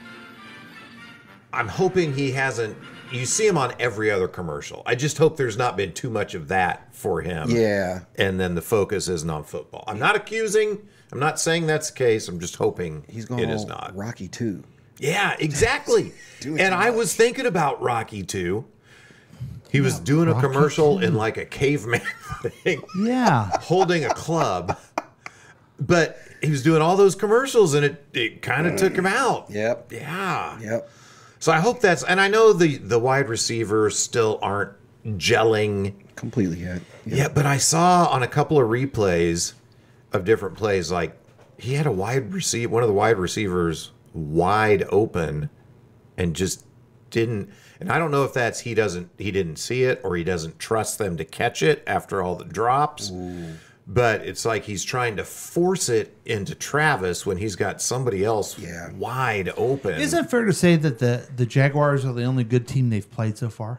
[SPEAKER 4] he hasn't. You see him on every other commercial. I just hope there's not been too much of that for him.
[SPEAKER 5] Yeah.
[SPEAKER 4] And then the focus isn't on football. I'm not accusing. I'm not saying that's the case. I'm just hoping it is not.
[SPEAKER 5] Rocky 2.
[SPEAKER 4] Yeah, exactly. And I was thinking about Rocky 2. He was doing a commercial in like a caveman thing.
[SPEAKER 3] Yeah.
[SPEAKER 4] Holding a club. But he was doing all those commercials and it kind of took him out.
[SPEAKER 5] Yep.
[SPEAKER 4] Yeah.
[SPEAKER 5] Yep.
[SPEAKER 4] So I hope that's, and I know the wide receivers still aren't gelling
[SPEAKER 5] completely yet.
[SPEAKER 4] Yeah, but I saw on a couple of replays of different plays, like he had one of the wide receivers wide open and just didn't. And I don't know if that's he didn't see it or he doesn't trust them to catch it after all the drops.
[SPEAKER 5] Ooh.
[SPEAKER 4] But it's like he's trying to force it into Travis when he's got somebody else wide open.
[SPEAKER 3] Isn't it fair to say that the Jaguars are the only good team they've played so far?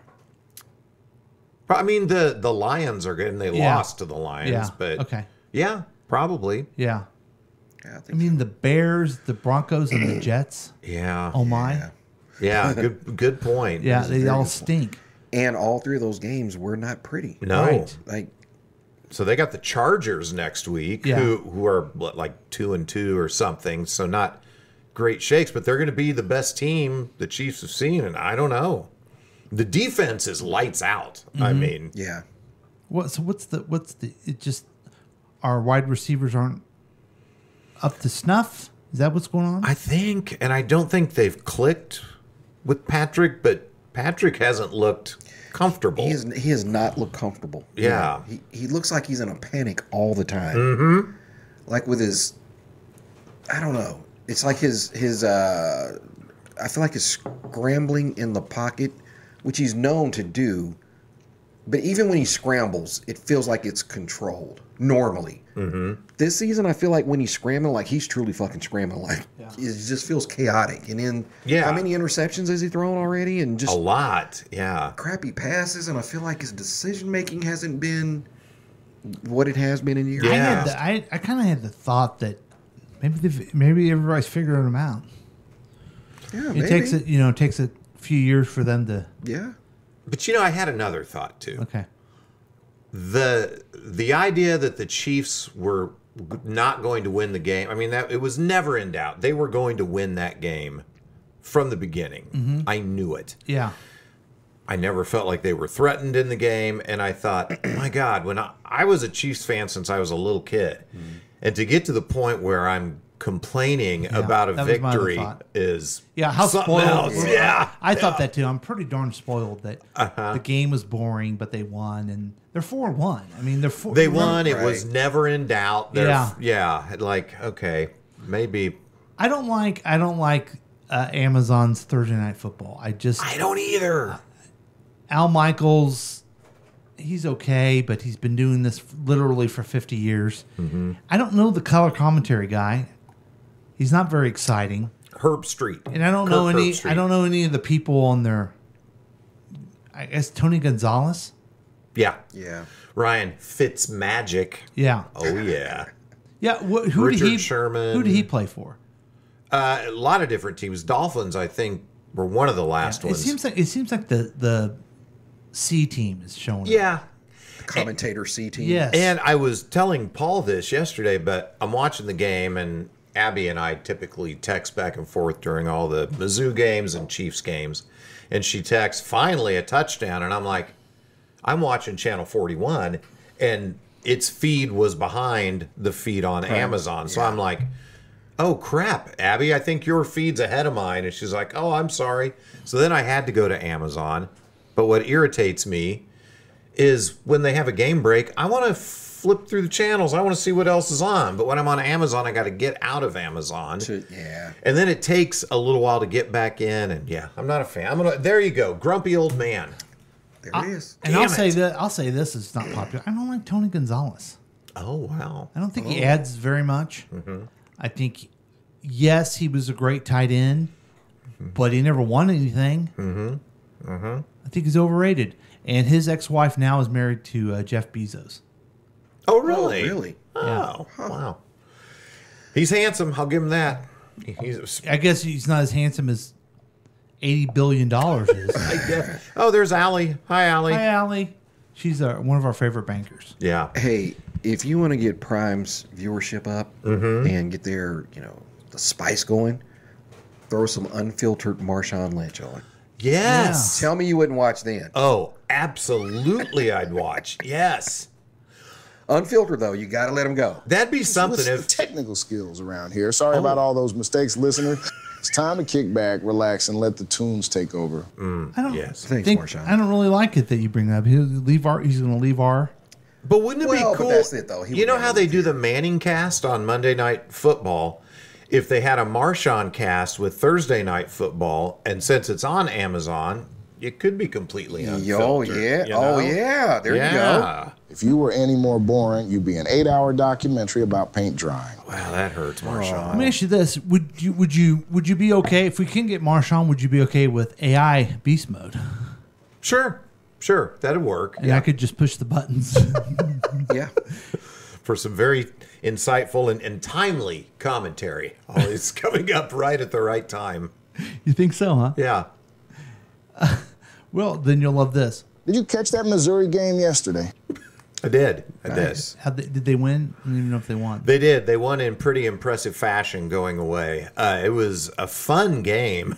[SPEAKER 4] I mean, the Lions are good, and they lost to the Lions.
[SPEAKER 3] Yeah.
[SPEAKER 4] But
[SPEAKER 3] okay.
[SPEAKER 4] Yeah, probably.
[SPEAKER 3] Yeah. I mean, the Bears, the Broncos, and the Jets.
[SPEAKER 4] Yeah.
[SPEAKER 3] Oh, my.
[SPEAKER 4] Yeah, good point.
[SPEAKER 3] Yeah, they all stink.
[SPEAKER 5] And all three of those games were not pretty.
[SPEAKER 4] No.
[SPEAKER 3] Right.
[SPEAKER 5] Like,
[SPEAKER 4] so they got the Chargers next week,
[SPEAKER 3] Yeah.
[SPEAKER 4] who are like 2-2 or something. So not great shakes, but they're going to be the best team the Chiefs have seen, and I don't know. The defense is lights out. I mean,
[SPEAKER 5] yeah.
[SPEAKER 3] What's the? It just our wide receivers aren't up to snuff. Is that what's going on?
[SPEAKER 4] I think, and I don't think they've clicked with Patrick, but Patrick hasn't looked comfortable.
[SPEAKER 5] He has not looked comfortable.
[SPEAKER 4] Yeah.
[SPEAKER 5] He looks like he's in a panic all the time.
[SPEAKER 4] Mm-hmm.
[SPEAKER 5] Like with his, I don't know. It's like his I feel like his scrambling in the pocket, which he's known to do. But even when he scrambles, it feels like it's controlled normally.
[SPEAKER 4] Mm-hmm.
[SPEAKER 5] This season, I feel like when he's scrambling, like he's truly fucking scrambling. Like it just feels chaotic. And then how many interceptions has he thrown already? And just
[SPEAKER 4] a lot. Yeah.
[SPEAKER 5] Crappy passes. And I feel like his decision making hasn't been what it has been in years.
[SPEAKER 3] I kind of had the thought that maybe everybody's figuring them out.
[SPEAKER 5] Yeah,
[SPEAKER 3] it takes a few years for them to.
[SPEAKER 5] Yeah.
[SPEAKER 4] But I had another thought too.
[SPEAKER 3] Okay.
[SPEAKER 4] The idea that the Chiefs were not going to win the game, I mean, that it was never in doubt. They were going to win that game from the beginning.
[SPEAKER 3] Mm-hmm.
[SPEAKER 4] I knew it.
[SPEAKER 3] Yeah.
[SPEAKER 4] I never felt like they were threatened in the game, and I thought, my God, when I was a Chiefs fan since I was a little kid, and to get to the point where I'm complaining about a victory is
[SPEAKER 3] how
[SPEAKER 4] something
[SPEAKER 3] spoiled.
[SPEAKER 4] else. Yeah,
[SPEAKER 3] I thought that too. I'm pretty darn spoiled that the game was boring, but they won, and they're 4-1. I mean,
[SPEAKER 4] they won. It was never in doubt. Like okay, maybe.
[SPEAKER 3] I don't like Amazon's Thursday Night Football. I
[SPEAKER 4] don't either.
[SPEAKER 3] Al Michaels, he's okay, but he's been doing this literally for 50 years.
[SPEAKER 4] Mm-hmm.
[SPEAKER 3] I don't know the color commentary guy. He's not very exciting.
[SPEAKER 4] Herb Street.
[SPEAKER 3] And I don't know any of the people on there. I guess Tony Gonzalez.
[SPEAKER 4] Yeah.
[SPEAKER 5] Yeah.
[SPEAKER 4] Ryan Fitzmagic.
[SPEAKER 3] Yeah.
[SPEAKER 4] Oh yeah.
[SPEAKER 3] Yeah.
[SPEAKER 4] Richard Sherman.
[SPEAKER 3] Who did he play for?
[SPEAKER 4] A lot of different teams. Dolphins, I think, were one of the last ones.
[SPEAKER 3] It seems like the C team is showing.
[SPEAKER 4] Yeah.
[SPEAKER 5] The commentator C team.
[SPEAKER 3] Yes.
[SPEAKER 4] And I was telling Paul this yesterday, but I'm watching the game, and Abby and I typically text back and forth during all the Mizzou games and Chiefs games. And she texts, finally a touchdown. And I'm like, I'm watching Channel 41, and its feed was behind the feed on Amazon. So I'm like, oh, crap, Abby, I think your feed's ahead of mine. And she's like, oh, I'm sorry. So then I had to go to Amazon. But what irritates me is when they have a game break, I want to flip through the channels. I want to see what else is on. But when I'm on Amazon, I got to get out of Amazon.
[SPEAKER 5] Yeah.
[SPEAKER 4] And then it takes a little while to get back in. And yeah, I'm not a fan. There you go. Grumpy old man.
[SPEAKER 5] There it is.
[SPEAKER 3] And I'll say this is not popular. I don't like Tony Gonzalez.
[SPEAKER 4] Oh, wow.
[SPEAKER 3] I don't think he adds very much.
[SPEAKER 4] Mm-hmm.
[SPEAKER 3] I think, yes, he was a great tight end, but he never won anything.
[SPEAKER 4] Mm-hmm. Mm-hmm.
[SPEAKER 3] I think he's overrated. And his ex-wife now is married to Jeff Bezos.
[SPEAKER 4] Oh, really?
[SPEAKER 5] Oh, really?
[SPEAKER 4] Oh, wow. He's handsome. I'll give him that.
[SPEAKER 3] I guess he's not as handsome as $80 billion is.
[SPEAKER 4] I guess. Oh, there's Allie. Hi, Allie.
[SPEAKER 3] Hi, Allie. She's one of our favorite bankers.
[SPEAKER 4] Yeah.
[SPEAKER 5] Hey, if you want to get Prime's viewership up and get their, the spice going, throw some unfiltered Marshawn Lynch on.
[SPEAKER 4] Yes.
[SPEAKER 5] Tell me you wouldn't watch then.
[SPEAKER 4] Oh, absolutely I'd watch. Yes.
[SPEAKER 5] Unfiltered, though. You got to let them go.
[SPEAKER 4] That'd be something.
[SPEAKER 6] What's the technical skills around here? Sorry about all those mistakes, listener. It's time to kick back, relax, and let the tunes take over.
[SPEAKER 3] I don't
[SPEAKER 5] Thanks,
[SPEAKER 3] think
[SPEAKER 5] Marshawn.
[SPEAKER 3] I don't really like it that you bring that up. He's going to leave our.
[SPEAKER 4] But wouldn't it be cool?
[SPEAKER 5] But that's it, though.
[SPEAKER 4] You know how they do the Manning cast on Monday Night Football? If they had a Marshawn cast with Thursday Night Football, and since it's on Amazon, it could be completely unfiltered.
[SPEAKER 5] Oh, yeah.
[SPEAKER 4] you know?
[SPEAKER 5] Oh, yeah. There you go.
[SPEAKER 6] If you were any more boring, you'd be an 8-hour documentary about paint drying.
[SPEAKER 4] Wow, that hurts, Marshawn.
[SPEAKER 3] Let me ask you this: Would you be okay if we can get Marshawn? Would you be okay with AI beast mode?
[SPEAKER 4] Sure, that'd work.
[SPEAKER 3] And I could just push the buttons.
[SPEAKER 5] Yeah.
[SPEAKER 4] For some very insightful and timely commentary. Always coming up right at the right time.
[SPEAKER 3] You think so, huh?
[SPEAKER 4] Yeah.
[SPEAKER 3] Well, then you'll love this.
[SPEAKER 6] Did you catch that Missouri game yesterday?
[SPEAKER 4] I did.
[SPEAKER 5] Nice.
[SPEAKER 3] Did they win? I don't even know if they won.
[SPEAKER 4] They did. They won in pretty impressive fashion going away. It was a fun game.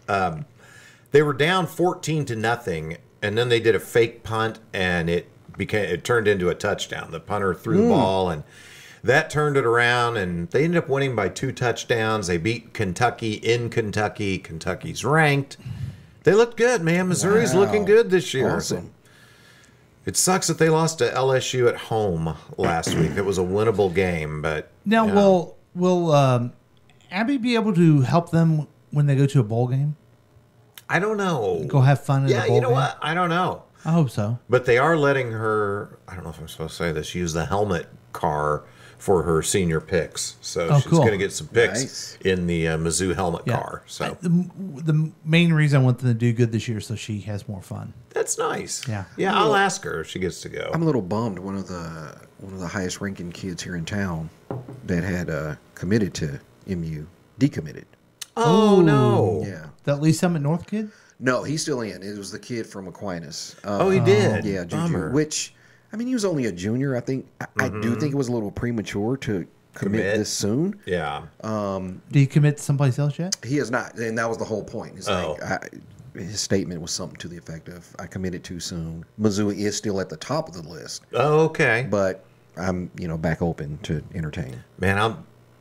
[SPEAKER 4] They were down 14-0, and then they did a fake punt, and it turned into a touchdown. The punter threw the ball, and that turned it around, and they ended up winning by 2 touchdowns. They beat Kentucky in Kentucky. Kentucky's ranked. They looked good, man. Missouri's looking good this year.
[SPEAKER 5] Awesome.
[SPEAKER 4] It sucks that they lost to LSU at home last week. It was a winnable game, but
[SPEAKER 3] now will Abby be able to help them when they go to a bowl game?
[SPEAKER 4] I don't know.
[SPEAKER 3] Go have fun in a bowl game?
[SPEAKER 4] You know what? I don't know.
[SPEAKER 3] I hope so.
[SPEAKER 4] But they are letting her, I don't know if I'm supposed to say this, use the helmet car for her senior picks. So she's
[SPEAKER 3] cool.
[SPEAKER 4] going to get some picks in the Mizzou helmet car. So
[SPEAKER 3] The main reason I want them to do good this year is so she has more fun.
[SPEAKER 4] That's nice.
[SPEAKER 3] Yeah.
[SPEAKER 4] Yeah, I'll ask her if she gets to go.
[SPEAKER 5] I'm a little bummed. One of the highest ranking kids here in town that had committed to MU decommitted.
[SPEAKER 4] Oh, no.
[SPEAKER 5] Yeah.
[SPEAKER 3] That Lee Summit North kid?
[SPEAKER 5] No, he's still in. It was the kid from Aquinas.
[SPEAKER 4] He did?
[SPEAKER 5] Yeah, Juju.
[SPEAKER 4] Bummer.
[SPEAKER 5] Which, I mean, he was only a junior. I think. I do think it was a little premature to commit this soon.
[SPEAKER 4] Yeah.
[SPEAKER 3] Did he commit someplace else yet?
[SPEAKER 5] He has not, and that was the whole point. It's his statement was something to the effect of, "I committed too soon." Mizzou is still at the top of the list.
[SPEAKER 4] Oh, okay.
[SPEAKER 5] But I'm, back open to entertain.
[SPEAKER 4] Man,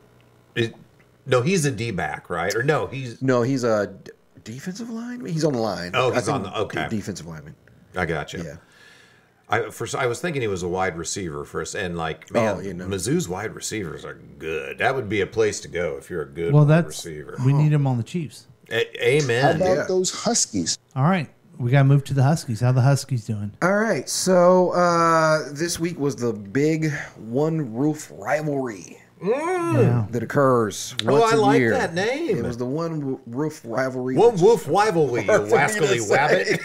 [SPEAKER 4] no, he's a D-back, right? Or no,
[SPEAKER 5] he's a defensive lineman. He's on the line.
[SPEAKER 4] Oh, he's on the
[SPEAKER 5] defensive lineman.
[SPEAKER 4] I got you.
[SPEAKER 5] Yeah.
[SPEAKER 4] I was thinking he was a wide receiver first, and Mizzou's wide receivers are good. That would be a place to go if you're a good wide receiver.
[SPEAKER 3] We need him on the Chiefs.
[SPEAKER 4] Amen.
[SPEAKER 6] How about those Huskies?
[SPEAKER 3] All right. We got to move to the Huskies. How the Huskies doing?
[SPEAKER 5] All right. So this week was the big one roof rivalry that occurs once a year.
[SPEAKER 4] I like that name.
[SPEAKER 5] It was the one roof rivalry.
[SPEAKER 4] One roof rivalry, you wascally wabbit.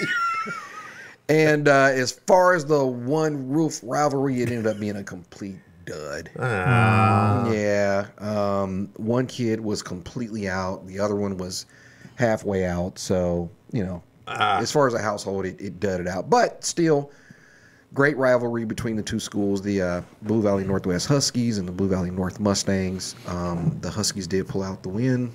[SPEAKER 5] And as far as the one roof rivalry, it ended up being a complete dud. Yeah. One kid was completely out. The other one was halfway out. So, as far as a household, it dudded out. But still, great rivalry between the two schools, the Blue Valley Northwest Huskies and the Blue Valley North Mustangs. The Huskies did pull out the win,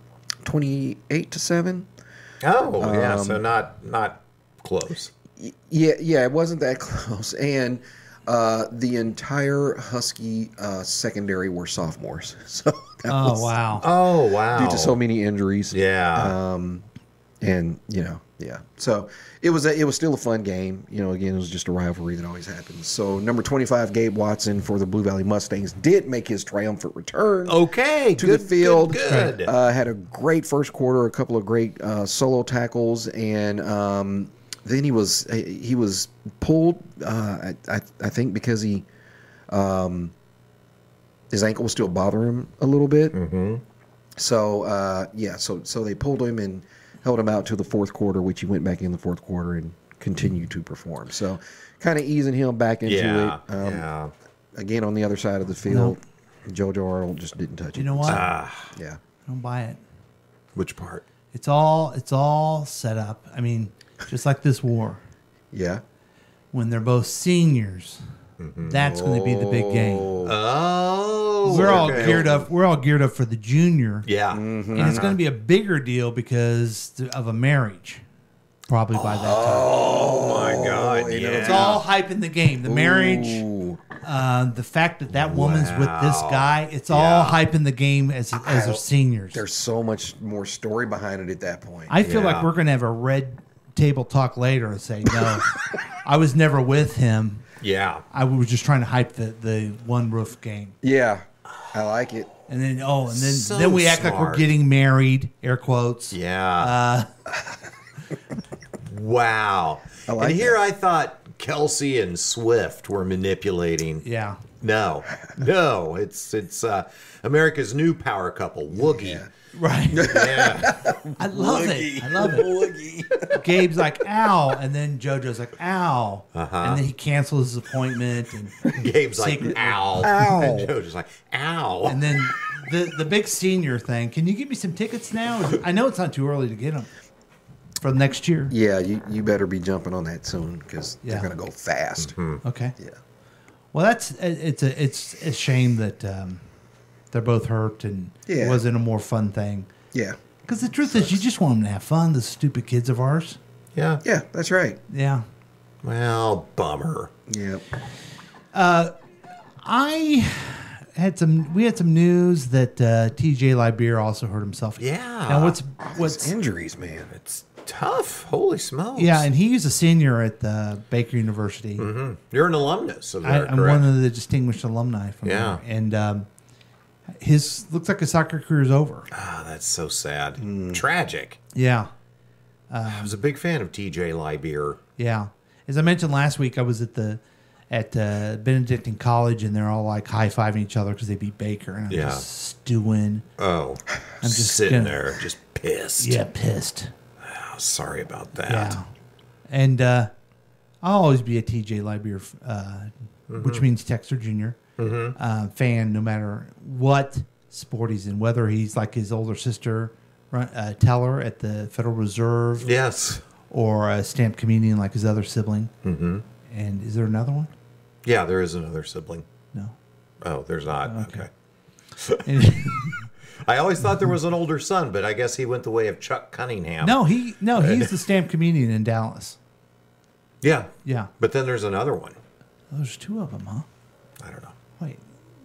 [SPEAKER 5] 28-7.
[SPEAKER 4] Oh, yeah. So not close.
[SPEAKER 5] Yeah, it wasn't that close. And the entire Husky secondary were sophomores. So
[SPEAKER 3] wow.
[SPEAKER 4] Oh, wow.
[SPEAKER 5] Due to so many injuries.
[SPEAKER 4] Yeah.
[SPEAKER 5] And, Yeah. So it was still a fun game. You know, again, it was just a rivalry that always happens. So number 25, Gabe Watson for the Blue Valley Mustangs did make his triumphant return.
[SPEAKER 4] Okay,
[SPEAKER 5] to the field.
[SPEAKER 4] Good.
[SPEAKER 5] Had a great first quarter, a couple of great solo tackles, and then he was pulled. I think because his ankle was still bothering him a little bit.
[SPEAKER 4] Mm-hmm.
[SPEAKER 5] So so they pulled him and held him out to the fourth quarter, which he went back in the fourth quarter and continued to perform. So kind of easing him back into it. Again, on the other side of the field, JoJo Arnold just didn't touch it.
[SPEAKER 3] You know what?
[SPEAKER 5] Yeah.
[SPEAKER 3] I don't buy it.
[SPEAKER 4] Which part?
[SPEAKER 3] It's all set up. I mean, just like this war.
[SPEAKER 5] Yeah.
[SPEAKER 3] When they're both seniors, that's going to be the big game.
[SPEAKER 4] Oh,
[SPEAKER 3] we're all geared up. We're all geared up for the junior.
[SPEAKER 4] Yeah,
[SPEAKER 3] and it's going to be a bigger deal because of a marriage. Probably by that time.
[SPEAKER 4] Oh my God! Yeah.
[SPEAKER 3] It's all hype in the game. The marriage, the fact that woman's with this guy. It's all hype in the game as they're seniors.
[SPEAKER 5] There's so much more story behind it at that point.
[SPEAKER 3] I feel like we're going to have a red table talk later and say, no, I was never with him.
[SPEAKER 4] Yeah.
[SPEAKER 3] I was just trying to hype the one roof game.
[SPEAKER 5] Yeah. I like it.
[SPEAKER 3] And then then we act like we're getting married, air quotes.
[SPEAKER 4] Yeah. Wow.
[SPEAKER 5] like
[SPEAKER 4] and here I thought Kelsey and Swift were manipulating.
[SPEAKER 3] Yeah.
[SPEAKER 4] No. It's America's new power couple, Woogie.
[SPEAKER 5] Yeah.
[SPEAKER 3] Right.
[SPEAKER 4] Yeah.
[SPEAKER 3] I love it. Woogie. Gabe's like, ow. And then JoJo's like, ow. And then he cancels his appointment. And
[SPEAKER 4] Gabe's like, ow.
[SPEAKER 5] Ow.
[SPEAKER 4] And JoJo's like, ow.
[SPEAKER 3] And then the big senior thing. Can you give me some tickets now? I know it's not too early to get them for next year.
[SPEAKER 5] Yeah, you better be jumping on that soon because they're going to go fast.
[SPEAKER 3] Okay.
[SPEAKER 5] Yeah.
[SPEAKER 3] Well, it's a shame that they're both hurt and it wasn't a more fun thing.
[SPEAKER 5] Yeah.
[SPEAKER 3] Because the truth is, you just want them to have fun. The stupid kids of ours.
[SPEAKER 4] Yeah.
[SPEAKER 5] Yeah, that's right.
[SPEAKER 3] Yeah.
[SPEAKER 4] Well, bummer.
[SPEAKER 5] Yep.
[SPEAKER 3] We had some news that TJ Liberia also hurt himself.
[SPEAKER 4] Yeah.
[SPEAKER 3] Now what's
[SPEAKER 5] injuries, man?
[SPEAKER 4] It's tough. Holy smokes.
[SPEAKER 3] Yeah, and he's a senior at Baker University.
[SPEAKER 4] Mm-hmm. You're an alumnus of there,
[SPEAKER 3] I'm one of the distinguished alumni from there. And his looks like his soccer career is over.
[SPEAKER 4] Ah, that's so sad. Tragic.
[SPEAKER 3] Yeah.
[SPEAKER 4] I was a big fan of TJ Liberia.
[SPEAKER 3] Yeah. As I mentioned last week, I was at Benedictine College, and they're all like high-fiving each other because they beat Baker. And I'm just stewing.
[SPEAKER 4] Oh.
[SPEAKER 3] I'm just
[SPEAKER 4] sitting there just pissed.
[SPEAKER 3] Yeah, pissed.
[SPEAKER 4] Oh, sorry about that.
[SPEAKER 3] Yeah. And I'll always be a TJ Liberia, which means Texter Jr. Fan, no matter what sport he's in, whether he's like his older sister, teller at the Federal Reserve.
[SPEAKER 4] Yes.
[SPEAKER 3] Or a stamp comedian like his other sibling.
[SPEAKER 4] Mm-hmm.
[SPEAKER 3] And is there another one?
[SPEAKER 4] Yeah, there is another sibling.
[SPEAKER 3] No.
[SPEAKER 4] Oh, there's not. Okay. I always thought there was an older son, but I guess he went the way of Chuck Cunningham.
[SPEAKER 3] No, he's the stamp comedian in Dallas.
[SPEAKER 4] Yeah.
[SPEAKER 3] Yeah.
[SPEAKER 4] But then there's another one.
[SPEAKER 3] There's two of them, huh?
[SPEAKER 4] I don't know.
[SPEAKER 3] Wait.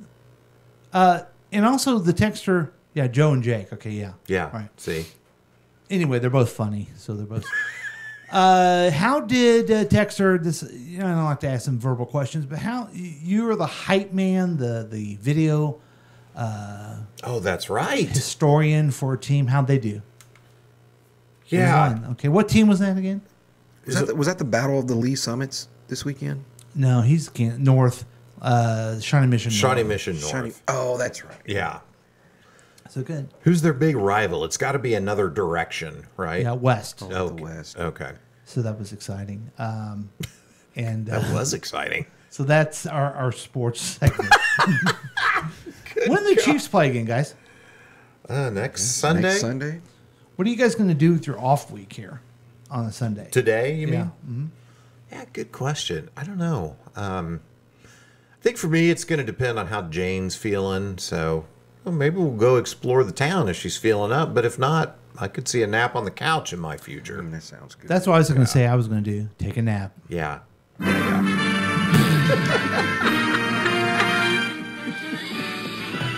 [SPEAKER 3] And also the texter, Joe and Jake. Okay, yeah.
[SPEAKER 4] Yeah.
[SPEAKER 3] Right.
[SPEAKER 4] See.
[SPEAKER 3] Anyway, they're both funny, so they're both. How did Texter? This I don't like to ask some verbal questions, but how you were the hype man, the video.
[SPEAKER 4] Oh, that's right.
[SPEAKER 3] Historian for a team. How'd they do?
[SPEAKER 4] Yeah.
[SPEAKER 3] Okay, what team was that again?
[SPEAKER 5] Was that the Battle of the Lee Summits this weekend?
[SPEAKER 3] No, he's North. Shawnee Mission.
[SPEAKER 4] Shawnee Mission North.
[SPEAKER 5] Oh, that's right.
[SPEAKER 4] Yeah.
[SPEAKER 3] So good.
[SPEAKER 4] Who's their big rival? It's got to be another direction, right?
[SPEAKER 3] Yeah, West.
[SPEAKER 5] The West.
[SPEAKER 4] Okay.
[SPEAKER 3] So that was exciting. And
[SPEAKER 4] that was exciting.
[SPEAKER 3] So that's our sports segment. When do the Chiefs play again, guys?
[SPEAKER 4] Next Sunday.
[SPEAKER 5] Next Sunday.
[SPEAKER 3] What are you guys going to do with your off week here on a Sunday?
[SPEAKER 4] Today, you mean?
[SPEAKER 3] Mm-hmm.
[SPEAKER 4] Yeah, good question. I don't know. I think for me, it's going to depend on how Jane's feeling. So maybe we'll go explore the town if she's feeling up. But if not, I could see a nap on the couch in my future.
[SPEAKER 5] That sounds good.
[SPEAKER 3] That's what I was going to say. I was going to do take a nap.
[SPEAKER 4] Yeah.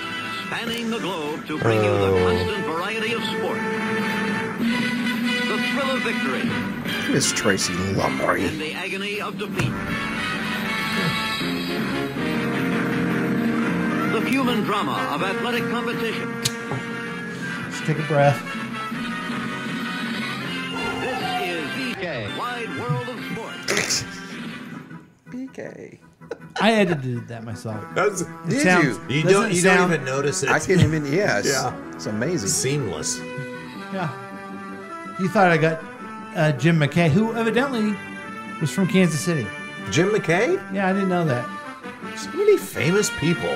[SPEAKER 20] Spanning the globe to bring you the constant variety of sport. The thrill of victory.
[SPEAKER 5] Miss Tracy Lumley.
[SPEAKER 20] In the agony of defeat. The human drama of athletic competition.
[SPEAKER 3] Let's take a breath.
[SPEAKER 20] This is BK, Wide World of Sports.
[SPEAKER 5] BK.
[SPEAKER 3] I edited that myself.
[SPEAKER 5] Did you?
[SPEAKER 4] You don't even notice it.
[SPEAKER 5] I can't even. Yes.
[SPEAKER 4] Yeah.
[SPEAKER 5] It's amazing.
[SPEAKER 4] Seamless.
[SPEAKER 3] Yeah. You thought I got Jim McKay, who evidently was from Kansas City.
[SPEAKER 4] Jim McKay?
[SPEAKER 3] Yeah, I didn't know that.
[SPEAKER 4] So many famous people.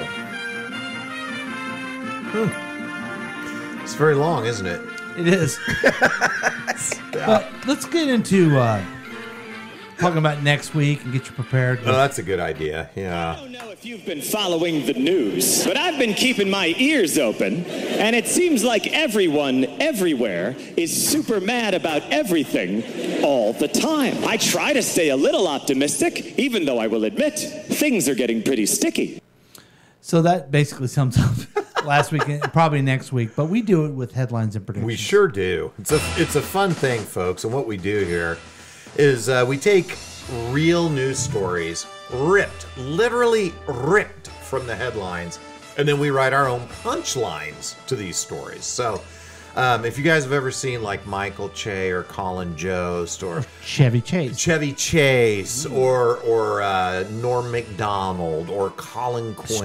[SPEAKER 4] It's very long, isn't it?
[SPEAKER 3] It is. But let's get into talking about next week and get you prepared.
[SPEAKER 4] Oh, that's a good idea. Yeah.
[SPEAKER 21] I don't know if you've been following the news, but I've been keeping my ears open, and it seems like everyone, everywhere, is super mad about everything all the time. I try to stay a little optimistic, even though I will admit things are getting pretty sticky.
[SPEAKER 3] So that basically sums up last week and probably next week, but we do it with headlines and predictions.
[SPEAKER 4] We sure do. It's a fun thing, folks, and what we do here is we take real news stories, literally ripped from the headlines, and then we write our own punchlines to these stories. So if you guys have ever seen like Michael Che or Colin Jost or
[SPEAKER 3] Chevy Chase,
[SPEAKER 4] or Norm Macdonald or Colin Quinn,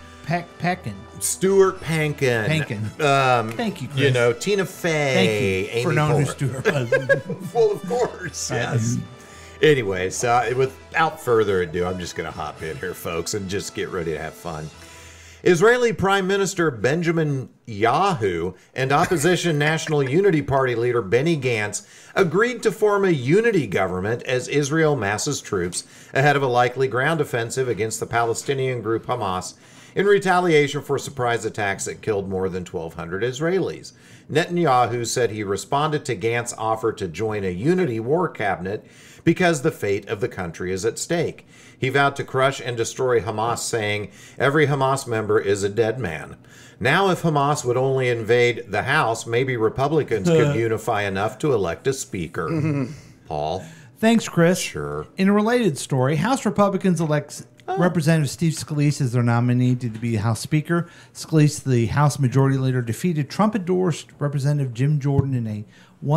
[SPEAKER 4] Stuart Pankin.
[SPEAKER 3] Thank you, Chris.
[SPEAKER 4] You know, Tina Fey.
[SPEAKER 3] Thank you for
[SPEAKER 4] Amy
[SPEAKER 3] knowing who
[SPEAKER 4] Poehler.
[SPEAKER 3] Stuart was.
[SPEAKER 4] Well, of course. Yes. Anyway, so without further ado, I'm just going to hop in here, folks, and just get ready to have fun. Israeli Prime Minister Benjamin Yahu and opposition National Unity Party leader Benny Gantz agreed to form a unity government as Israel masses troops ahead of a likely ground offensive against the Palestinian group Hamas in retaliation for surprise attacks that killed more than 1,200 Israelis. Netanyahu said he responded to Gantz's offer to join a unity war cabinet because the fate of the country is at stake. He vowed to crush and destroy Hamas, saying, "Every Hamas member is a dead man." Now, if Hamas would only invade the House, maybe Republicans could unify enough to elect a speaker. Paul?
[SPEAKER 3] Thanks, Chris.
[SPEAKER 4] Sure.
[SPEAKER 3] In a related story, House Republicans elect Representative Steve Scalise as their nominee to be House Speaker. Scalise, the House Majority Leader, defeated Trump-endorsed Representative Jim Jordan in a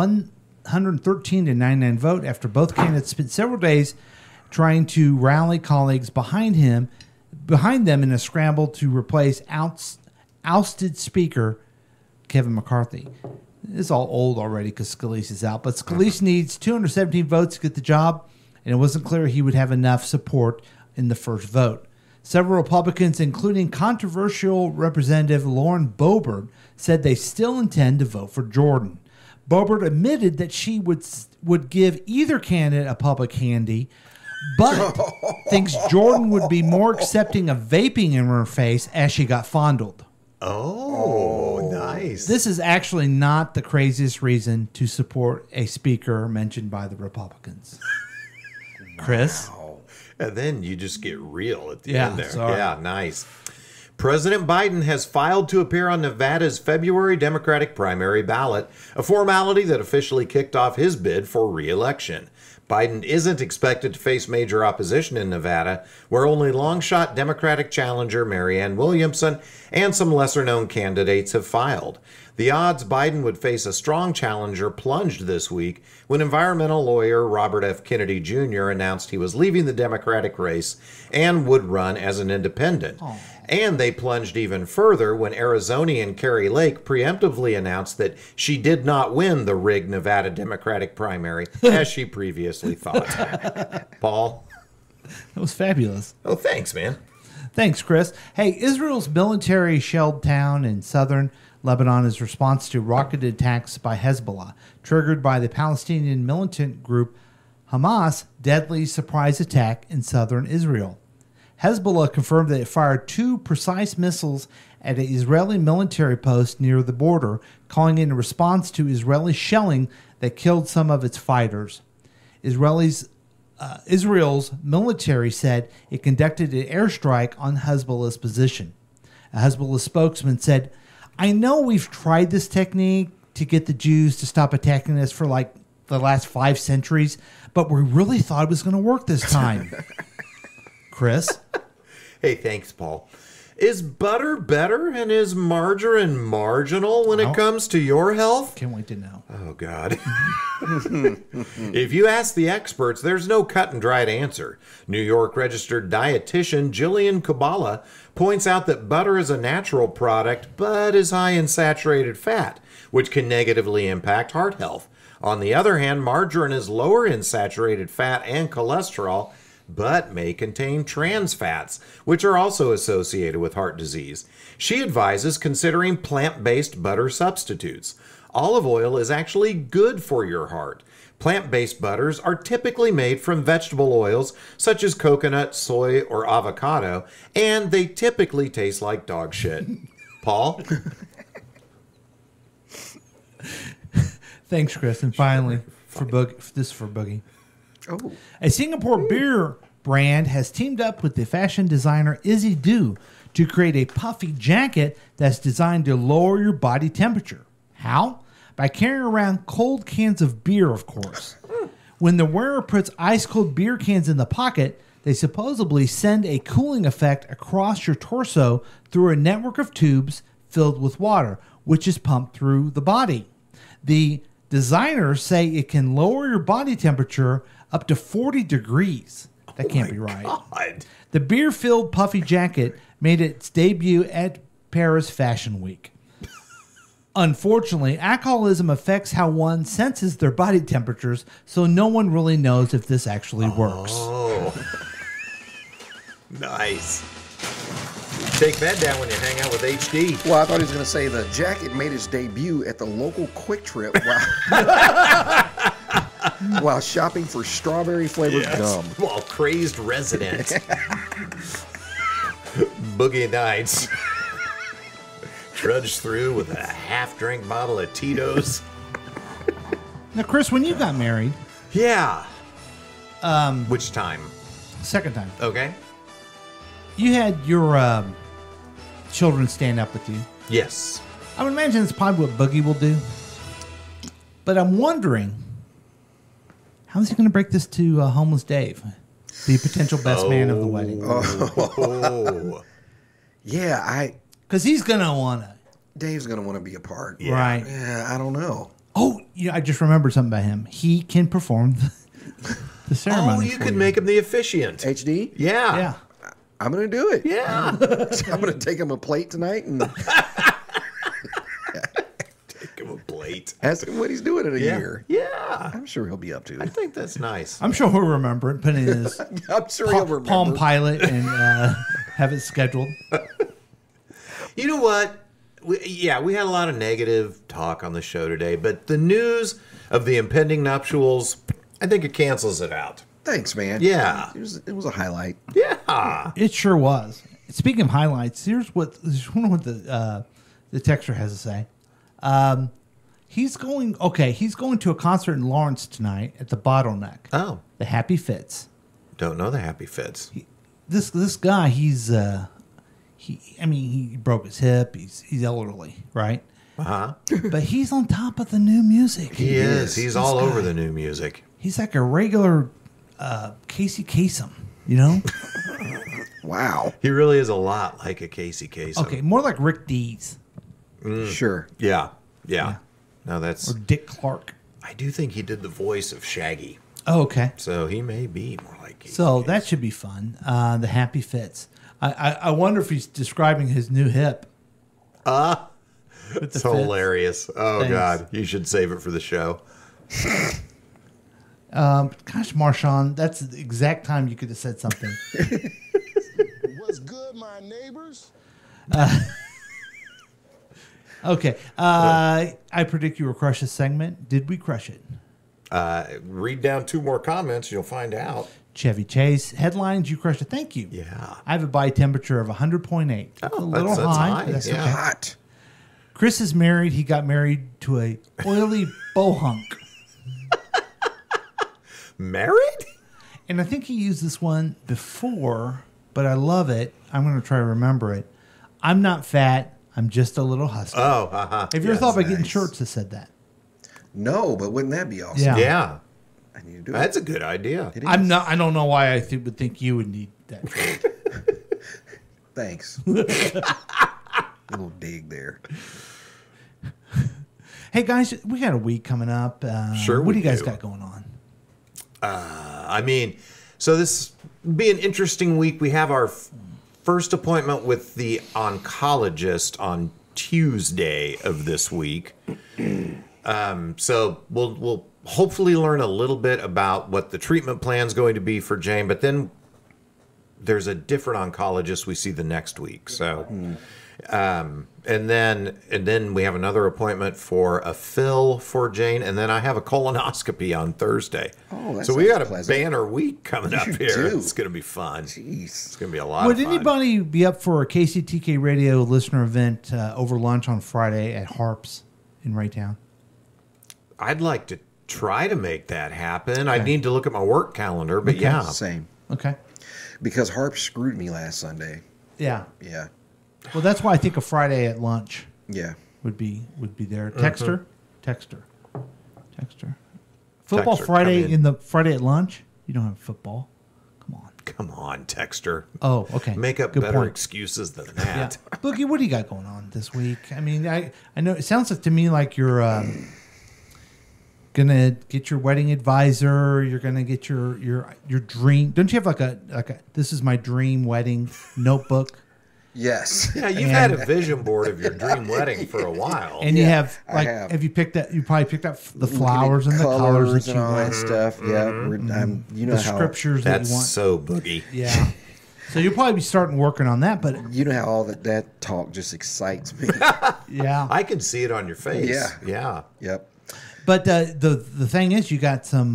[SPEAKER 3] 113-99 vote after both candidates spent several days trying to rally colleagues behind them in a scramble to replace ousted Speaker Kevin McCarthy. This is all old already because Scalise is out, but Scalise needs 217 votes to get the job, and it wasn't clear he would have enough support in the first vote. Several Republicans, including controversial Representative Lauren Boebert, said they still intend to vote for Jordan. Boebert admitted that she would give either candidate a public handy, but thinks Jordan would be more accepting of vaping in her face as she got fondled.
[SPEAKER 4] Oh, nice.
[SPEAKER 3] This is actually not the craziest reason to support a speaker mentioned by the Republicans. Chris?
[SPEAKER 4] And then you just get real at the
[SPEAKER 3] Yeah,
[SPEAKER 4] end there.
[SPEAKER 3] sorry.
[SPEAKER 4] Yeah, nice. President Biden has filed to appear on Nevada's February Democratic primary ballot, a formality that officially kicked off his bid for re-election. Biden isn't expected to face major opposition in Nevada, where only long-shot Democratic challenger Marianne Williamson and some lesser-known candidates have filed. The odds Biden would face a strong challenger plunged this week when environmental lawyer Robert F. Kennedy Jr. announced he was leaving the Democratic race and would run as an independent. And they plunged even further when Arizonian Carrie Lake preemptively announced that she did not win the rigged Nevada Democratic primary, as she previously thought. Paul?
[SPEAKER 3] That was fabulous.
[SPEAKER 4] Oh, thanks, man.
[SPEAKER 3] Thanks, Chris. Hey, Israel's military shelled town in southern Lebanon is response to rocket attacks by Hezbollah, triggered by the Palestinian militant group Hamas' deadly surprise attack in southern Israel. Hezbollah confirmed that it fired 2 precise missiles at an Israeli military post near the border, calling it a response to Israeli shelling that killed some of its fighters. Israel's military said it conducted an airstrike on Hezbollah's position. A Hezbollah spokesman said, "I know we've tried this technique to get the Jews to stop attacking us for like the last 5 centuries, but we really thought it was going to work this time. Chris?
[SPEAKER 4] Hey, thanks, Paul. Is butter better and is margarine marginal when it comes to your health?
[SPEAKER 3] Can't wait to know.
[SPEAKER 4] Oh, God. If you ask the experts, there's no cut and dried answer. New York registered dietitian Jillian Kabbalah points out that butter is a natural product, but is high in saturated fat, which can negatively impact heart health. On the other hand, margarine is lower in saturated fat and cholesterol, but may contain trans fats, which are also associated with heart disease. She advises considering plant-based butter substitutes. Olive oil is actually good for your heart. Plant-based butters are typically made from vegetable oils such as coconut, soy, or avocado, and they typically taste like dog shit. Paul?
[SPEAKER 3] Thanks, Chris. And finally, for Boogie.
[SPEAKER 5] Oh.
[SPEAKER 3] A Singapore beer brand has teamed up with the fashion designer Izzy Du to create a puffy jacket that's designed to lower your body temperature. How? By carrying around cold cans of beer, of course. When the wearer puts ice-cold beer cans in the pocket, they supposedly send a cooling effect across your torso through a network of tubes filled with water, which is pumped through the body. The designers say it can lower your body temperature up to 40 degrees. That can't be right.
[SPEAKER 4] God.
[SPEAKER 3] The beer-filled puffy jacket made its debut at Paris Fashion Week. Unfortunately, alcoholism affects how one senses their body temperatures, so no one really knows if this actually works.
[SPEAKER 4] Oh. Nice. Take that down when you hang out with HD.
[SPEAKER 5] Well, I thought he was going to say the jacket made its debut at the local Quick Trip while shopping for strawberry-flavored gum.
[SPEAKER 4] While crazed resident Boogie Nights trudged through with a half-drink bottle of Tito's.
[SPEAKER 3] Now, Chris, when you got married...
[SPEAKER 4] Yeah. Which time?
[SPEAKER 3] Second time.
[SPEAKER 4] Okay.
[SPEAKER 3] You had your children stand up with you.
[SPEAKER 4] Yes.
[SPEAKER 3] I would imagine it's probably what Boogie will do. But I'm wondering, how is he going to break this to Homeless Dave, the potential best man of the wedding?
[SPEAKER 5] Oh. Yeah,
[SPEAKER 3] because he's going to want to.
[SPEAKER 5] Dave's going to want to be a part.
[SPEAKER 3] Yeah. Right.
[SPEAKER 5] Yeah, I don't know.
[SPEAKER 3] Oh, I just remembered something about him. He can perform the ceremony.
[SPEAKER 4] Oh, you could make him the officiant.
[SPEAKER 5] HD?
[SPEAKER 4] Yeah.
[SPEAKER 3] Yeah.
[SPEAKER 5] I'm going to do it.
[SPEAKER 4] Yeah.
[SPEAKER 5] I'm going to take him a plate tonight and
[SPEAKER 4] take him a plate.
[SPEAKER 5] Ask him what he's doing in a year.
[SPEAKER 4] Yeah.
[SPEAKER 5] I'm sure he'll be up to it.
[SPEAKER 4] I think that's nice.
[SPEAKER 3] I'm sure he'll remember it, put it in his
[SPEAKER 5] I'm sure he'll remember.
[SPEAKER 3] Palm Pilot and have it scheduled.
[SPEAKER 4] You know what? We had a lot of negative talk on the show today, but the news of the impending nuptials, I think it cancels it out.
[SPEAKER 5] Thanks, man.
[SPEAKER 4] Yeah.
[SPEAKER 5] It was a highlight.
[SPEAKER 4] Yeah.
[SPEAKER 3] It sure was. Speaking of highlights, here's what the texter has to say. He's going to a concert in Lawrence tonight at the Bottleneck.
[SPEAKER 4] Oh.
[SPEAKER 3] The Happy Fits.
[SPEAKER 4] Don't know the Happy Fits.
[SPEAKER 3] This guy, he broke his hip. He's elderly, right?
[SPEAKER 4] Uh-huh.
[SPEAKER 3] But he's on top of the new music.
[SPEAKER 4] He is. He's all over the new music.
[SPEAKER 3] He's like a regular Casey Kasem, you know?
[SPEAKER 5] Wow.
[SPEAKER 4] He really is a lot like a Casey Kasem.
[SPEAKER 3] Okay, more like Rick Dees.
[SPEAKER 5] Sure.
[SPEAKER 4] Yeah. No, that's...
[SPEAKER 3] Or Dick Clark.
[SPEAKER 4] I do think he did the voice of Shaggy.
[SPEAKER 3] Oh, okay.
[SPEAKER 4] So he may be more like Casey
[SPEAKER 3] So that should be fun. The Happy Fits. I wonder if he's describing his new hip.
[SPEAKER 4] It's hilarious. Oh, thanks. God. You should save it for the show.
[SPEAKER 3] Gosh, Marshawn, that's the exact time you could have said something.
[SPEAKER 6] What's good, my neighbors?
[SPEAKER 3] Okay. I predict you will crush this segment. Did we crush it?
[SPEAKER 4] Read down 2 more comments. You'll find out.
[SPEAKER 3] Chevy Chase. Headlines, you crushed it. Thank you.
[SPEAKER 4] Yeah.
[SPEAKER 3] I have a body temperature of 100.8.
[SPEAKER 4] Oh,
[SPEAKER 3] a little
[SPEAKER 4] that's high.
[SPEAKER 3] That's
[SPEAKER 4] yeah.
[SPEAKER 3] okay.
[SPEAKER 5] Hot.
[SPEAKER 3] Chris is married. He got married to a oily bohunk.
[SPEAKER 4] Married?
[SPEAKER 3] And I think he used this one before, but I love it. I'm going to try to remember it. I'm not fat. I'm just a little husky.
[SPEAKER 4] Oh, uh-huh.
[SPEAKER 3] Have you ever thought about getting shirts that said that?
[SPEAKER 5] No, but wouldn't that be awesome?
[SPEAKER 3] Yeah.
[SPEAKER 4] Yeah.
[SPEAKER 5] I need to do
[SPEAKER 4] That's a good idea.
[SPEAKER 5] It is.
[SPEAKER 3] I don't know why I would think you would need that.
[SPEAKER 5] Thanks. Little dig there.
[SPEAKER 3] Hey guys, we got a week coming up.
[SPEAKER 4] Sure,
[SPEAKER 3] What do
[SPEAKER 4] we
[SPEAKER 3] you guys
[SPEAKER 4] do.
[SPEAKER 3] got going on?
[SPEAKER 4] I mean, so this will be an interesting week. We have our first appointment with the oncologist on Tuesday of this week. So we'll hopefully learn a little bit about what the treatment plan is going to be for Jane, but then there's a different oncologist we see the next week. So, and then we have another appointment for a fill for Jane, and then I have a colonoscopy on Thursday.
[SPEAKER 5] Oh, that
[SPEAKER 4] so we got a
[SPEAKER 5] sounds pleasant.
[SPEAKER 4] banner week coming up
[SPEAKER 5] You
[SPEAKER 4] here.
[SPEAKER 5] do.
[SPEAKER 4] It's going to be fun.
[SPEAKER 5] Jeez.
[SPEAKER 4] It's going to be a lot
[SPEAKER 3] Would
[SPEAKER 4] of fun.
[SPEAKER 3] anybody be up for a KCTK radio listener event over lunch on Friday at Harps in Raytown?
[SPEAKER 4] I'd like to try to make that happen. I need to look at my work calendar, but
[SPEAKER 3] Okay.
[SPEAKER 4] yeah.
[SPEAKER 5] Same.
[SPEAKER 3] Okay.
[SPEAKER 5] Because Harp screwed me last Sunday.
[SPEAKER 3] Yeah.
[SPEAKER 5] Yeah.
[SPEAKER 3] Well, that's why I think a Friday at lunch.
[SPEAKER 5] Yeah.
[SPEAKER 3] Would be there. Texter. Football
[SPEAKER 4] Texter,
[SPEAKER 3] Friday
[SPEAKER 4] come in.
[SPEAKER 3] the Friday at lunch. You don't have football.
[SPEAKER 4] Come on, Texter.
[SPEAKER 3] Oh, okay.
[SPEAKER 4] Make up
[SPEAKER 3] Good
[SPEAKER 4] better
[SPEAKER 3] point.
[SPEAKER 4] excuses than
[SPEAKER 3] Yeah.
[SPEAKER 4] that.
[SPEAKER 3] Boogie, what do you got going on this week? I mean, I know it sounds like to me like you're gonna get your wedding advisor. You're gonna get your dream. Don't you have like a this is my dream wedding notebook?
[SPEAKER 5] Yes.
[SPEAKER 4] Yeah, you've had a vision board of your dream wedding for a while.
[SPEAKER 3] And you have
[SPEAKER 5] I
[SPEAKER 3] like
[SPEAKER 5] have.
[SPEAKER 3] have you picked that? You probably picked up the flowers and the colors that
[SPEAKER 5] and
[SPEAKER 3] you
[SPEAKER 5] all
[SPEAKER 3] want.
[SPEAKER 5] that stuff. Yeah. You know
[SPEAKER 3] the
[SPEAKER 5] how
[SPEAKER 3] scriptures that
[SPEAKER 4] That's
[SPEAKER 3] you want.
[SPEAKER 4] so boogie.
[SPEAKER 3] Yeah. So you'll probably be starting working on that, but
[SPEAKER 5] you know how all that talk just excites me.
[SPEAKER 3] yeah.
[SPEAKER 4] I can see it on your face.
[SPEAKER 5] Yeah.
[SPEAKER 4] Yeah.
[SPEAKER 5] Yep.
[SPEAKER 3] But the thing is, you got some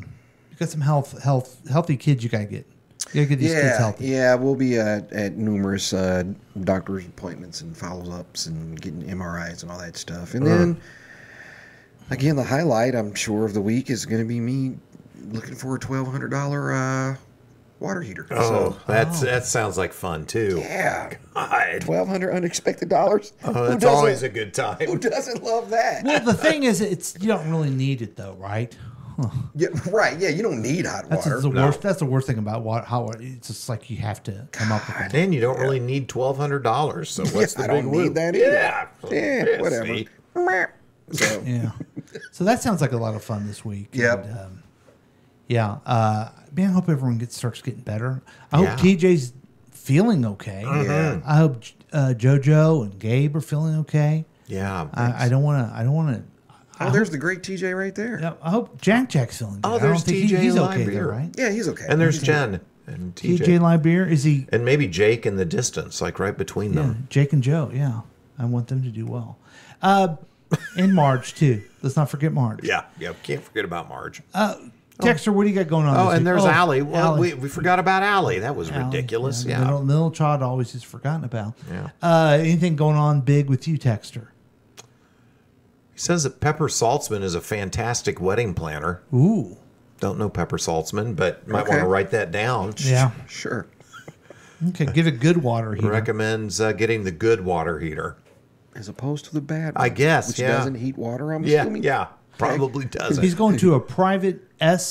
[SPEAKER 3] healthy kids. You gotta get. You gotta get these kids healthy.
[SPEAKER 5] Yeah, we'll be at numerous doctor's appointments and follow-ups and getting MRIs and all that stuff. And then, again, the highlight, I'm sure, of the week is going to be me looking for a $1,200 water heater.
[SPEAKER 4] Oh, that sounds like fun, too.
[SPEAKER 5] Yeah.
[SPEAKER 4] God.
[SPEAKER 5] $1,200 unexpected dollars.
[SPEAKER 4] Oh, that's always a good time.
[SPEAKER 5] Who doesn't love that?
[SPEAKER 3] Well, the thing is, you don't really need it though, right?
[SPEAKER 5] Yeah, right. Yeah, you don't need hot
[SPEAKER 3] That's
[SPEAKER 5] water.
[SPEAKER 3] the worst. That's the worst thing about how it's just like you have to come up with it.
[SPEAKER 4] And you don't really need $1,200. So what's the
[SPEAKER 5] I
[SPEAKER 4] big
[SPEAKER 5] don't
[SPEAKER 4] whoop?
[SPEAKER 5] need that either.
[SPEAKER 4] Yeah.
[SPEAKER 5] Whatever.
[SPEAKER 4] See?
[SPEAKER 5] So,
[SPEAKER 3] Yeah. So that sounds like a lot of fun this week.
[SPEAKER 5] Yep.
[SPEAKER 3] And, yeah. Man, I hope everyone starts getting better. I hope
[SPEAKER 4] Yeah.
[SPEAKER 3] TJ's feeling okay.
[SPEAKER 5] Yeah.
[SPEAKER 3] I hope JoJo and Gabe are feeling okay.
[SPEAKER 4] Yeah.
[SPEAKER 3] I don't want to.
[SPEAKER 5] Oh, there's the great TJ right there.
[SPEAKER 3] Yeah, I hope Jack's feeling good.
[SPEAKER 4] Oh,
[SPEAKER 3] I don't
[SPEAKER 4] there's
[SPEAKER 3] think
[SPEAKER 4] TJ
[SPEAKER 3] he's okay
[SPEAKER 4] Libeer.
[SPEAKER 3] there, right?
[SPEAKER 5] Yeah, he's okay.
[SPEAKER 4] And there's Jen and TJ.
[SPEAKER 3] TJ Libeer, is he?
[SPEAKER 4] And maybe Jake in the distance, like right between
[SPEAKER 3] Yeah,
[SPEAKER 4] them.
[SPEAKER 3] Jake and Joe. Yeah, I want them to do well. And Marge too. Let's not forget Marge.
[SPEAKER 4] Yeah. Can't forget about Marge.
[SPEAKER 3] Dexter, what do you got going on?
[SPEAKER 4] Oh,
[SPEAKER 3] this
[SPEAKER 4] and
[SPEAKER 3] week?
[SPEAKER 4] there's Allie. Well,
[SPEAKER 3] Allie.
[SPEAKER 4] we forgot about Allie. That was
[SPEAKER 3] Allie,
[SPEAKER 4] ridiculous.
[SPEAKER 3] The
[SPEAKER 4] Yeah.
[SPEAKER 3] middle child always is forgotten about.
[SPEAKER 4] Yeah.
[SPEAKER 3] Anything going on big with you, Texter?
[SPEAKER 4] He says that Pepper Saltzman is a fantastic wedding planner.
[SPEAKER 3] Ooh.
[SPEAKER 4] Don't know Pepper Saltzman, but might
[SPEAKER 5] Okay.
[SPEAKER 4] want to write that down.
[SPEAKER 3] Yeah.
[SPEAKER 5] Sure.
[SPEAKER 3] Okay, get a good water heater.
[SPEAKER 4] Recommends getting the good water heater.
[SPEAKER 5] As opposed to the bad one.
[SPEAKER 4] I guess,
[SPEAKER 5] Which
[SPEAKER 4] yeah.
[SPEAKER 5] doesn't heat water, I'm
[SPEAKER 4] Yeah,
[SPEAKER 5] assuming.
[SPEAKER 4] yeah. Probably doesn't.
[SPEAKER 3] He's going to a private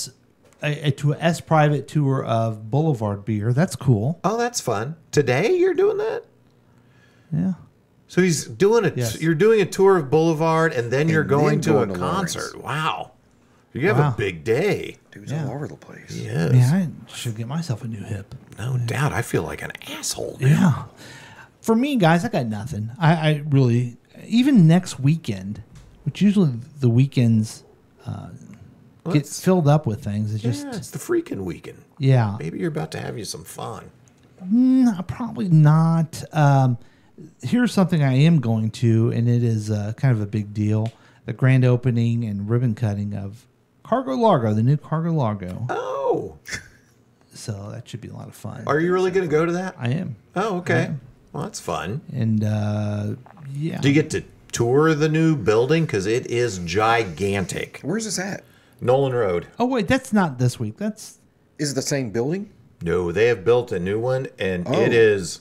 [SPEAKER 3] to a S private tour of Boulevard Beer. That's cool.
[SPEAKER 4] Oh, that's fun. Today you're doing that?
[SPEAKER 3] Yeah.
[SPEAKER 4] So he's doing
[SPEAKER 3] Yes.
[SPEAKER 4] You're doing a tour of Boulevard, and then you're going to a
[SPEAKER 5] going to
[SPEAKER 4] concert. Wow. You have
[SPEAKER 3] Wow.
[SPEAKER 4] a big day.
[SPEAKER 5] Dude's all over the place.
[SPEAKER 4] Yes.
[SPEAKER 3] Yeah, I should get myself a new hip.
[SPEAKER 4] No doubt. I feel like an asshole now.
[SPEAKER 3] Yeah. For me, guys, I got nothing. I really, even next weekend, which usually the weekends get filled up with things. It's just,
[SPEAKER 4] it's the freaking weekend.
[SPEAKER 3] yeah.
[SPEAKER 4] Maybe you're about to have you some fun.
[SPEAKER 3] Probably not. Here's something I am going to, and it is kind of a big deal. The grand opening and ribbon cutting of Cargo Largo, the new Cargo Largo.
[SPEAKER 4] Oh.
[SPEAKER 3] So that should be a lot of fun.
[SPEAKER 4] Are you really going to go to that?
[SPEAKER 3] I am.
[SPEAKER 4] Oh, okay. Well, that's fun.
[SPEAKER 3] And yeah.
[SPEAKER 4] Do you get to tour the new building? Because it is gigantic.
[SPEAKER 5] Where's this at?
[SPEAKER 4] Nolan Road.
[SPEAKER 3] Oh, wait, that's not this week.
[SPEAKER 5] Is it the same building?
[SPEAKER 4] No, they have built a new one, and it is.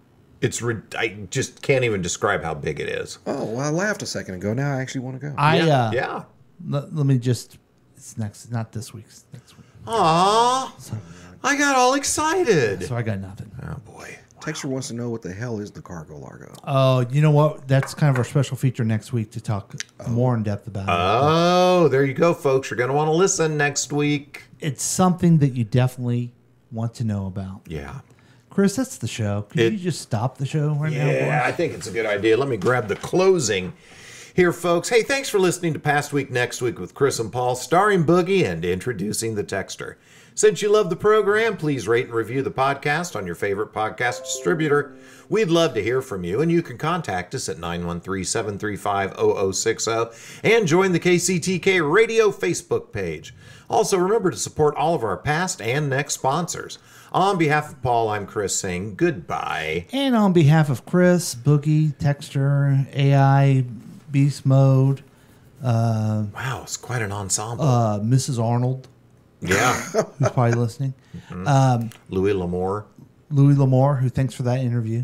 [SPEAKER 4] I just can't even describe how big it is.
[SPEAKER 5] Oh, well, I laughed a second ago. Now I actually want to go.
[SPEAKER 3] I
[SPEAKER 4] Yeah.
[SPEAKER 3] let me just. It's next, not this week's. Next week.
[SPEAKER 4] Aw, I got all excited.
[SPEAKER 3] So I got nothing.
[SPEAKER 4] Oh boy.
[SPEAKER 5] Texture wants to know what the hell is the cargo largo.
[SPEAKER 3] Oh, you know what? That's kind of our special feature next week to talk more in depth about it.
[SPEAKER 4] Oh, there you go, folks. You're going to want to listen next week.
[SPEAKER 3] It's something that you definitely want to know about.
[SPEAKER 4] Yeah.
[SPEAKER 3] Chris, that's the show. Could you just stop the show right now?
[SPEAKER 4] Yeah, I think it's a good idea. Let me grab the closing here, folks. Hey, thanks for listening to Past Week, Next Week with Chris and Paul, starring Boogie and introducing the Texter. Since you love the program, please rate and review the podcast on your favorite podcast distributor. We'd love to hear from you, and you can contact us at 913-735-0060 and join the KCTK Radio Facebook page. Also, remember to support all of our past and next sponsors. On behalf of Paul, I'm Chris saying goodbye.
[SPEAKER 3] And on behalf of Chris, Boogie, Texter, AI, Beast Mode.
[SPEAKER 4] Wow, it's quite an ensemble.
[SPEAKER 3] Mrs. Arnold.
[SPEAKER 4] Yeah.
[SPEAKER 3] Who's probably listening.
[SPEAKER 4] Mm-hmm. Louis L'Amour,
[SPEAKER 3] who thanks for that interview.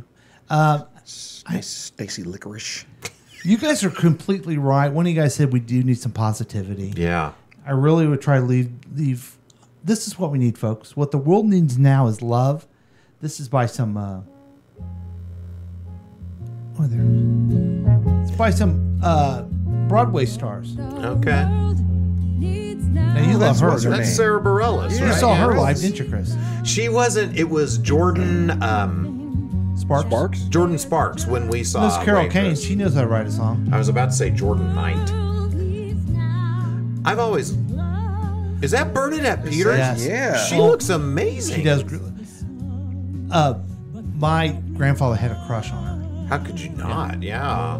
[SPEAKER 5] Stacy Licorice.
[SPEAKER 3] You guys are completely right. One of you guys said we do need some positivity.
[SPEAKER 4] Yeah.
[SPEAKER 3] I really would try to leave. This is what we need, folks. What the world needs now is love. This is by some... it's by some Broadway stars.
[SPEAKER 4] Okay.
[SPEAKER 3] Now you love her.
[SPEAKER 4] That's Sarah Bareilles.
[SPEAKER 3] You saw her live, didn't you, Chris?
[SPEAKER 4] She wasn't. It was Jordan
[SPEAKER 3] Sparks.
[SPEAKER 4] Jordan Sparks when we saw.
[SPEAKER 3] This is Carol
[SPEAKER 4] Waitress.
[SPEAKER 3] Kane. She knows how to write a song.
[SPEAKER 4] I was about to say Jordan Knight. I've always. Is that Bernadette Peters?
[SPEAKER 3] Yes.
[SPEAKER 5] Yeah.
[SPEAKER 4] She looks amazing.
[SPEAKER 3] She does. My grandfather had a crush on her.
[SPEAKER 4] How could you not? Yeah.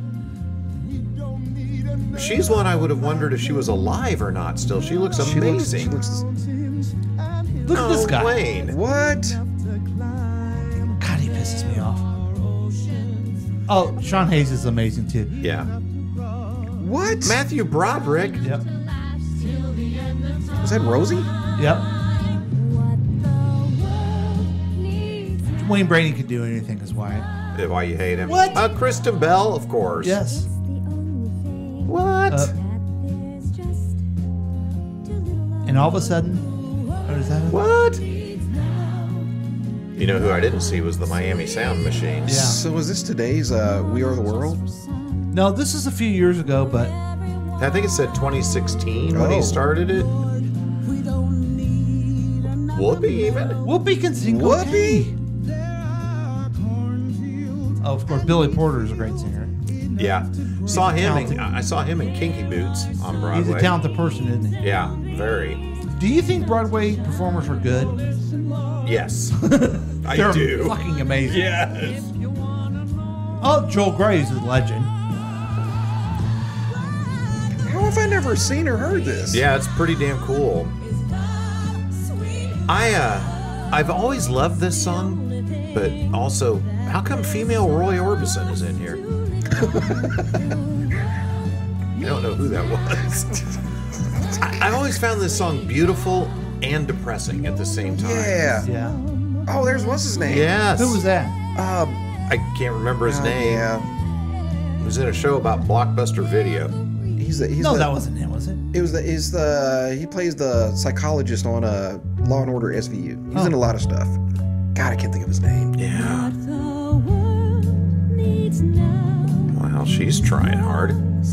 [SPEAKER 4] She's one I would have wondered if she was alive or not still. She looks amazing.
[SPEAKER 3] Look at this guy.
[SPEAKER 4] Wayne.
[SPEAKER 5] What?
[SPEAKER 3] God, he pisses me off. Oh, Sean Hayes is amazing too.
[SPEAKER 4] Yeah.
[SPEAKER 5] What?
[SPEAKER 4] Matthew Broderick.
[SPEAKER 3] Yep.
[SPEAKER 5] Was that Rosie?
[SPEAKER 3] Yep. Wayne Brady could do anything, is why.
[SPEAKER 4] Why you hate him?
[SPEAKER 3] What?
[SPEAKER 4] Kristen Bell, of course.
[SPEAKER 3] Yes.
[SPEAKER 4] What?
[SPEAKER 3] And all of a sudden, what is that?
[SPEAKER 4] What? You know who I didn't see was the Miami Sound Machine.
[SPEAKER 3] Yeah.
[SPEAKER 5] So was this today's We Are the World?
[SPEAKER 3] No, this is a few years ago, but
[SPEAKER 4] I think it said 2016 when he started it. Whoopi even?
[SPEAKER 3] Whoopi can sing.
[SPEAKER 5] Whoopi?
[SPEAKER 3] Oh, of course, Billy Porter is a great singer.
[SPEAKER 4] Yeah. I saw him in Kinky Boots on Broadway.
[SPEAKER 3] He's a talented person, isn't he?
[SPEAKER 4] Yeah, very.
[SPEAKER 3] Do you think Broadway performers are good?
[SPEAKER 4] Yes. I
[SPEAKER 3] They're
[SPEAKER 4] do.
[SPEAKER 3] fucking amazing.
[SPEAKER 4] Yes.
[SPEAKER 3] Oh, Joel Grey is a legend.
[SPEAKER 5] How have I never seen or heard this?
[SPEAKER 4] Yeah, it's pretty damn cool. I've always loved this song, but also, how come female Roy Orbison is in here? I don't know who that was. I've always found this song beautiful and depressing at the same time.
[SPEAKER 3] Yeah.
[SPEAKER 5] Oh, what's his name?
[SPEAKER 4] Yes.
[SPEAKER 3] Who was that?
[SPEAKER 4] I can't remember his name.
[SPEAKER 5] Yeah.
[SPEAKER 4] He was in a show about Blockbuster Video.
[SPEAKER 3] That wasn't him, was it?
[SPEAKER 5] He plays the psychologist on Law and Order SVU. He's in a lot of stuff. God, I can't think of his name.
[SPEAKER 4] Yeah. Wow, she's trying hard.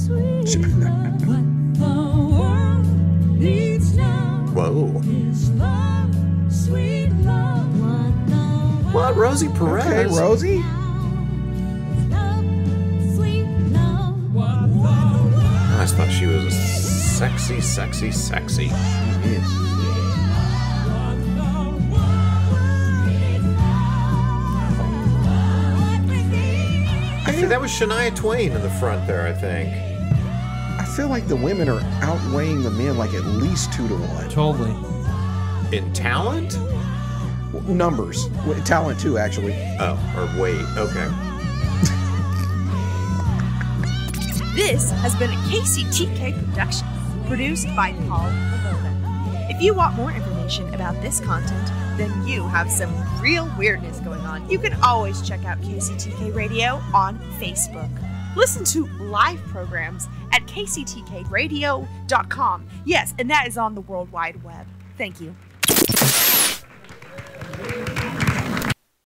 [SPEAKER 4] Whoa. What? Rosie Perez?
[SPEAKER 5] Okay, Rosie?
[SPEAKER 4] I just thought she was sexy.
[SPEAKER 5] She is.
[SPEAKER 4] I think that was Shania Twain in the front there, I think.
[SPEAKER 5] I feel like the women are outweighing the men like at least 2-1.
[SPEAKER 3] Totally.
[SPEAKER 4] In talent?
[SPEAKER 5] Numbers. Talent too, actually.
[SPEAKER 4] Oh, or weight. Okay.
[SPEAKER 2] This has been a KCTK production, produced by Paul Lavoda. If you want more information about this content, then you have some real weirdness going on. You can always check out KCTK Radio on Facebook. Listen to live programs at kctkradio.com. Yes, and that is on the World Wide Web. Thank you.